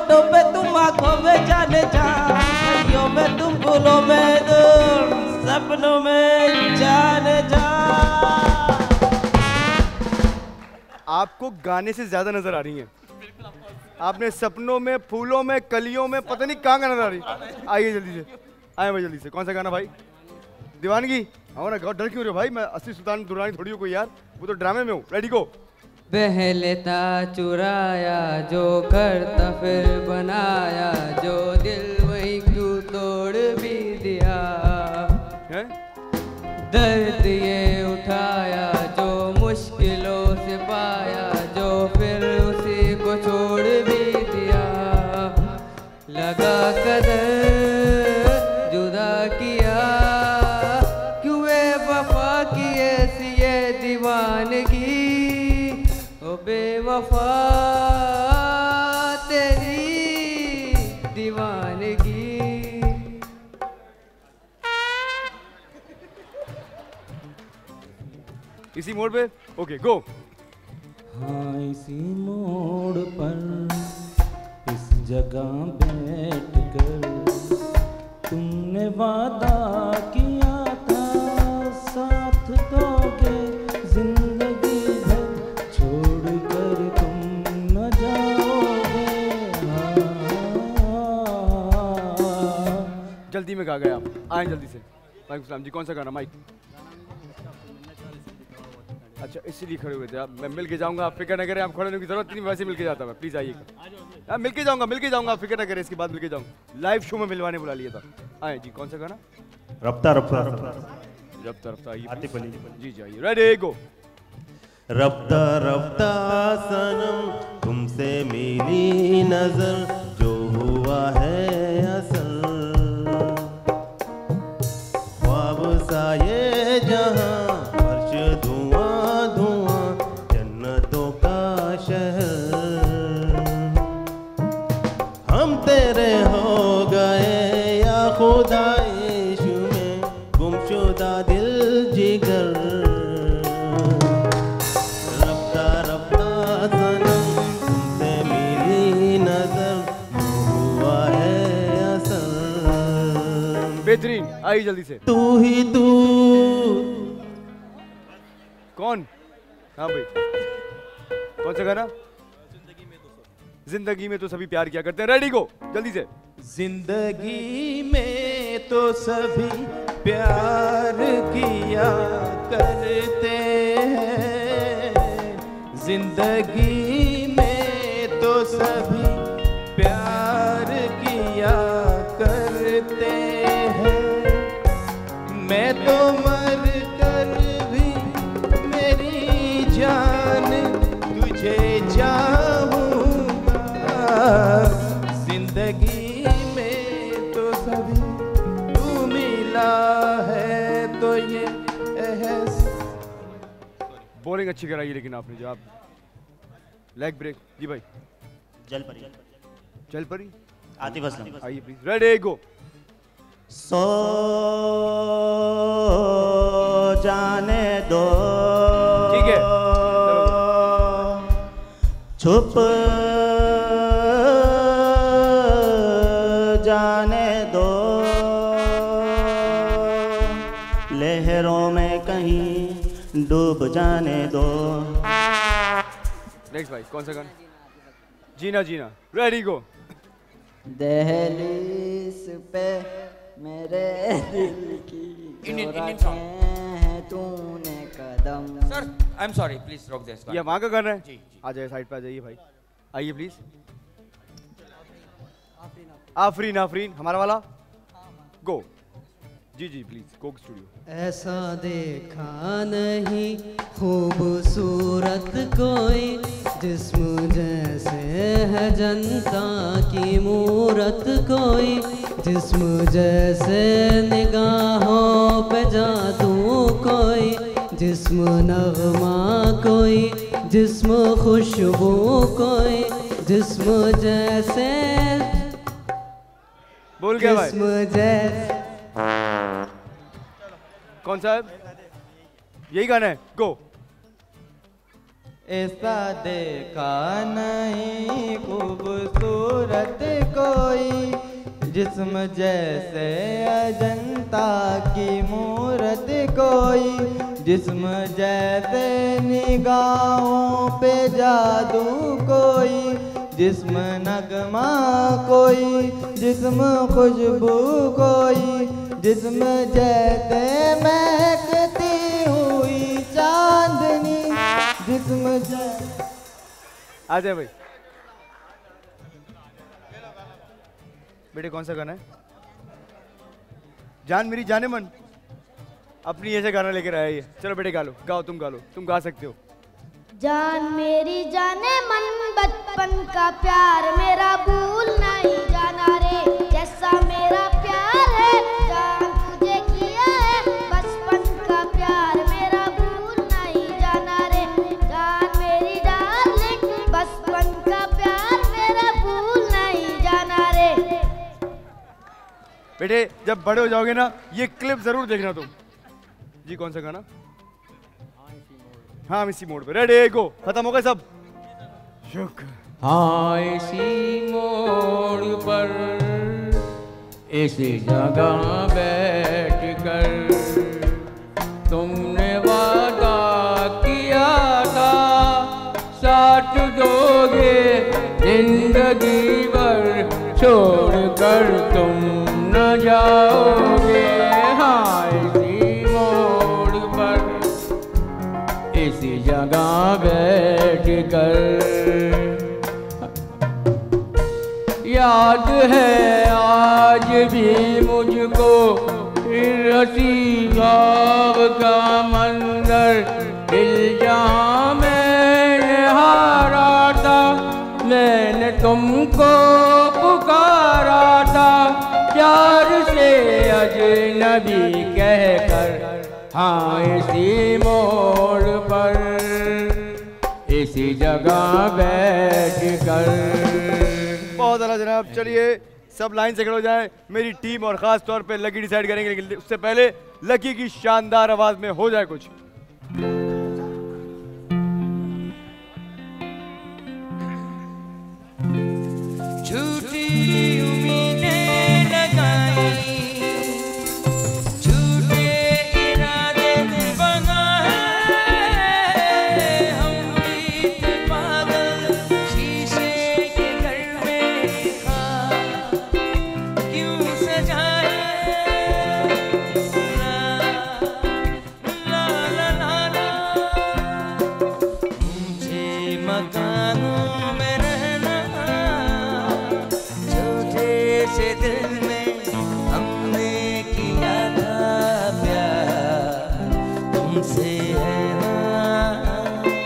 आपको गाने से ज्यादा नजर आ रही हैं। आपने सपनों में, फूलों में, कलियों में, पता नहीं कहाँ का नजर आ रही। आइए जल्दी से, आए भाई जल्दी से। कौन सा गाना भाई? दीवानगी। आओ ना, डर क्यों रहे हो भाई? मैं असली सुल्तान दुरानी थोड़ी हूँ कोई यार, वो तो ड्रामे में हूँ। रेडी गो। पहलेता चुराया जो करता फिर बनाया, जो दिल वही क्यों तोड़ भी दिया है? दर्द ये उठाया जो मुश्किलों से पाया, जो फिर उसी को छोड़ भी दिया। लगा कदर जुदा किया, क्यों बेवफा की ऐसी ये दीवानगी, ओ बेवफा तेरी दीवानगी। इसी मोड़ पे ओके गो। हाँ इसी मोड़ पर इस जगह बैठ कर तुमने वादा किया था, साथ दोगे जिंदगी भर, छोड़ कर तुम न जाओगे। हाँ। जल्दी में गा गए आप, आए जल्दी से। वालेकुम सलाम जी, कौन सा गाना माइक? अच्छा इसीलिए खड़े हुए थे आप। मैं मिल के जाऊंगा, आप फिक्र न करें, आप खड़े होने की जरूरत नहीं, वैसे मिल के जाता मैं। प्लीज आइएगा। हाँ मिल के जाऊंगा, मिल के जाऊंगा, आप फिक्र न करें, इसके बाद मिल के जाऊंगा। लाइव शो में मिलवाने बुला लिया था। आए जी, कौन सा गाना? रफ्ता रफ्ता रफ्ता रफ्ता आतिफ अली जी जी आइए। Ready go. रफ्ता रफ्ता सनम तुमसे मिली नजर, जो हुआ है असल ख्वाब सा ये जहां, तेरे हो गए या खुदा इश्क में गुमशुदा दिल जिगर। रफ्ता रफ्ता सनम तुमसे मिली नजर, हुआ है असल। बेहतरीन, आई जल्दी से। तू ही तू। कौन? हाँ भाई, कौन सा गाना? जिंदगी में तो सभी प्यार किया करते हैं। रेडी गो, जल्दी से। जिंदगी में तो सभी प्यार किया करते हैं, जिंदगी में तो सभी प्यार किया करते हैं। मैं तो मर कर भी मेरी जान तुझे चाहूं, जिंदगी में तो सभी तू मिला है, तो ये एहस। बॉलिंग अच्छी कराई लेकिन आपने, जो आप लेग ब्रेक। जी भाई। जल परी। जल परी आतिफ असलम। आइए प्लीज। रेडी गो। सो जाने दो, ठीक है, छुप जाने दो, लहरों में कहीं डूब जाने दो। नेक्स्ट भाई, कौन सा गाना? जीना जीना। Ready go. दहलीज पे मेरे दिल की इंडियन इंडियन सॉन्ग है तूने कदम। Sir I am sorry, please रोक दिस। ये वहाँ का गाना है? जी, आ जाइए, साइड पे आ जाइए भाई। आइए प्लीज। आफरीन आफरीन हमारा वाला गो। जी जी प्लीज, कोक स्टूडियो। ऐसा देखा नहीं खूबसूरत कोई, जिस्म जैसे है जनता की मूरत कोई, जिस्म जैसे निगाहों पे जादू कोई, जिस्म नगमा कोई, जिस्म खुशबू कोई, जिस्म जैसे बोल गया भाई। जिस्म जैसे कौन सा है? यही गाना है, गो। ऐसा देखा नहीं खूबसूरत कोई, जिस्म जैसे अजंता की मूरत कोई, जिस्म जैसे निगाहों पे जादू कोई, जिस्म नगमा कोई, जिस्म खुशबू कोई, जिस्म जैसे महकती हुई चांदनी, जिस्म जैसे। आ जाए भाई। बेटे कौन सा गाना है? जान मेरी जाने मन, अपनी ऐसे गाना लेकर आया ये। चलो बेटे गा लो, गाओ, तुम गा लो, तुम गा सकते हो। जान मेरी जाने मन, बचपन का प्यार मेरा भूल नहीं जाना रे, जैसा मेरा प्यार है जान तुझे किया है, बचपन का प्यार मेरा भूल नहीं जाना रे, जान मेरी डार्लिंग, बचपन का प्यार मेरा भूल नहीं जाना रे। बेटे जब बड़े हो जाओगे ना, ये क्लिप जरूर देखना तुम। जी कौन सा गाना? हाँ इसी मोड़ पे। Ready go. खत्म हो गए सब? शुक्र। हाँ इसी मोड़ पर इसी जगह बैठ कर तुमने वादा किया था, साथ दोगे जिंदगी भर, छोड़ कर तुम न जाओगे। हाँ इसी मोड़ पर इसी जगह बैठ कर, याद है आज भी मुझको हंसी ख्वाब का मंजर, दिल जहाँ मैंने हारा था, मैंने तुमको पुकारा था, प्यार से अजनबी कहकर। हाँ इसी मोड़ पर इसी जगह बैठ कर। बहुत आला जनाब। चलिए सब लाइन से खड़े हो जाएं। मेरी टीम और खास तौर पे लकी डिसाइड करेंगे, लेकिन उससे पहले लकी की शानदार आवाज में हो जाए कुछ। झूठी उम्मीदें लगाई, झूठे इरादे बनाए, हम भी थे पागल शीशे के घर में, क्यों सजाए ला ला ला ला, मुझे मकानों में रहना, से दिल में हमने किया था प्यार, तुमसे है ना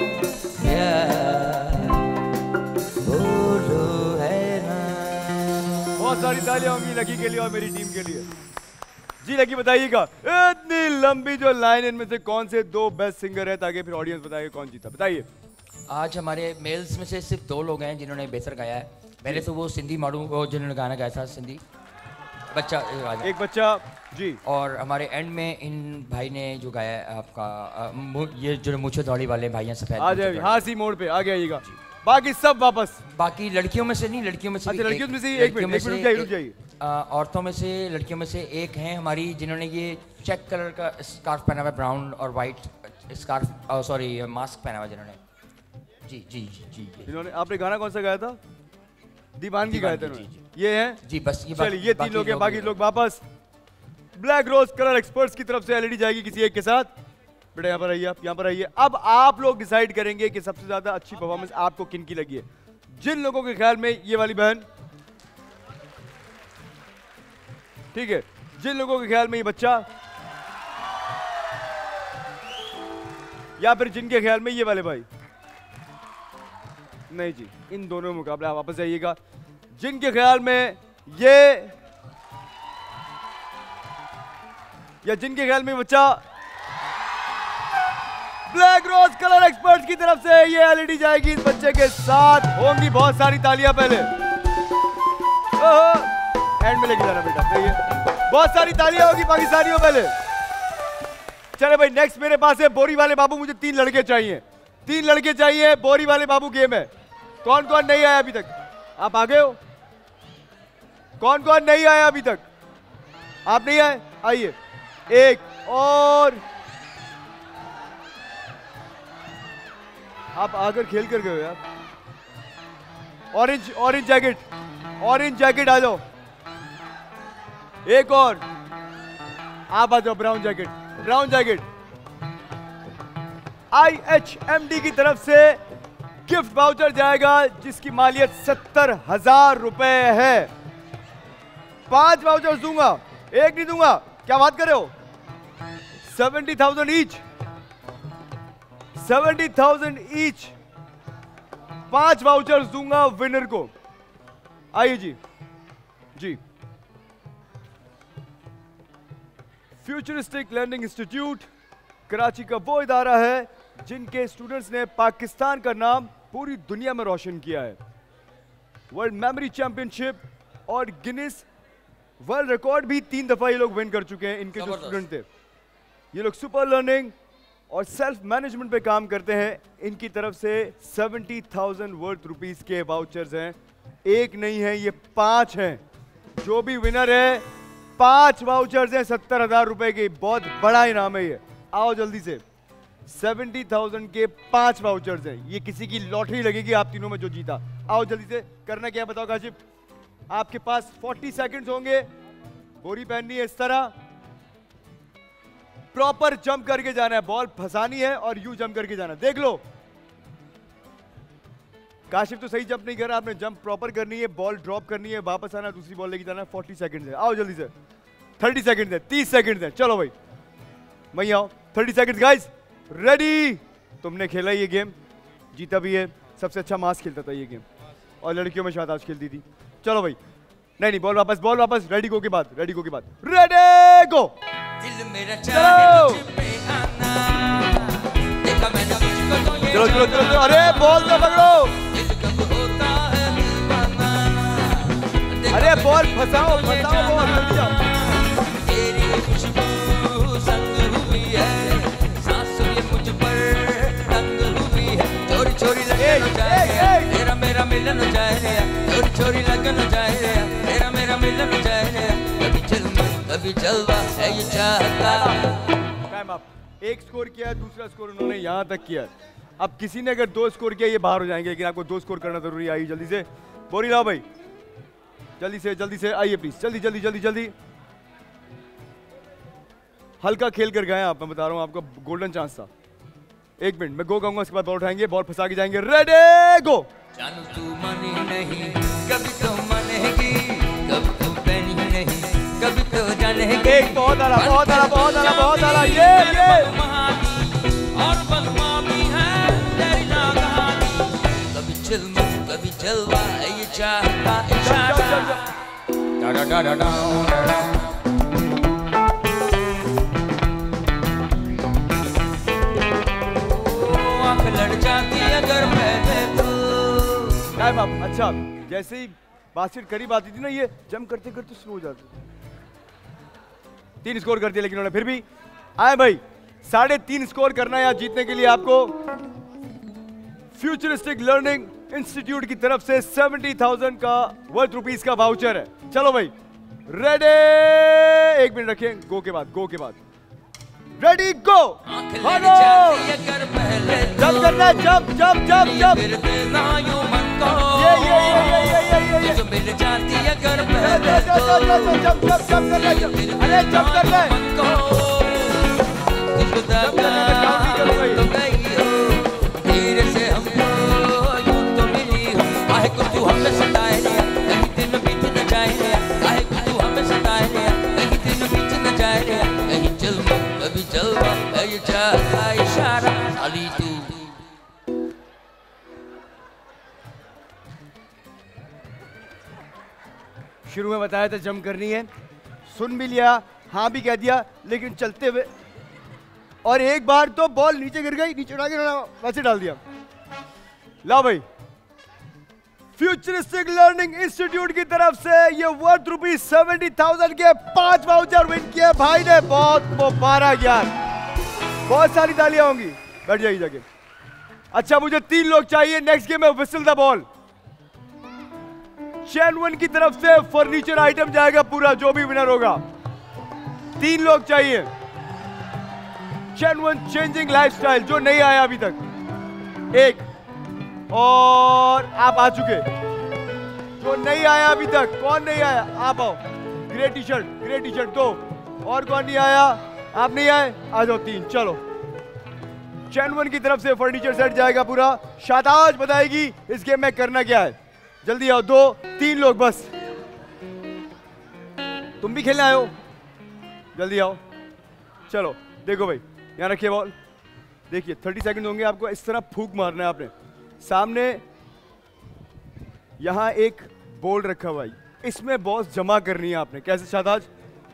प्यार, बोलो है ना। बहुत सारी तालियां होंगी लकी के लिए और मेरी टीम के लिए। जी लकी बताइएगा, इतनी लंबी जो लाइन, इनमें से कौन से दो बेस्ट सिंगर है, ताकि फिर ऑडियंस बताएगा कौन जीता। बताइए। आज हमारे मेल्स में से सिर्फ दो लोग हैं जिन्होंने बेहतर गाया है। पहले तो वो सिंधी मारू, वो जिन्होंने गाना गाया था सिंधी बच्चा, एक बच्चा जी। और हमारे एंड में इन भाई ने जो गाया है आपका आ, ये जो मुझे दौड़ी वाले भाई हैं सफेद, आ जाए हाँ सी मोड़ पे आ गया। बाकी सब वापस। बाकी लड़कियों में से नहीं, लड़कियों में से अच्छा, लड़कियों में से एक मिनट एक मिनट रुक जाइए। औरतों में से, लड़कियों में से एक हैं हमारी जिन्होंने ये चेक कलर का स्कार्फ पहना हुआ है, ब्राउन और वाइट स्कार्फ, सॉरी मास्क पहना हुआ जिन्होंने। जी जी जी जी इन्होंने। आपने गाना कौन सा गाया था? दीवानगी गाए थे ये हैं जी। बस ये चलिए ये तीन लोग हैं, बाकी लोग वापस। ब्लैक रोज कलर एक्सपर्ट्स की तरफ से एलईडी जाएगी किसी एक के साथ। बेटा यहाँ पर आइए, आप यहाँ पर आइए। अब आप लोग डिसाइड करेंगे कि सबसे ज्यादा अच्छी परफॉर्मेंस आपको किन की लगी है। जिन लोगों के ख्याल में ये वाली बहन, ठीक है, जिन लोगों के ख्याल में ये बच्चा, या फिर जिनके ख्याल में ये वाले भाई, नहीं जी, इन दोनों मुकाबले आप वापस जाइएगा। जिनके ख्याल में ये, या जिनके ख्याल में बच्चा, ब्लैक रोज कलर एक्सपर्ट्स की तरफ से ये एलईडी जाएगी इस बच्चे के साथ। होंगी बहुत सारी तालियां पहले, एंड में लेके जाना बेटा, सही है। बहुत सारी तालियां होगी पाकिस्तानियों पहले। चले भाई, नेक्स्ट मेरे पास है बोरी वाले बाबू। मुझे तीन लड़के चाहिए, तीन लड़के चाहिए। बोरी वाले बाबू गेम है। कौन कौन नहीं आया अभी तक? आप आ गए हो? कौन कौन नहीं आया अभी तक? आप नहीं आए? आइए। एक और आप आकर खेल कर गए यार। Orange orange jacket, orange jacket आ जाओ। एक और आप आ जाओ। Brown jacket, brown jacket. I H M D की तरफ से गिफ्ट वाउचर जाएगा जिसकी मालियत सत्तर हजार रुपए है। पांच वाउचर दूंगा, एक नहीं दूंगा। क्या बात कर रहे हो? Seventy thousand each, seventy thousand each. पांच वाउचर्स दूंगा विनर को। आइए जी जी। फ्यूचरिस्टिक लर्निंग इंस्टीट्यूट कराची का वो इदारा है जिनके स्टूडेंट्स ने पाकिस्तान का नाम पूरी दुनिया में रोशन किया है। वर्ल्ड मेमोरी चैंपियनशिप और गिनीज वर्ल्ड रिकॉर्ड भी तीन दफा ये लोग विन कर चुके हैं। इनके जो स्टूडेंट थे, ये लोग सुपर लर्निंग और सेल्फ मैनेजमेंट पे काम करते हैं। इनकी तरफ से सेवेंटी थाउजेंड वर्थ रुपीस के वाउचर्स हैं। एक नहीं है, ये पांच हैं। जो भी विनर है, पांच वाउचर्स हैं सत्तर हजार रुपए के। बहुत बड़ा इनाम है ये। आओ जल्दी से। सेवेंटी थाउजेंड के पांच वाउचर्स हैं। ये किसी की लॉटरी लगेगी आप तीनों में जो जीता। आओ जल्दी से। करना क्या बताओ काशिफ? आपके पास चालीस सेकंड्स होंगे। बोरी पहननी है इस तरह, प्रॉपर जंप करके जाना है। बॉल फंसानी है और यू जंप करके जाना। देख लो, काशिफ तो सही जंप नहीं कर रहा। आपने जंप प्रॉपर करनी है, बॉल ड्रॉप करनी है, वापस आना, दूसरी बॉल लेके जाना है। चालीस सेकंड्स है। आओ जल्दी से। तीस सेकंड्स है, तीस सेकंड्स है। चलो भाई, वहीं आओ। तीस सेकंड्स गाइस, रेडी? तुमने खेला ये गेम, जीता भी है। सबसे अच्छा मास खेलता था ये गेम, और लड़कियों में शादाब खेलती थी। चलो भाई, नहीं नहीं, बॉल वापस, बॉल वापस। रेडी गो के बाद, रेडी गो के बाद, रेडी गो। चलो चलो चलो चलो। अरे बॉल तो पकड़ो, अरे बॉल फंसाओ फंसाओ बॉल, जल्दी जाओ। चोरी लगन जाए तेरा मेरा मिलन जाए, चोरी चोरी लगन जाए तेरा मेरा मिलन जाए। कभी चल कभी चलवा है ये चाहता। Time up. एक स्कोर किया है, दूसरा स्कोर उन्होंने यहाँ तक किया। अब किसी ने अगर दो स्कोर किया ये बाहर हो जाएंगे, लेकिन आपको दो स्कोर करना जरूरी है। आइए जल्दी से। बोरी लाओ भाई, जल्दी से जल्दी से आइए प्लीज। जल्दी जल्दी जल्दी जल्दी। हल्का खेल कर गए आप, मैं बता रहा हूँ आपको, गोल्डन चांस था। एक मिनट मैं गो कहूंगा, उसके बाद बॉल उठाएंगे, बॉल फंसा के जाएंगे। Ready go. जानू तू मानी नहीं, कभी तो मानेगी, कभी तो बनी नहीं, कभी तो जानेगी। एक बहुत आला, बहुत आला, बहुत आला, बहुत आला। ये ये और बदमामी है तेरी नागहानी। कभी चल कभी चलवा ये चाहता इशारा। डा डा डा डा डा। लड़ जाती अगर मैं तो। Time up. अच्छा, जैसे ही बास्केट करीब आती थी ना, ये जंप करते करते स्लो हो जाते। तीन स्कोर कर दिया, लेकिन उन्होंने फिर भी आए भाई। साढ़े तीन स्कोर करना है जीतने के लिए आपको। फ्यूचरिस्टिक लर्निंग इंस्टीट्यूट की तरफ से सेवेंटी थाउजेंड का वर्थ रुपीस का वाउचर है। चलो भाई, रेडी? एक मिनट रखें, गो के बाद, गो के बाद। रेडी गो। हेलो, जंप करना है, जंप जंप जंप जंप। ये ये ये ये ये ये ये मिल जाती है अगर पहले तो। जंप जंप जंप करना है। अरे जंप करना है। धीरे से हमको यूं तो मिली हो, काहे को तू हमें सताए रे, कहीं दिन बीत न जाए रे, काहे को तू हमें सताए रे, कहीं दिन बीत न जाए रे। कहीं चल कभी चलवा ये चाहता इशारा। साली तू शुरू में बताया था जंप करनी है, सुन भी लिया, हाँ भी कह दिया, लेकिन चलते हुए और एक बार तो बॉल नीचे गिर गई, नीचे उठा के वैसे डाल दिया। ला भाई, फ्यूचरिस्टिक लर्निंग इंस्टीट्यूट की तरफ से ये वर्थ रुपीज सेवेंटी थाउजेंड के पांच वाउचर विन किए भाई ने। बहुत मुबारक यार, बहुत सारी तालियां होंगी। बैठ जाइए जाके। अच्छा, मुझे तीन लोग चाहिए नेक्स्ट गेम में। Whistle the ball. चैनवन की तरफ से फर्नीचर आइटम जाएगा पूरा, जो भी विनर होगा। तीन लोग चाहिए। चैनवन चेंजिंग लाइफस्टाइल, जो नहीं आया अभी तक एक, और आप आ चुके। जो नहीं आया अभी तक, कौन नहीं आया? आप आओ। Grey T shirt, grey T shirt दो। और कौन नहीं आया? आप नहीं आए, आ जाओ तीन। चलो, चैनवन की तरफ से फर्नीचर सेट जाएगा पूरा। शादाज बताएगी इस गेम में करना क्या है। जल्दी आओ, दो तीन लोग बस। तुम भी खेलने आए हो? जल्दी आओ। चलो देखो भाई, यहाँ रखिए बॉल। देखिए थर्टी सेकंड होंगे, आपको इस तरह फूंक मारना है। आपने सामने यहाँ एक बोल रखा हुआ है, इसमें बॉल जमा करनी है आपने। कैसे शादाज?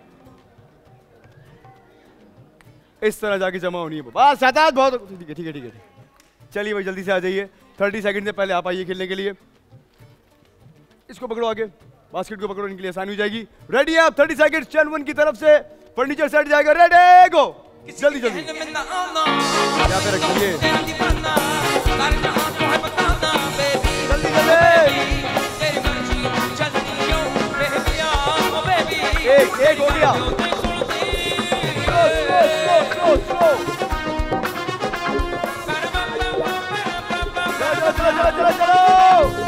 इस तरह जाके जमा होनी है बस। शादाज बहुत ठीक है, ठीक है, ठीक है। चलिए भाई जल्दी से आ जाइए। थर्टी सेकंड से पहले आप आइए खेलने के लिए। इसको पकड़ो आगे, बास्केट को पकड़ो, इनके लिए आसानी हो जाएगी। रेडी है आप? थर्टी सेकंड चैनवन की तरफ से फर्नीचर सेट जाएगा। Ready go. जल्दी जल्दी यहाँ पे रखिए। जल्दी जल्दी। एक एक हो गया। Slow slow slow slow. चलो चलो चलो चलो।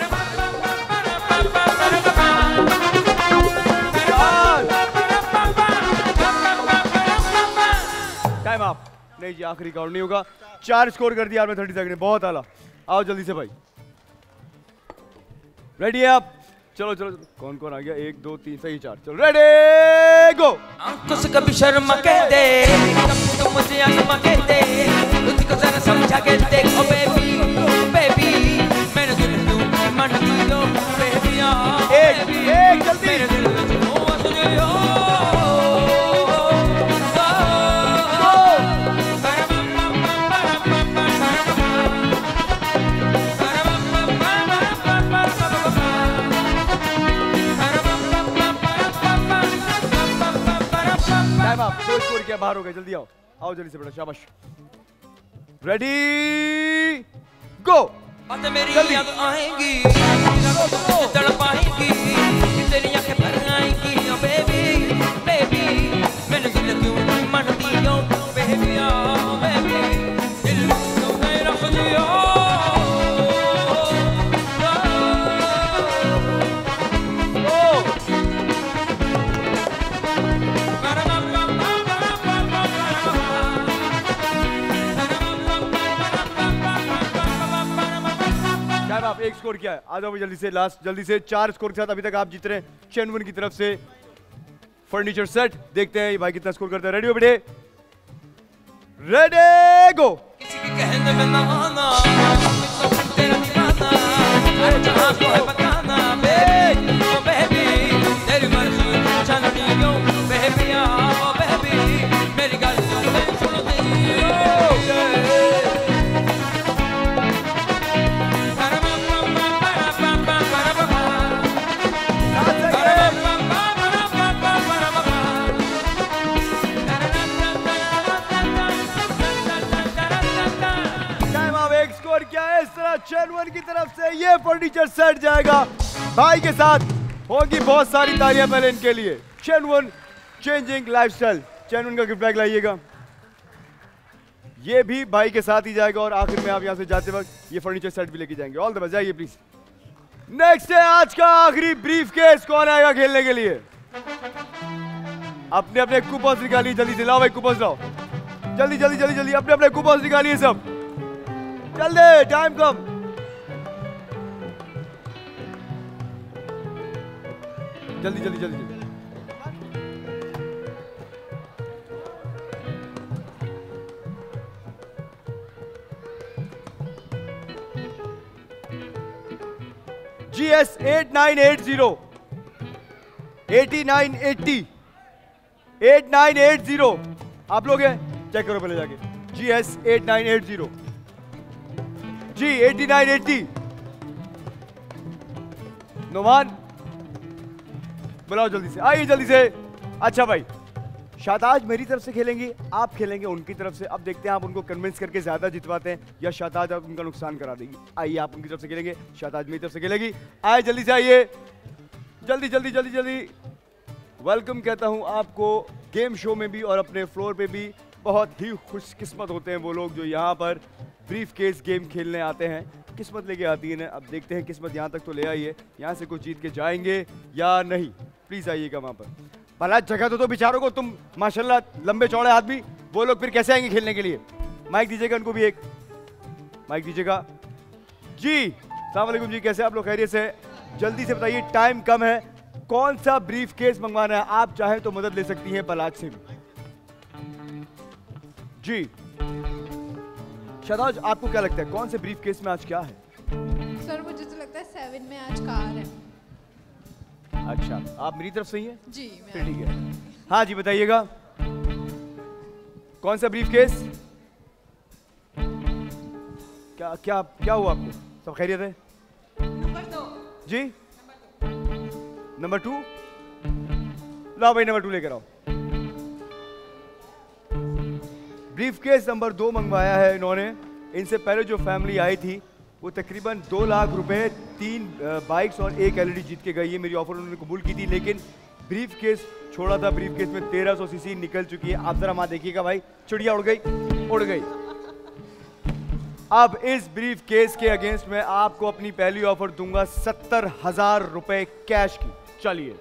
टाइम आप। नहीं जी, आखिरी काउंट नहीं होगा। चार स्कोर कर दिया आपने थर्टी सेकंड में, बहुत आला। आओ जल्दी से भाई। रेडी है आप? चलो चलो चलो। कौन कौन आ गया? एक दो तीन सही चार। चलो रेडी गो। आंखों से कभी शर्म कह दे, कभी तो मुझे आसमा कह दे, तुझको जरा समझा के देखो बेबी, बेबी मेरे दिल में मन दियो बेबी। एक एक जल्दी। मेरे दिल में हो सुनियो। आप दो स्कोर किया, बाहर हो गए। जल्दी आओ, आओ जल्दी से बेटा, शाबाश। Ready go. बातें मेरी याद आएंगी, तड़पाएंगी, तेरी आंखें भर आएंगी। ओ बेबी बेबी मैंने दिल क्यों मन दियो बेबी। ओ बेबी दिल क्यों नहीं रख दियो। आप एक स्कोर किया है। आ जाओ जल्दी से, लास्ट जल्दी से। चार स्कोर के साथ अभी तक आप जीत रहे हैं चैनवन की तरफ से फर्नीचर सेट। देखते हैं ये भाई कितना स्कोर करता है। रेडी हो बेटे? Ready go. किसी के कहने में ना आना, तेरा दीवाना, हर जहां को है बताना बेबी। ओ बेबी तेरी मर्जी चल दियो बेबी। ओ बेबी मेरी गल सुन दियो। चैनवन की तरफ से ये फर्नीचर सेट जाएगा भाई के साथ। होगी बहुत सारी तालियां पहले इनके लिए। चैनवन चेंजिंग लाइफस्टाइल, चैनवन का गिफ्ट बैग लाइएगा। ये भी भाई के साथ ही जाएगा। और आखिर में आप यहां से जाते वक्त ये फर्नीचर सेट भी लेके जाएंगे। ऑल द बेस्ट, जाइए प्लीज। नेक्स्ट है आज का आखिरी ब्रीफ केस। कौन आएगा खेलने के लिए? अपने अपने कूपन्स निकालिए जल्दी से। लाओ भाई कूपन्स लाओ, जल्दी जल्दी जल्दी जल्दी। अपने अपने कूपन्स निकालिए सब जल्दी, टाइम कम। जल्दी जल्दी जल्दी जल्दी। G S eight nine eight zero, eighty nine eighty, eight nine eight zero. आप लोग हैं? चेक करो पहले जाके। G S eight nine eight zero, G eighty nine eighty. Noman बुलाओ जल्दी से, आइए जल्दी से। अच्छा भाई शाहताज मेरी तरफ से खेलेंगे, आप खेलेंगे उनकी तरफ से। अब देखते हैं आप उनको कन्विंस करके ज्यादा जितवाते हैं या शाहताज आप उनका नुकसान करा देगी। आइए आप उनकी तरफ से खेलेंगे, शाहताज मेरी तरफ से खेलेगी। आए जल्दी से आइए, जल्दी जल्दी जल्दी जल्दी। वेलकम कहता हूं आपको गेम शो में भी और अपने फ्लोर पे भी। बहुत ही खुशकिस्मत होते हैं वो लोग जो यहाँ पर ब्रीफ केस गेम खेलने आते हैं। किस्मत लेके आती है ना। अब देखते हैं किस्मत यहाँ तक तो ले आई है, यहाँ से कुछ जीत के जाएंगे या नहीं। प्लीज आइएगा वहाँ पर। भला जगह तो, तो बेचारों को, तुम माशाल्लाह लंबे चौड़े आदमी, वो लोग फिर कैसे आएंगे खेलने के लिए। माइक दीजिएगा उनको भी, एक माइक दीजिएगा जी। अस्सलाम वालेकुम जी, कैसे आप लोग, खैरियत से? जल्दी से बताइए, टाइम कम है। कौन सा ब्रीफ केस मंगवाना है? आप चाहें तो मदद ले सकती हैं पलाज से भी जी। शाहताज आपको क्या लगता है कौन से ब्रीफ केस में आज क्या है? सर मुझे तो लगता है सेवन में आज कार है। अच्छा, आप मेरी तरफ से ही हैं? जी फिर ठीक है। हाँ जी बताइएगा, कौन सा ब्रीफ केस? क्या क्या क्या हुआ आपको? सब खैरियत है? नंबर दो जी। नंबर टू, लाओ भाई नंबर टू लेकर आओ। ब्रीफ केस नंबर दो मंगवाया है इन्होंने। इनसे पहले जो फैमिली आई थी वो तकरीबन दो लाख रुपए, तीन बाइक्स और एक एलईडी जीत के गई है। मेरी ऑफर उन्होंने कबूल की थी, लेकिन ब्रीफ केस छोड़ा था। ब्रीफ केस में तेरह सौ सीसी निकल चुकी है। आप जरा वहां देखिएगा भाई, चिड़िया उड़ गई, उड़ गई। अब इस ब्रीफ केस के अगेंस्ट में आपको अपनी पहली ऑफर दूंगा सत्तर हजार रुपए कैश की। चलिए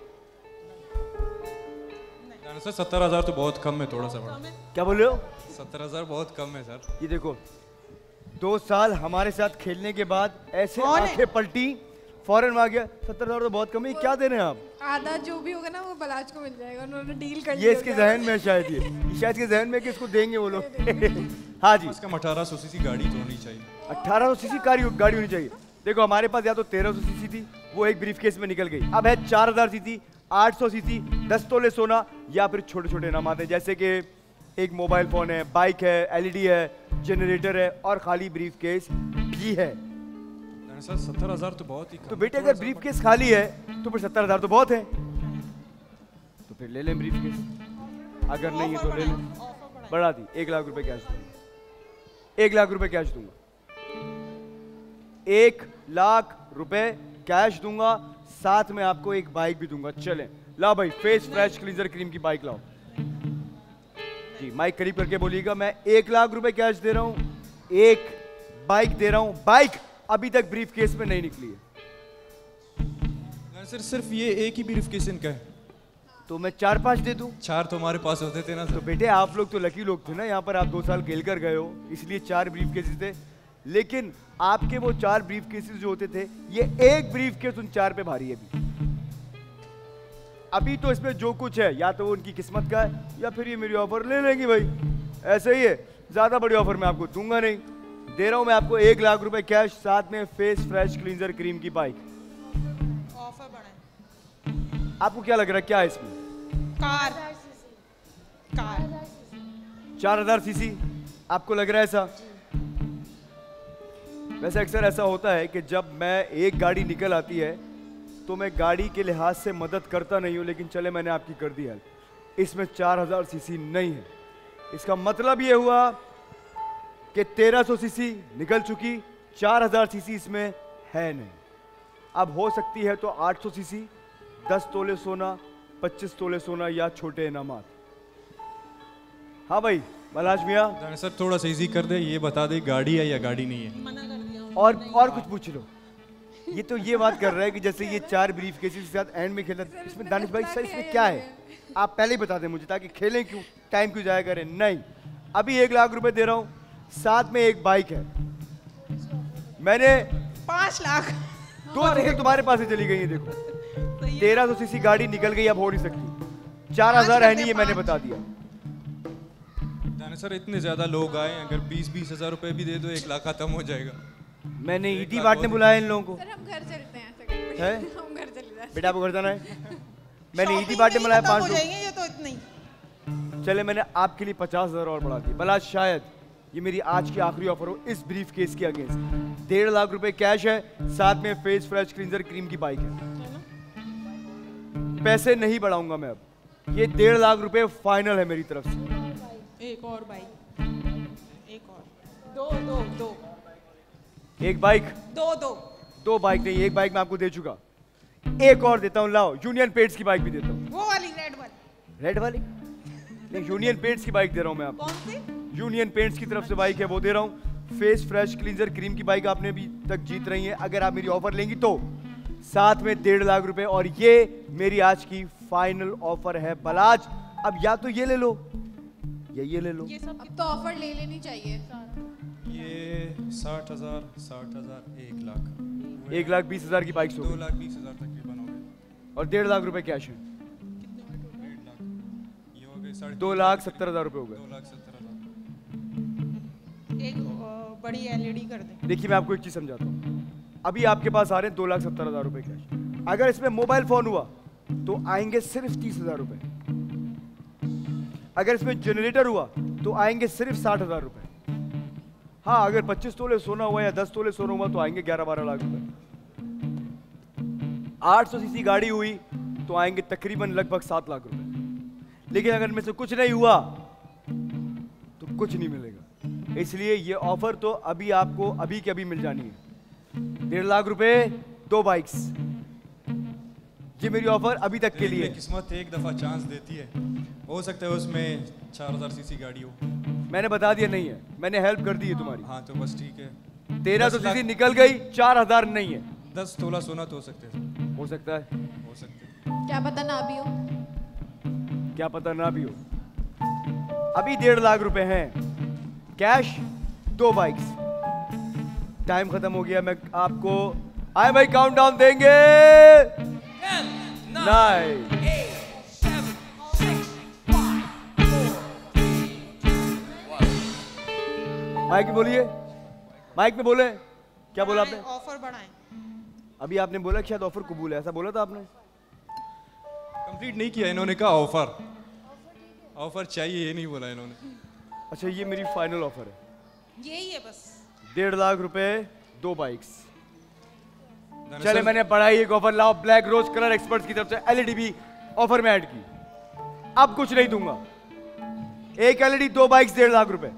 सर, सत्तर हजार तो बहुत कम है, थोड़ा सा बड़ा। क्या बोल रहे हो? सत्तर हजार बहुत कम है सर। ये देखो, दो साल हमारे साथ खेलने के बाद ऐसे आंखें पलटी, फौरन आ गया सत्तर हजार तो बहुत कम है। क्या दे रहे हैं आप? आधा जो भी होगा ना वो बलाज को मिल जाएगा, उन्होंने डील कर ये इसके जहन में शायद, ये शायद के जहन में कि इसको देंगे वो लोग। हाँ जी, इसका अठारह सौ सीसी गाड़ी तो होनी चाहिए। अठारह सौ सीसी गाड़ी होनी चाहिए। देखो हमारे पास या तो तेरह सौ सीसी थी, वो एक ब्रीफ केस में निकल गई। अब है चार हजार सीसी, आठ सौ सीसी, दस तोले सोना, या फिर छोटे छोटे नाम आते हैं जैसे कि एक मोबाइल फोन है, बाइक है, एलईडी है, जनरेटर है और खाली ब्रीफ केस भी है। सर सत्तर हजार तो बहुत ही। तो बेटे अगर ब्रीफ केस खाली है तो फिर सत्तर हजार तो बहुत है, तो फिर ले लें ब्रीफ केस। अगर नहीं है तो ले लें। बढ़ा दी, एक लाख रुपए कैश दूंगा, एक लाख रुपए कैश दूंगा, एक लाख रुपए कैश दूंगा, साथ में आपको एक बाइक भी दूंगा। चलें, लाओ भाई फेस फ्रेश क्लींजर क्रीम की बाइक लाओ जी। माइक करीब करके बोलिएगा, मैं एक लाख रुपए कैश दे रहा हूं, एक बाइक दे रहा हूं। बाइक अभी तक ब्रीफ केस में नहीं निकली है। सर सिर्फ ये एक ही ब्रीफ केस इनका है, तो मैं चार पांच दे दूं? चार तो हमारे पास होते थे ना सर। तो बेटे आप लोग तो लकी लोग थे ना, यहाँ पर आप दो साल खेल कर गए हो, इसलिए चार ब्रीफ केसेस थे। लेकिन आपके वो चार ब्रीफ केसेस जो होते थे, ये एक ब्रीफ केस उन चार पे भारी है अभी। अभी तो इसमें जो कुछ है या तो वो उनकी किस्मत का है या फिर ये मेरी ऑफर ले लेंगी भाई, ऐसे ही है। ज्यादा बड़ी ऑफर मैं आपको दूंगा नहीं। दे रहा हूं मैं आपको एक लाख रुपए कैश, साथ में फेस फ्रेश क्लींजर क्रीम की बाइक। ऑफर बढ़ाएं। आपको क्या लग रहा है क्या है इसमें? कार कार चार हजार सीसी आपको लग रहा है ऐसा? वैसे अक्सर ऐसा होता है कि जब मैं एक गाड़ी निकल आती है तो मैं गाड़ी के लिहाज से मदद करता नहीं हूं, लेकिन चले मैंने आपकी कर दी हेल्प। इसमें चार हजार सीसी नहीं है, इसका मतलब ये हुआ कि तेरह सौ सीसी निकल चुकी, चार हजार सीसी इसमें है नहीं। अब हो सकती है तो आठ सौ सीसी, दस तोले सोना, पच्चीस तोले सोना या छोटे इनामात। हाँ भाई बलाज मियाँ, सर थोड़ा सा इजी कर दे, ये बता दे गाड़ी है या गाड़ी नहीं है। और और कुछ पूछ लो। ये तो ये बात कर रहा है कि जैसे ये चार ब्रीफ केसेस के साथ एंड में खेला, इसमें दानिश भाई सर इसमें क्या है आप पहले ही बता दें मुझे, ताकि खेलें क्यों, टाइम क्यों जाया करें। नहीं, अभी एक लाख रुपए दे रहा हूँ, साथ में एक बाइक है। मैंने पांच लाख दो चीजें तुम्हारे पास ही चली गई है। देखो तेरह सौ सीसी गाड़ी निकल गई, अब हो नहीं सकती। चार हजार है नहीं, ये मैंने बता दिया। सर इतने ज्यादा लोग आए, अगर बीस बीस हजार रुपए भी दे दो एक लाख खत्म हो जाएगा। मैंने ईदी बांटने बुलाया इन लोगों को। सर हम घर चलते हैं। है? हम घर चले जाते हैं। बेटा आपको घर जाना है? मैंने ईदी बांटने बुलाया पाँच लोग। ये तो इतनी। चले मैंने आपके लिए पचास हजार और बढ़ा दी। भला शायद ये मेरी आज की आखिरी ऑफर हो इस ब्रीफ केस के अगेंस्ट। डेढ़ लाख रुपए कैश है, साथ में फेस फ्रेश क्लींजर क्रीम की बाइक है। पैसे नहीं बढ़ाऊंगा मैं अब, ये डेढ़ लाख रुपए फाइनल है मेरी तरफ से। एक और बाइक, एक और, दो दो दो एक बाइक, दो दो दो बाइक नहीं, एक बाइक मैं आपको दे चुका, एक और देता हूँ। लाओ, यूनियन पेंट्स की बाइक भी देता हूँ। वो वाली रेड वाली। रेड वाली नहीं, यूनियन पेंट्स की बाइक दे रहा हूँ मैं आपको। कौन सी? यूनियन पेंट्स की तरफ से बाइक है, वो दे रहा हूँ। फेस फ्रेश क्लींजर क्रीम की बाइक आपने अभी तक जीत रही है। अगर आप मेरी ऑफर लेंगी तो साथ में डेढ़ लाख रुपए, और ये मेरी आज की फाइनल ऑफर है बलाज। अब या तो ये ले लो या ये ले लो। ये सब अब तो ऑफर ले लेनी चाहिए। ये साठ हजार, साठ हजार, एक लाख, एक लाख बीस हजार की बाइक दो लाख बीस हजार तकरीबन हो गए, और डेढ़ लाख रुपए कैश है। दो लाख सत्तर हजार रुपए हो गए। दो लाख सत्तर हजार। एक अ, बड़ी एलईडी कर दे। देखिए मैं आपको एक चीज समझाता हूँ। अभी आपके पास आ रहे हैं दो लाख सत्तर हजार रुपए कैश। अगर इसमें मोबाइल फोन हुआ तो आएंगे सिर्फ तीस हजार रुपए। अगर इसमें जनरेटर हुआ तो आएंगे सिर्फ साठ हजार रुपए। हाँ, अगर पच्चीस तोले सोना हुआ या दस तोले सोना हुआ तो आएंगे ग्यारह बारह लाख रुपए। आठ सौ सीसी गाड़ी हुई तो आएंगे तकरीबन लगभग सात लाख रुपए। लेकिन अगर इनमें से कुछ नहीं हुआ तो कुछ नहीं मिलेगा। इसलिए ये ऑफर तो अभी आपको अभी के अभी मिल जानी है। डेढ़ लाख रुपए, दो बाइक्स, ये मेरी ऑफर अभी तक के लिए। किस्मत एक दफा चांस देती है, हो सकता है उसमें चार हजार सीसी गाड़ी हो। मैंने बता दिया नहीं है, मैंने हेल्प कर दी है तुम्हारी। हाँ तो बस ठीक है। तेरह तो सीसी निकल गई, चार हजार नहीं है। दस तोला सोना तो हो सकते हैं। हो सकता है, हो सकता है। क्या पता ना भी हो, क्या पता ना भी हो। अभी डेढ़ लाख रुपए हैं कैश, दो बाइक्स। टाइम खत्म हो गया। मैं आपको आए भाई काउंटडाउन देंगे। नाइन, माइक में बोलिए, माइक में बोले। क्या बोला आपने? ऑफर बढ़ाएं। अभी आपने बोला कि शायद ऑफर कबूल है, ऐसा बोला था आपने? कंप्लीट नहीं किया इन्होंने, कहा ऑफर ऑफर चाहिए, ये नहीं बोला इन्होंने। अच्छा, ये मेरी फाइनल ऑफर है। यही है बस। डेढ़ लाख रुपए, दो बाइक्स। चले, मैंने बढ़ाई एक ऑफर। लाओ, ब्लैक रोज कलर एक्सपर्ट्स की तरफ से एलईडी भी ऑफर में ऐड की। अब कुछ नहीं दूंगा। एक एलईडी, दो बाइक्स, डेढ़ लाख रुपए।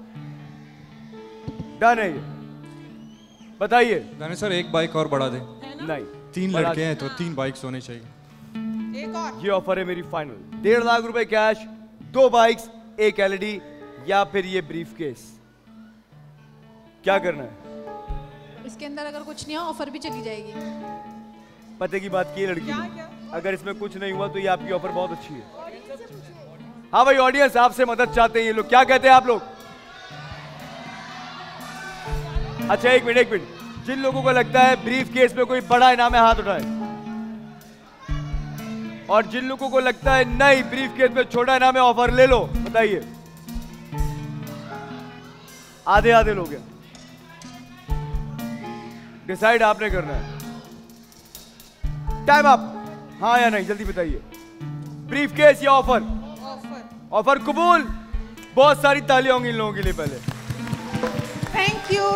डन है ये। बताइए दानिश सर, एक बाइक और बढ़ा दे। नहीं, तीन लड़के हैं तो तीन बाइक्स होने चाहिए। एक और। ये ऑफर है मेरी फाइनल। डेढ़ लाख रुपए कैश, दो बाइक्स, एक एलईडी, या फिर ये ब्रीफ केस। क्या करना है? इसके अंदर अगर कुछ नहीं हुआ ऑफर भी चली जाएगी। पते की बात की लड़की ने। अगर इसमें कुछ नहीं हुआ तो ये आपकी ऑफर बहुत अच्छी है। हाँ भाई, ऑडियंस आपसे मदद चाहते हैं ये लोग। क्या कहते हैं आप लोग? अच्छा, एक मिनट एक मिनट जिन लोगों को लगता है ब्रीफ केस में कोई बड़ा इनाम है, हाथ उठाए। और जिन लोगों को लगता है नहीं, ब्रीफ केस में छोटा इनाम है, ऑफर ले लो। बताइए। आधे आधे लोग हैं। डिसाइड आपने करना है। Time up. हाँ या नहीं, जल्दी बताइए। ब्रीफ केस या ऑफर? ऑफर। ऑफर कबूल। बहुत सारी तालियां होंगी इन लोगों के लिए पहले। Thank you.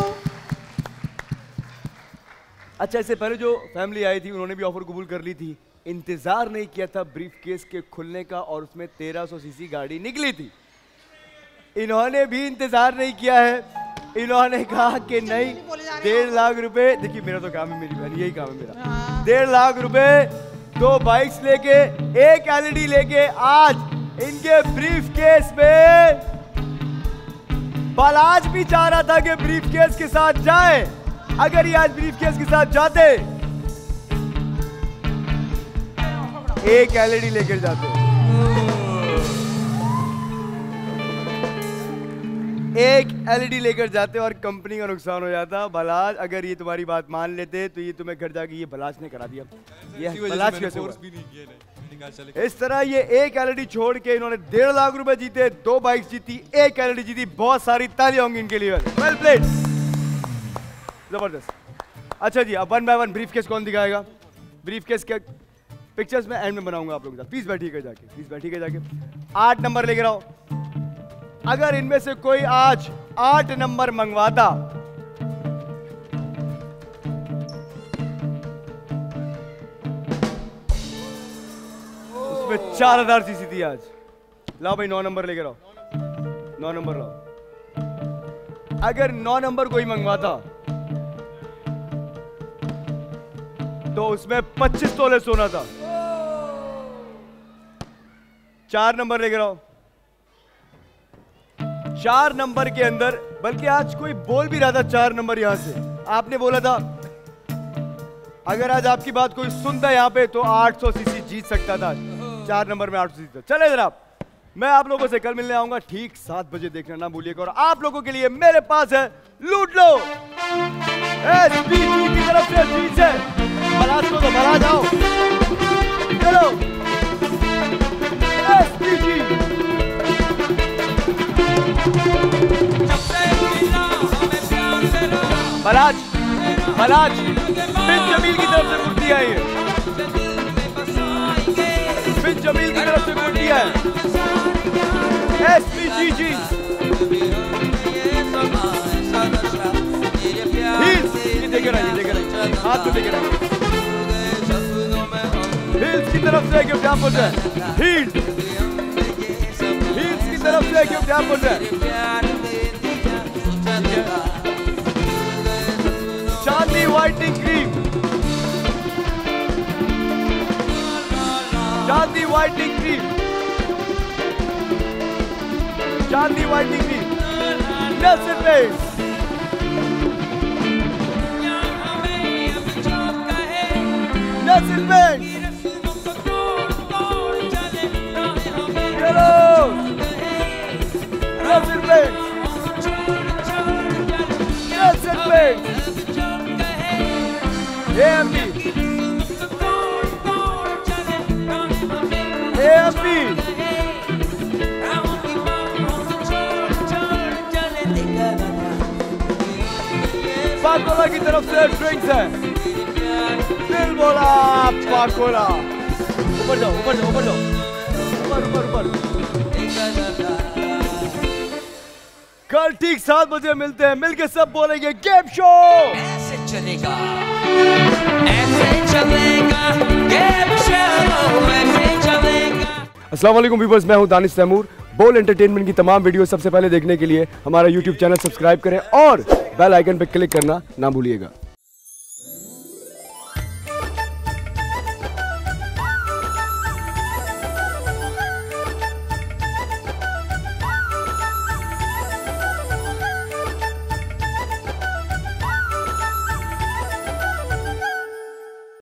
अच्छा, इससे पहले जो फैमिली आई थी उन्होंने भी ऑफर कबूल कर ली थी। इंतजार नहीं किया था ब्रीफ केस के खुलने का, और उसमें तेरह सौ सीसी गाड़ी निकली थी। इन्होंने भी इंतजार नहीं किया है। इन्होंने कहा कि नहीं, डेढ़ लाख रुपए। देखिए, मेरा तो काम है, मेरी बहन, यही काम है मेरा। डेढ़ लाख रुपए, दो बाइक्स लेके, एक एलईडी लेके आज इनके ब्रीफ केस में। बालाज भी चाह रहा था कि ब्रीफ केस के साथ जाए। अगर ये आज ब्रीफ केस के साथ जाते, एक एलईडी लेकर जाते। एक एलईडी लेकर जाते और कंपनी का नुकसान हो जाता। बलाज, अगर ये तुम्हारी बात मान लेते तो ये तुम्हें घर जाके ये बलाज ने करा दिया। ये बलाज कैसे हुआ? इस तरह ये एक एलईडी छोड़ के इन्होंने डेढ़ लाख रुपए जीते, दो बाइक्स जीती, एक एलईडी जीती। बहुत सारी तालियां होंगी इनके लिए। वेल प्लेड, जबरदस्त। अच्छा जी, अब one by one briefcase कौन दिखाएगा? ब्रीफ केस के पिक्चर्स में एंड में बनाऊंगा आप लोगों के साथ। प्लीज बैठिएगा जाके, प्लीज बैठिएगा जाके। आठ नंबर लेकर आओ। अगर इनमें से कोई आज आठ नंबर मंगवाता, उसमें इसमें चार हजार सीसी थी आज। लाओ भाई नौ नंबर लेकर आओ, नौ नंबर लाओ। अगर नौ नंबर कोई मंगवाता तो उसमें पच्चीस तोले सोना था। चार नंबर लेकर आओ। चार नंबर के अंदर, बल्कि आज कोई बोल भी रहा था चार नंबर यहां से, आपने बोला था अगर आज आपकी बात कोई सुनता यहां पे तो आठ सौ सीसी जीत सकता था। चार नंबर में आठ सौ सीसी। चले जनाब, मैं आप लोगों से कल मिलने आऊंगा ठीक सात बजे, देखना ना भूलिएगा। और आप लोगों के लिए मेरे पास है लूट लो एसपीजी की तरफ से जीत है। महाराज को तो महाराज आओ, चलो एसपीजी। महाराज महाराज बिन जमील की तरफ से कुर्ती आई है, बिन जमील की तरफ से कुर्ती है एसपीजी जी। हील्स ये देकर आइए, देकर आइए, हाथ में देकर आइए। हील्स की तरफ से गिफ्ट आपको है, हील्स हील्स की तरफ से गिफ्ट आपको है। Chandni whitening cream, Chandni whitening cream, Chandni whitening cream, Nelson Paints, Nelson Paints, चलो Nelson Paints, Nelson Paints, A M P, A M P, Pakola की तरफ से ड्रिंक्स है, दिल बोला पाकोला। ऊपर जाओ, ऊपर जाओ, ऊपर जाओ, ऊपर ऊपर ऊपर। कल ठीक सात बजे मिलते हैं, मिलके सब बोलेंगे गेम शो ऐसे चलेगा, ऐसे चलेगा गेम शो, ऐसे चलेगा। अस्सलाम वालेकुम व्यूअर्स, मैं हूं दानिश तैमूर। बोल एंटरटेनमेंट की तमाम वीडियो सबसे पहले देखने के लिए हमारा यूट्यूब चैनल सब्सक्राइब करें और बेल आइकन पर क्लिक करना ना भूलिएगा।